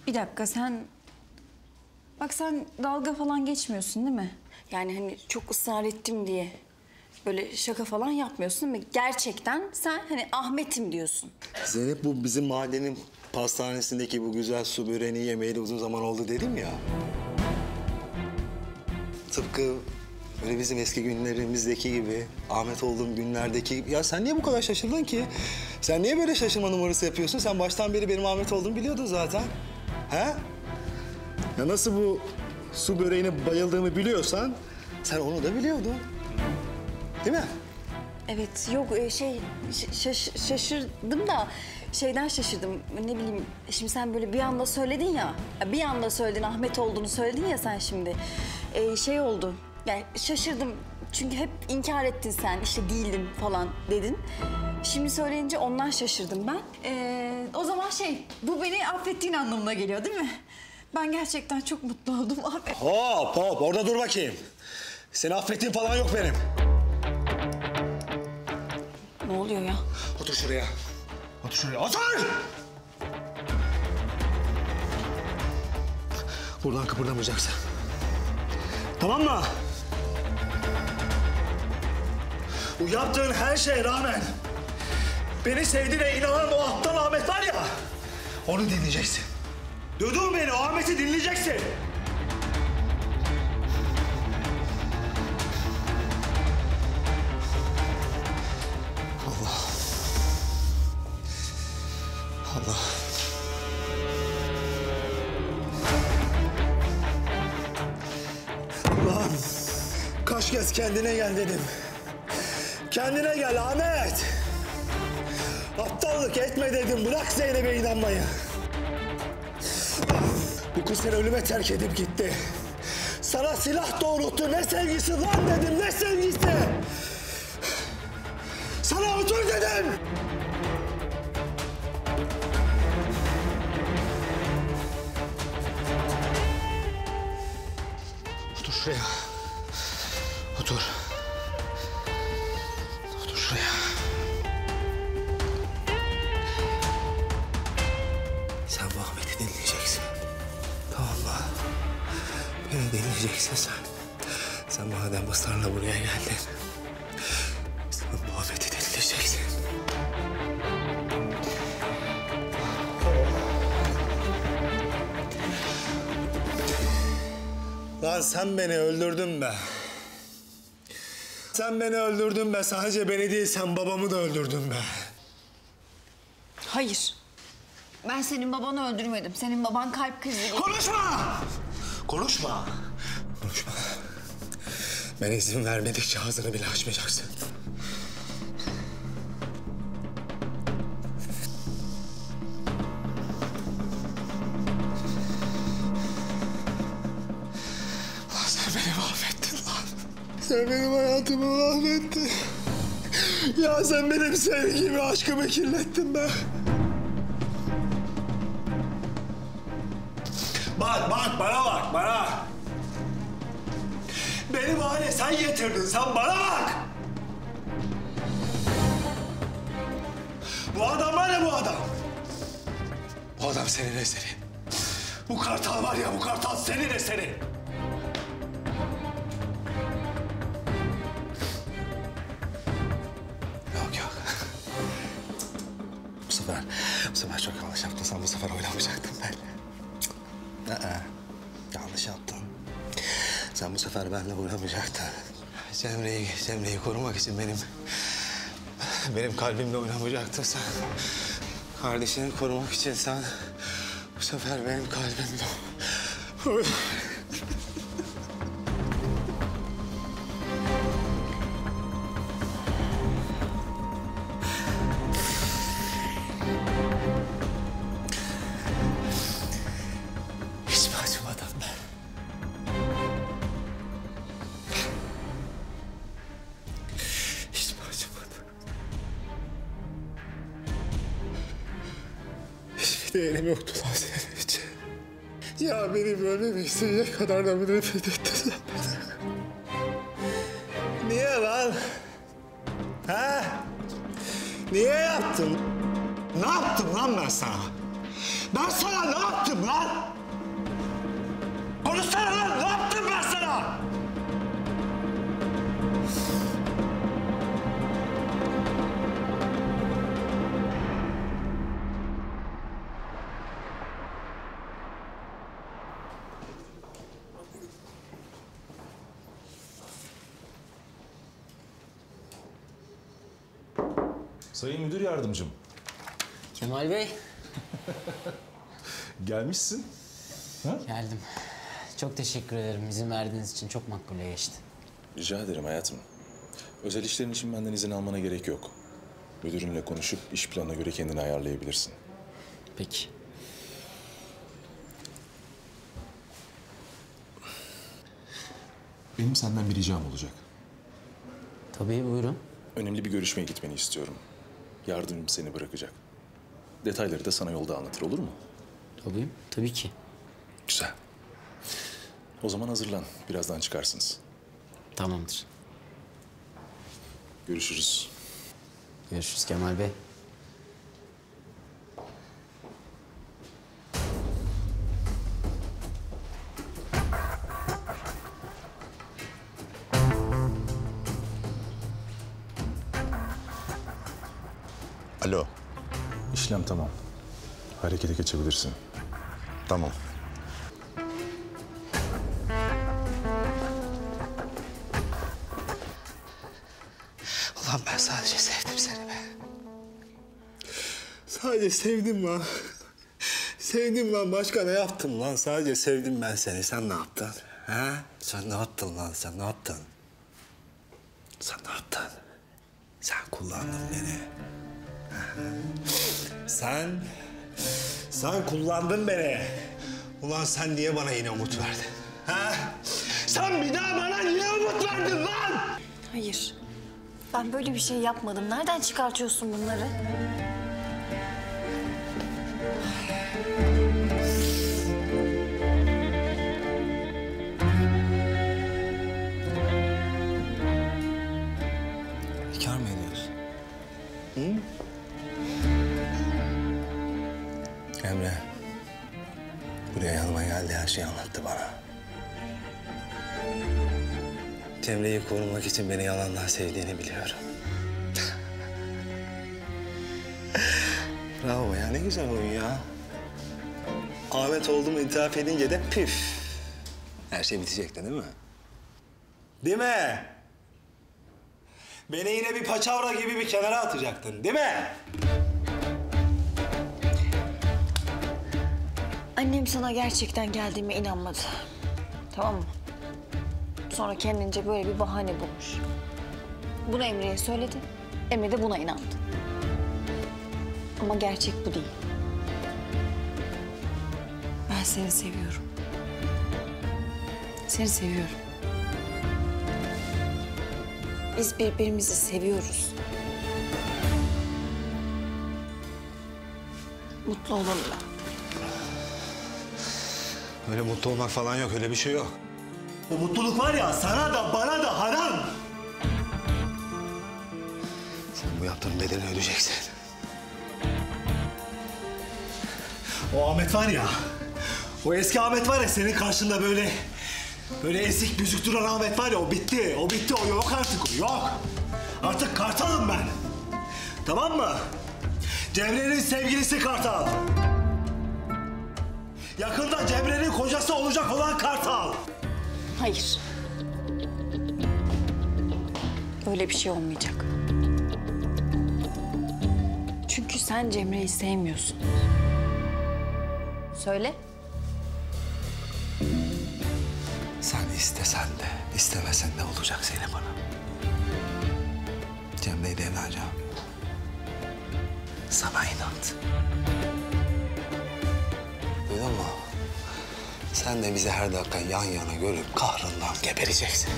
[SPEAKER 15] Bir dakika sen... Bak sen dalga falan geçmiyorsun değil mi? Yani hani çok ısrar ettim diye böyle şaka falan yapmıyorsun değil mi? Gerçekten sen hani Ahmet'im diyorsun.
[SPEAKER 17] Zeynep bu bizim mahallenin pastanesindeki bu güzel su böreğini yemeyeli uzun zaman oldu dedim ya. Tıpkı böyle bizim eski günlerimizdeki gibi, Ahmet olduğum günlerdeki gibi. Ya sen niye bu kadar şaşırdın ki? Sen niye böyle şaşırma numarası yapıyorsun? Sen baştan beri benim Ahmet olduğumu biliyordun zaten. He? Ya nasıl bu su böreğine bayıldığımı biliyorsan sen onu da biliyordun. Değil mi?
[SPEAKER 15] Evet yok e, şey şaş, şaşırdım da şeyden şaşırdım. Ne bileyim şimdi sen böyle bir anda söyledin ya. Bir anda söyledin Ahmet olduğunu söyledin ya sen şimdi. Ee, şey oldu yani şaşırdım. Çünkü hep inkar ettin sen işte değildin falan dedin. Şimdi söyleyince ondan şaşırdım ben. Ee, o zaman şey bu beni affettiğin anlamına geliyor değil mi? Ben gerçekten çok mutlu oldum Ahmet.
[SPEAKER 17] Hop hop orada dur bakayım. Seni affettiğim falan yok benim.
[SPEAKER 15] Ne oluyor ya?
[SPEAKER 17] Otur şuraya. Otur şuraya. Otur! Buradan kıpırdamayacaksın. Tamam mı? Bu yaptığın her şeye rağmen beni sevdiğine inanan o aptal Ahmet var ya, onu dinleyeceksin. Duydun beni, o Ahmet'i dinleyeceksin. Allah. Allah. Lan kaç kez kendine gel dedim. Kendine gel Ahmet. Aptallık etme dedim. Bırak Zeynep'e inanmayı. Bu kız seni ölüme terk edip gitti. Sana silah doğrulttu. Ne sevgisi lan dedim. Ne sevgisi? Sana otur dedim. Otur şuraya. Otur. Otur şuraya. Sen bu Ahmet'i dinleyeceksin. Tamam mı? Beni dinleyeceksin sen. Sen madem ısrarla buraya geldin. Sen bu Ahmet'i dinleyeceksin. Lan sen beni öldürdün be. Sen beni öldürdün be. Sadece beni değil, sen babamı da öldürdün be.
[SPEAKER 15] Hayır. Ben senin babanı öldürmedim. Senin baban kalp krizi...
[SPEAKER 17] Konuşma! Konuşma! Konuşma. Ben izin vermedikçe ağzını bile açmayacaksın. Lan sen beni mahvettin lan. Sen benim hayatımı mahvettin. Ya sen benim sevgimi, aşkımı kirlettin be. Bak, bak, bana bak, bana. Beni bu hale sen getirdin, sen bana bak. Bu adam var ya bu adam. Bu adam senin eserin. Bu kartal var ya, bu kartal senin eserin. Yok, yok. Bu sefer, bu sefer çok yanlış yaptın. Sen bu sefer oynamayacaktın benimle. Aa, yanlış yaptın. Sen bu sefer benimle oynamayacaktın. Cemre'yi, Cemre'yi korumak için benim... benim kalbimle oynamayacaktın sen. Kardeşini korumak için sen... bu sefer benim kalbimle... Hiç mi acımadım ben? Hiç mi acımadım? Hiçbir değerim yoktu lan senin için. Ya beni böyle isteyecek kadar da mı nefret ettin sen beni? Niye lan? Ha? Niye yaptın? Ne yaptım lan ben sana? Ben sana ne yaptım lan? Konuşsana lan, ne yaptım ben sana?
[SPEAKER 14] Sayın Müdür Yardımcım.
[SPEAKER 11] Kemal Bey.
[SPEAKER 14] Gelmişsin. Ha?
[SPEAKER 11] Geldim. Çok teşekkür ederim. İzin verdiğiniz için çok makbule geçti.
[SPEAKER 14] Rica ederim hayatım. Özel işlerin için benden izin almana gerek yok. Müdürünle konuşup iş planına göre kendini ayarlayabilirsin.
[SPEAKER 11] Peki.
[SPEAKER 14] Benim senden bir ricam olacak.
[SPEAKER 11] Tabii, buyurun.
[SPEAKER 14] Önemli bir görüşmeye gitmeni istiyorum. Yardımcım seni bırakacak. Detayları da sana yolda anlatır, olur mu?
[SPEAKER 11] Tabii, tabii ki.
[SPEAKER 14] Güzel. O zaman hazırlan. Birazdan çıkarsınız.
[SPEAKER 11] Tamamdır.
[SPEAKER 14] Görüşürüz.
[SPEAKER 11] Görüşürüz Kemal Bey.
[SPEAKER 21] Alo.
[SPEAKER 14] İşlem tamam. Harekete geçebilirsin.
[SPEAKER 21] Tamam.
[SPEAKER 17] Ulan ben sadece sevdim seni be. Sadece sevdim lan. Sevdim lan. Başka ne yaptım lan? Sadece sevdim ben seni. Sen ne yaptın? Ha? Sen ne yaptın lan? Sen ne yaptın? Sen ne yaptın? Sen kullandın beni. Sen... Sen kullandın beni. Ulan sen niye bana yine umut verdin? Ha? Sen bir daha bana niye umut verdin lan?
[SPEAKER 15] Hayır. Ben böyle bir şey yapmadım. Nereden çıkartıyorsun bunları?
[SPEAKER 17] İnkar mı ediyorsun? Hı? Emre, buraya yanıma geldi, her şeyi anlattı bana. Cemre'yi korumak için beni yalandan sevdiğini biliyorum. Bravo ya, ne güzel oyun ya. Ahmet olduğumu itiraf edince de püf. Her şey bitecekti değil mi? Değil mi? Beni yine bir paçavra gibi bir kenara atacaktın, değil mi?
[SPEAKER 15] Annem sana gerçekten geldiğime inanmadı. Tamam mı? Sonra kendince böyle bir bahane bulmuş. Bunu Emre'ye söyledi. Emre de buna inandı. Ama gerçek bu değil. Ben seni seviyorum. Seni seviyorum. Biz birbirimizi seviyoruz. Mutlu olalım.
[SPEAKER 17] Öyle mutlu olmak falan yok, öyle bir şey yok. O mutluluk var ya, sana da bana da haram. Sen bu yaptığın bedelini ödeyeceksin. O Ahmet var ya, o eski Ahmet var ya senin karşında böyle... Böyle ezik büzük duran Ahmet var ya, o bitti, o bitti, o yok artık, o yok. Artık Kartal'ım ben. Tamam mı? Cemre'nin sevgilisi Kartal. Yakında Cemre'nin kocası olacak olan Kartal.
[SPEAKER 15] Hayır. Öyle bir şey olmayacak. Çünkü sen Cemre'yi sevmiyorsun. Söyle.
[SPEAKER 17] Sen istesen de, istemesen de olacak Zeynep Hanım. Cemre'yle evleneceğim. Sana inat. Duydun mu? Sen de bizi her dakika yan yana görüp kahrından gebereceksin.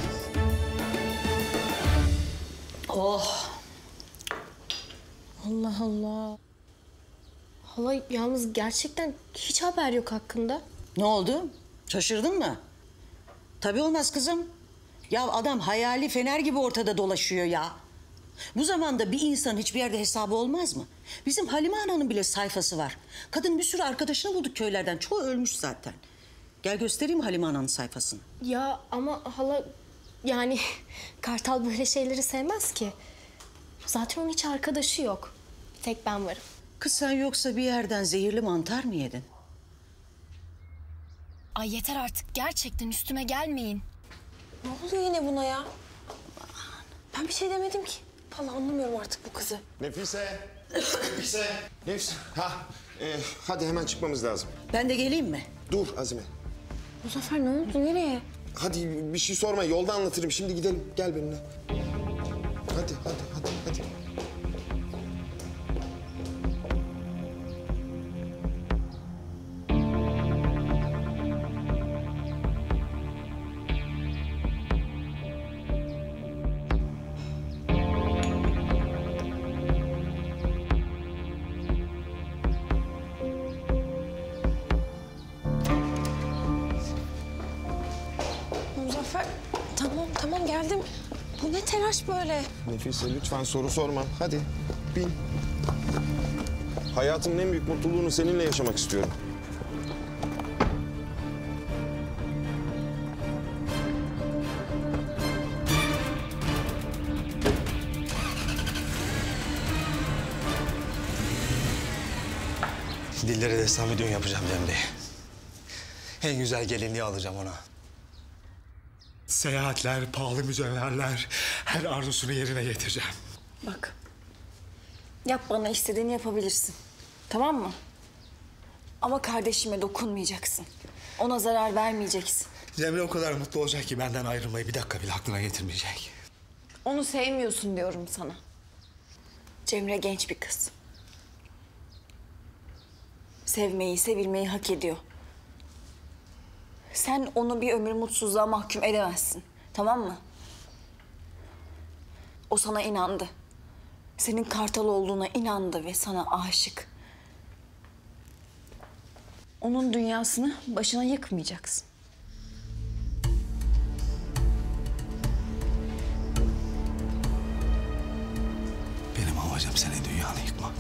[SPEAKER 2] Oh. Allah Allah. Hala yalnız gerçekten hiç haber yok hakkında.
[SPEAKER 10] Ne oldu? Şaşırdın mı? Tabii olmaz kızım. Ya adam hayali fener gibi ortada dolaşıyor ya. Bu zamanda bir insan hiçbir yerde hesabı olmaz mı? Bizim Halime Ana'nın bile sayfası var. Kadın bir sürü arkadaşını bulduk köylerden. Çoğu ölmüş zaten. Gel göstereyim Halime Ana'nın sayfasını.
[SPEAKER 9] Ya ama hala yani Kartal böyle şeyleri sevmez ki. Zaten onun hiç arkadaşı yok. Bir tek ben varım.
[SPEAKER 10] Kız sen yoksa bir yerden zehirli mantar mı yedin?
[SPEAKER 18] Ay yeter artık. Gerçekten üstüme gelmeyin.
[SPEAKER 2] Ne oluyor yine buna ya? Ben bir şey demedim ki. Vallahi anlamıyorum artık bu kızı.
[SPEAKER 1] Nefise. Nefise. Nefise. Ha. E, hadi hemen çıkmamız lazım.
[SPEAKER 10] Ben de geleyim mi?
[SPEAKER 1] Dur Azime.
[SPEAKER 2] Muzaffer ne oldu? Nereye?
[SPEAKER 1] Hadi bir şey sorma. Yolda anlatırım. Şimdi gidelim. Gel benimle. Hadi, hadi, hadi, hadi.
[SPEAKER 2] Muzaffer tamam tamam geldim. Bu ne telaş böyle?
[SPEAKER 1] Nefise lütfen soru sorma. Hadi bin. Hayatımın en büyük mutluluğunu seninle yaşamak istiyorum.
[SPEAKER 17] Dillere destan bir düğün yapacağım Cemre. En güzel gelinliği alacağım ona.
[SPEAKER 7] Seyahatler, pahalı mücevherler, her arzusunu yerine getireceğim.
[SPEAKER 15] Bak. Yap bana istediğini yapabilirsin. Tamam mı? Ama kardeşime dokunmayacaksın. Ona zarar vermeyeceksin.
[SPEAKER 7] Cemre o kadar mutlu olacak ki benden ayrılmayı bir dakika bile aklına getirmeyecek.
[SPEAKER 15] Onu sevmiyorsun diyorum sana. Cemre genç bir kız. Sevmeyi, sevilmeyi hak ediyor. Sen onu bir ömür mutsuzluğa mahkum edemezsin. Tamam mı? O sana inandı. Senin Kartal olduğuna inandı ve sana aşık. Onun dünyasını başına yıkmayacaksın.
[SPEAKER 7] Benim amacım senin dünyanı yıkmak.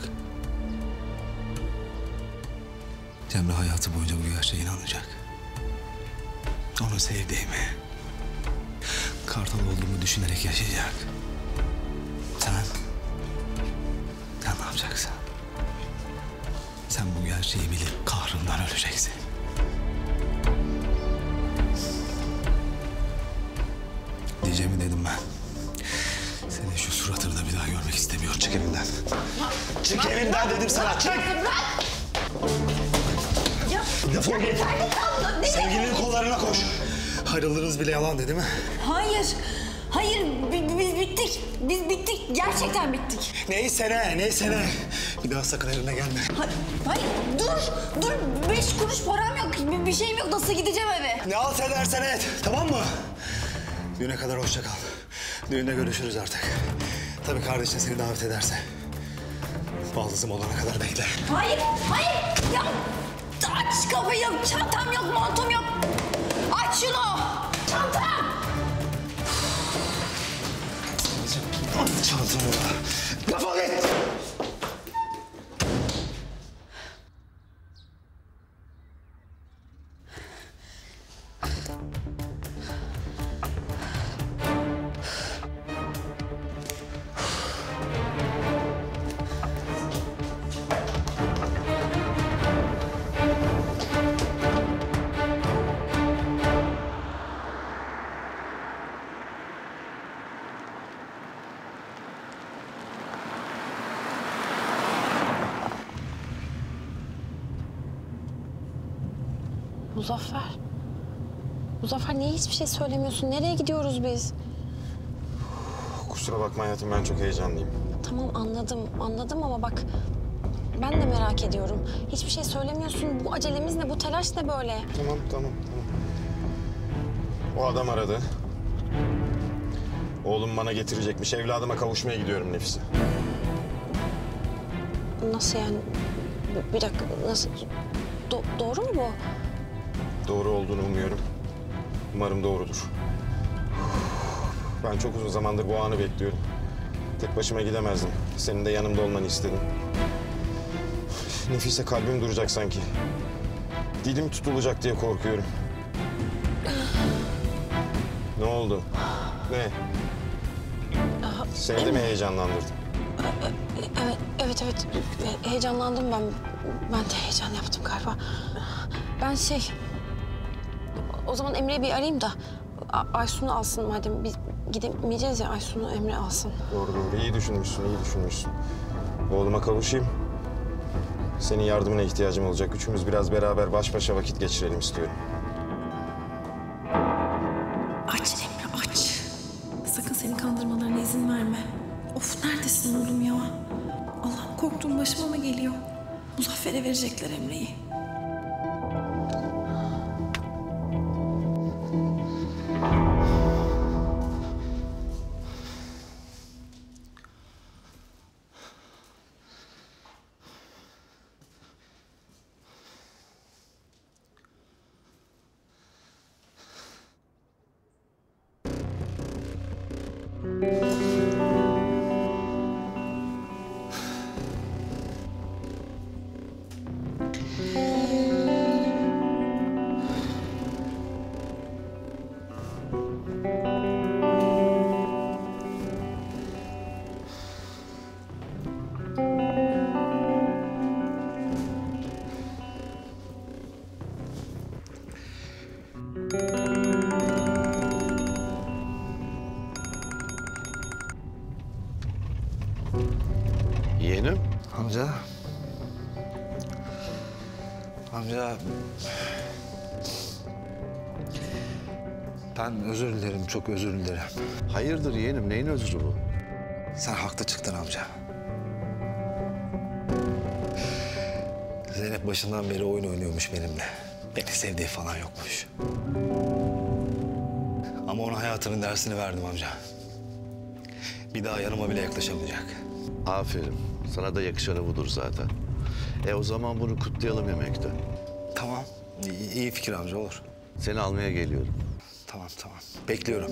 [SPEAKER 7] Cemre hayatı boyunca bu gerçeğe inanacak. Onu sevdiğimi, Kartal olduğumu düşünerek yaşayacak. Sen, sen ne yapacaksın? Sen bu gerçeği bilip kahrından öleceksin. Diyeceğimi dedim ben. Senin şu suratını da bir daha görmek istemiyorum. Çık evinden. Çık evinden dedim sana, çık!
[SPEAKER 15] Ya,
[SPEAKER 7] Defol git. Sevgilinin kollarına koş. Ayrılığınız bile yalan değil mi?
[SPEAKER 15] Hayır. Hayır. bi- Biz bittik. Biz bittik. Gerçekten bittik.
[SPEAKER 7] Neyse ne, neyse ne. Bir daha sakın evime gelme.
[SPEAKER 15] Hayır. Hayır. Dur. Dur. Beş kuruş param yok. Bir, bir şeyim yok. Nasıl gideceğim eve?
[SPEAKER 7] Ne halt edersen et, tamam mı? Düğüne kadar hoşça kal. Düğünde görüşürüz artık. Tabii kardeşin seni davet ederse. Baldızım olana kadar bekle.
[SPEAKER 15] Hayır. Hayır. Ya aç kapıyı. Çantam yok. Montum yok. Aç şunu. Çantam.
[SPEAKER 7] At çantamı da. Defol git!
[SPEAKER 2] Muzaffer. Muzaffer niye hiçbir şey söylemiyorsun? Nereye gidiyoruz biz?
[SPEAKER 1] Kusura bakma hayatım, ben çok heyecanlıyım.
[SPEAKER 2] Tamam anladım, anladım ama bak... Ben de merak ediyorum. Hiçbir şey söylemiyorsun. Bu acelemiz ne? Bu telaş ne böyle?
[SPEAKER 1] Tamam, tamam, tamam. O adam aradı. Oğlum bana getirecekmiş. Evladıma kavuşmaya gidiyorum Nefise.
[SPEAKER 2] Nasıl yani? Bir, bir dakika, nasıl? Do- doğru mu bu?
[SPEAKER 1] Doğru olduğunu umuyorum. Umarım doğrudur. Ben çok uzun zamandır bu anı bekliyorum. Tek başıma gidemezdim. Senin de yanımda olmanı istedim. Nefise, kalbim duracak sanki. Dilim tutulacak diye korkuyorum. Ne oldu? Ne? Seni de mi heyecanlandırdım?
[SPEAKER 2] Evet, evet, evet. Heyecanlandım ben. Ben de heyecan yaptım galiba. Ben şey... O zaman Emre'yi bir arayayım da A- Aysun'u alsın madem. Biz gidemeyeceğiz ya, Aysun'u Emre alsın.
[SPEAKER 1] Doğru doğru. İyi düşünmüşsün, iyi düşünmüşsün. Oğluma kavuşayım. Senin yardımına ihtiyacım olacak. Üçümüz biraz beraber baş başa vakit geçirelim istiyorum.
[SPEAKER 15] Aç Emre aç. Sakın seni kandırmalarına izin verme. Of neredesin oğlum ya? Allah'ım korktuğum başıma mı geliyor? Muzaffer'e verecekler Emre'yi.
[SPEAKER 21] Yeğenim.
[SPEAKER 17] Amca. Amca. Ben özür dilerim, çok özür dilerim.
[SPEAKER 21] Hayırdır yeğenim, neyin özrü bu?
[SPEAKER 17] Sen haklı çıktın amca. Zeynep başından beri oyun oynuyormuş benimle. Beni sevdiği falan yokmuş. Ama ona hayatının dersini verdim amca. Bir daha yanıma bile yaklaşamayacak.
[SPEAKER 21] Aferin. Sana da yakışanı budur zaten. E o zaman bunu kutlayalım yemekte.
[SPEAKER 17] Tamam. İyi, iyi fikir amca, olur.
[SPEAKER 21] Seni almaya geliyorum.
[SPEAKER 17] Tamam tamam. Bekliyorum.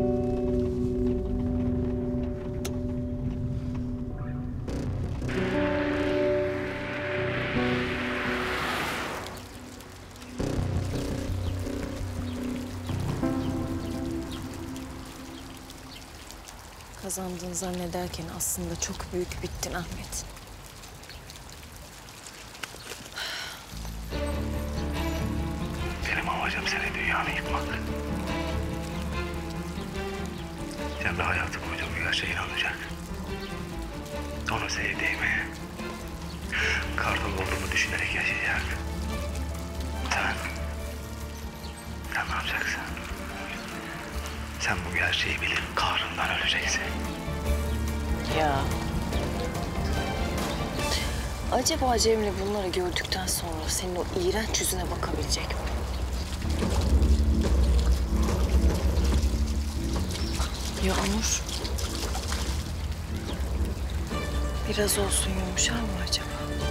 [SPEAKER 2] Kazandığını zannederken aslında çok büyük bittin Ahmet.
[SPEAKER 7] Benim amacım seni dünyanı yıkmak. Cemre hayatı boyunca bu gerçeğe inanacak. Onu sevdiğimi, kartal olduğumu düşünerek yaşayacak. Sen, sen ne yapacaksın? Sen bu gerçeği bilip kahrından öleceksin.
[SPEAKER 2] Ya. Acaba Cemre bunları gördükten sonra senin o iğrenç yüzüne bakabilecek mi? Ya Onur? Biraz olsun yumuşar mı acaba?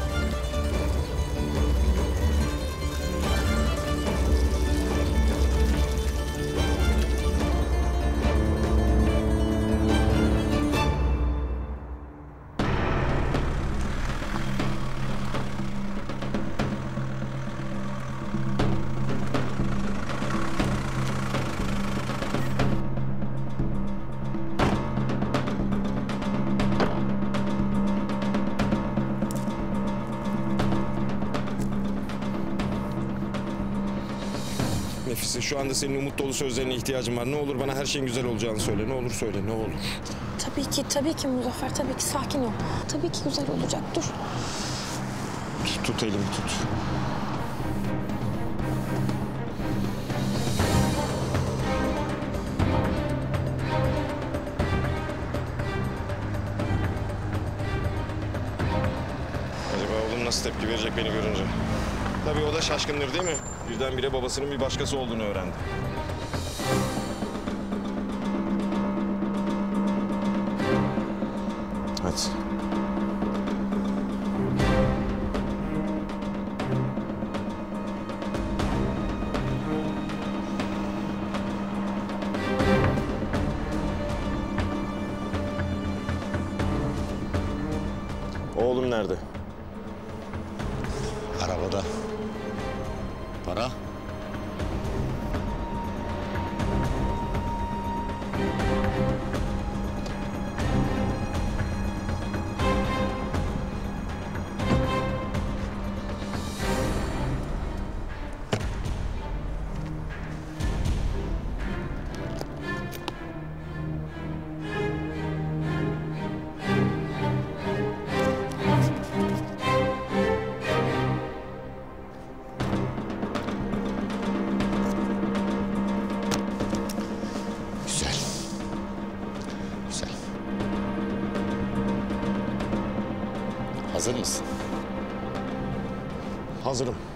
[SPEAKER 1] Nefise, şu anda senin umut dolu sözlerine ihtiyacım var. Ne olur bana her şeyin güzel olacağını söyle. Ne olur söyle, ne olur.
[SPEAKER 2] Tabii ki, tabii ki Muzaffer. Tabii ki sakin ol. Tabii ki güzel olacak. Dur.
[SPEAKER 1] Tut, tut elimi, tut. Acaba oğlum nasıl tepki verecek beni görünce? Tabii o da şaşkındır değil mi? Birdenbire babasının bir başkası olduğunu öğrendi. Hadi. param nerede?
[SPEAKER 21] Arabada. Para? Güzel. Güzel. Hazır mısın?
[SPEAKER 1] Hazırım.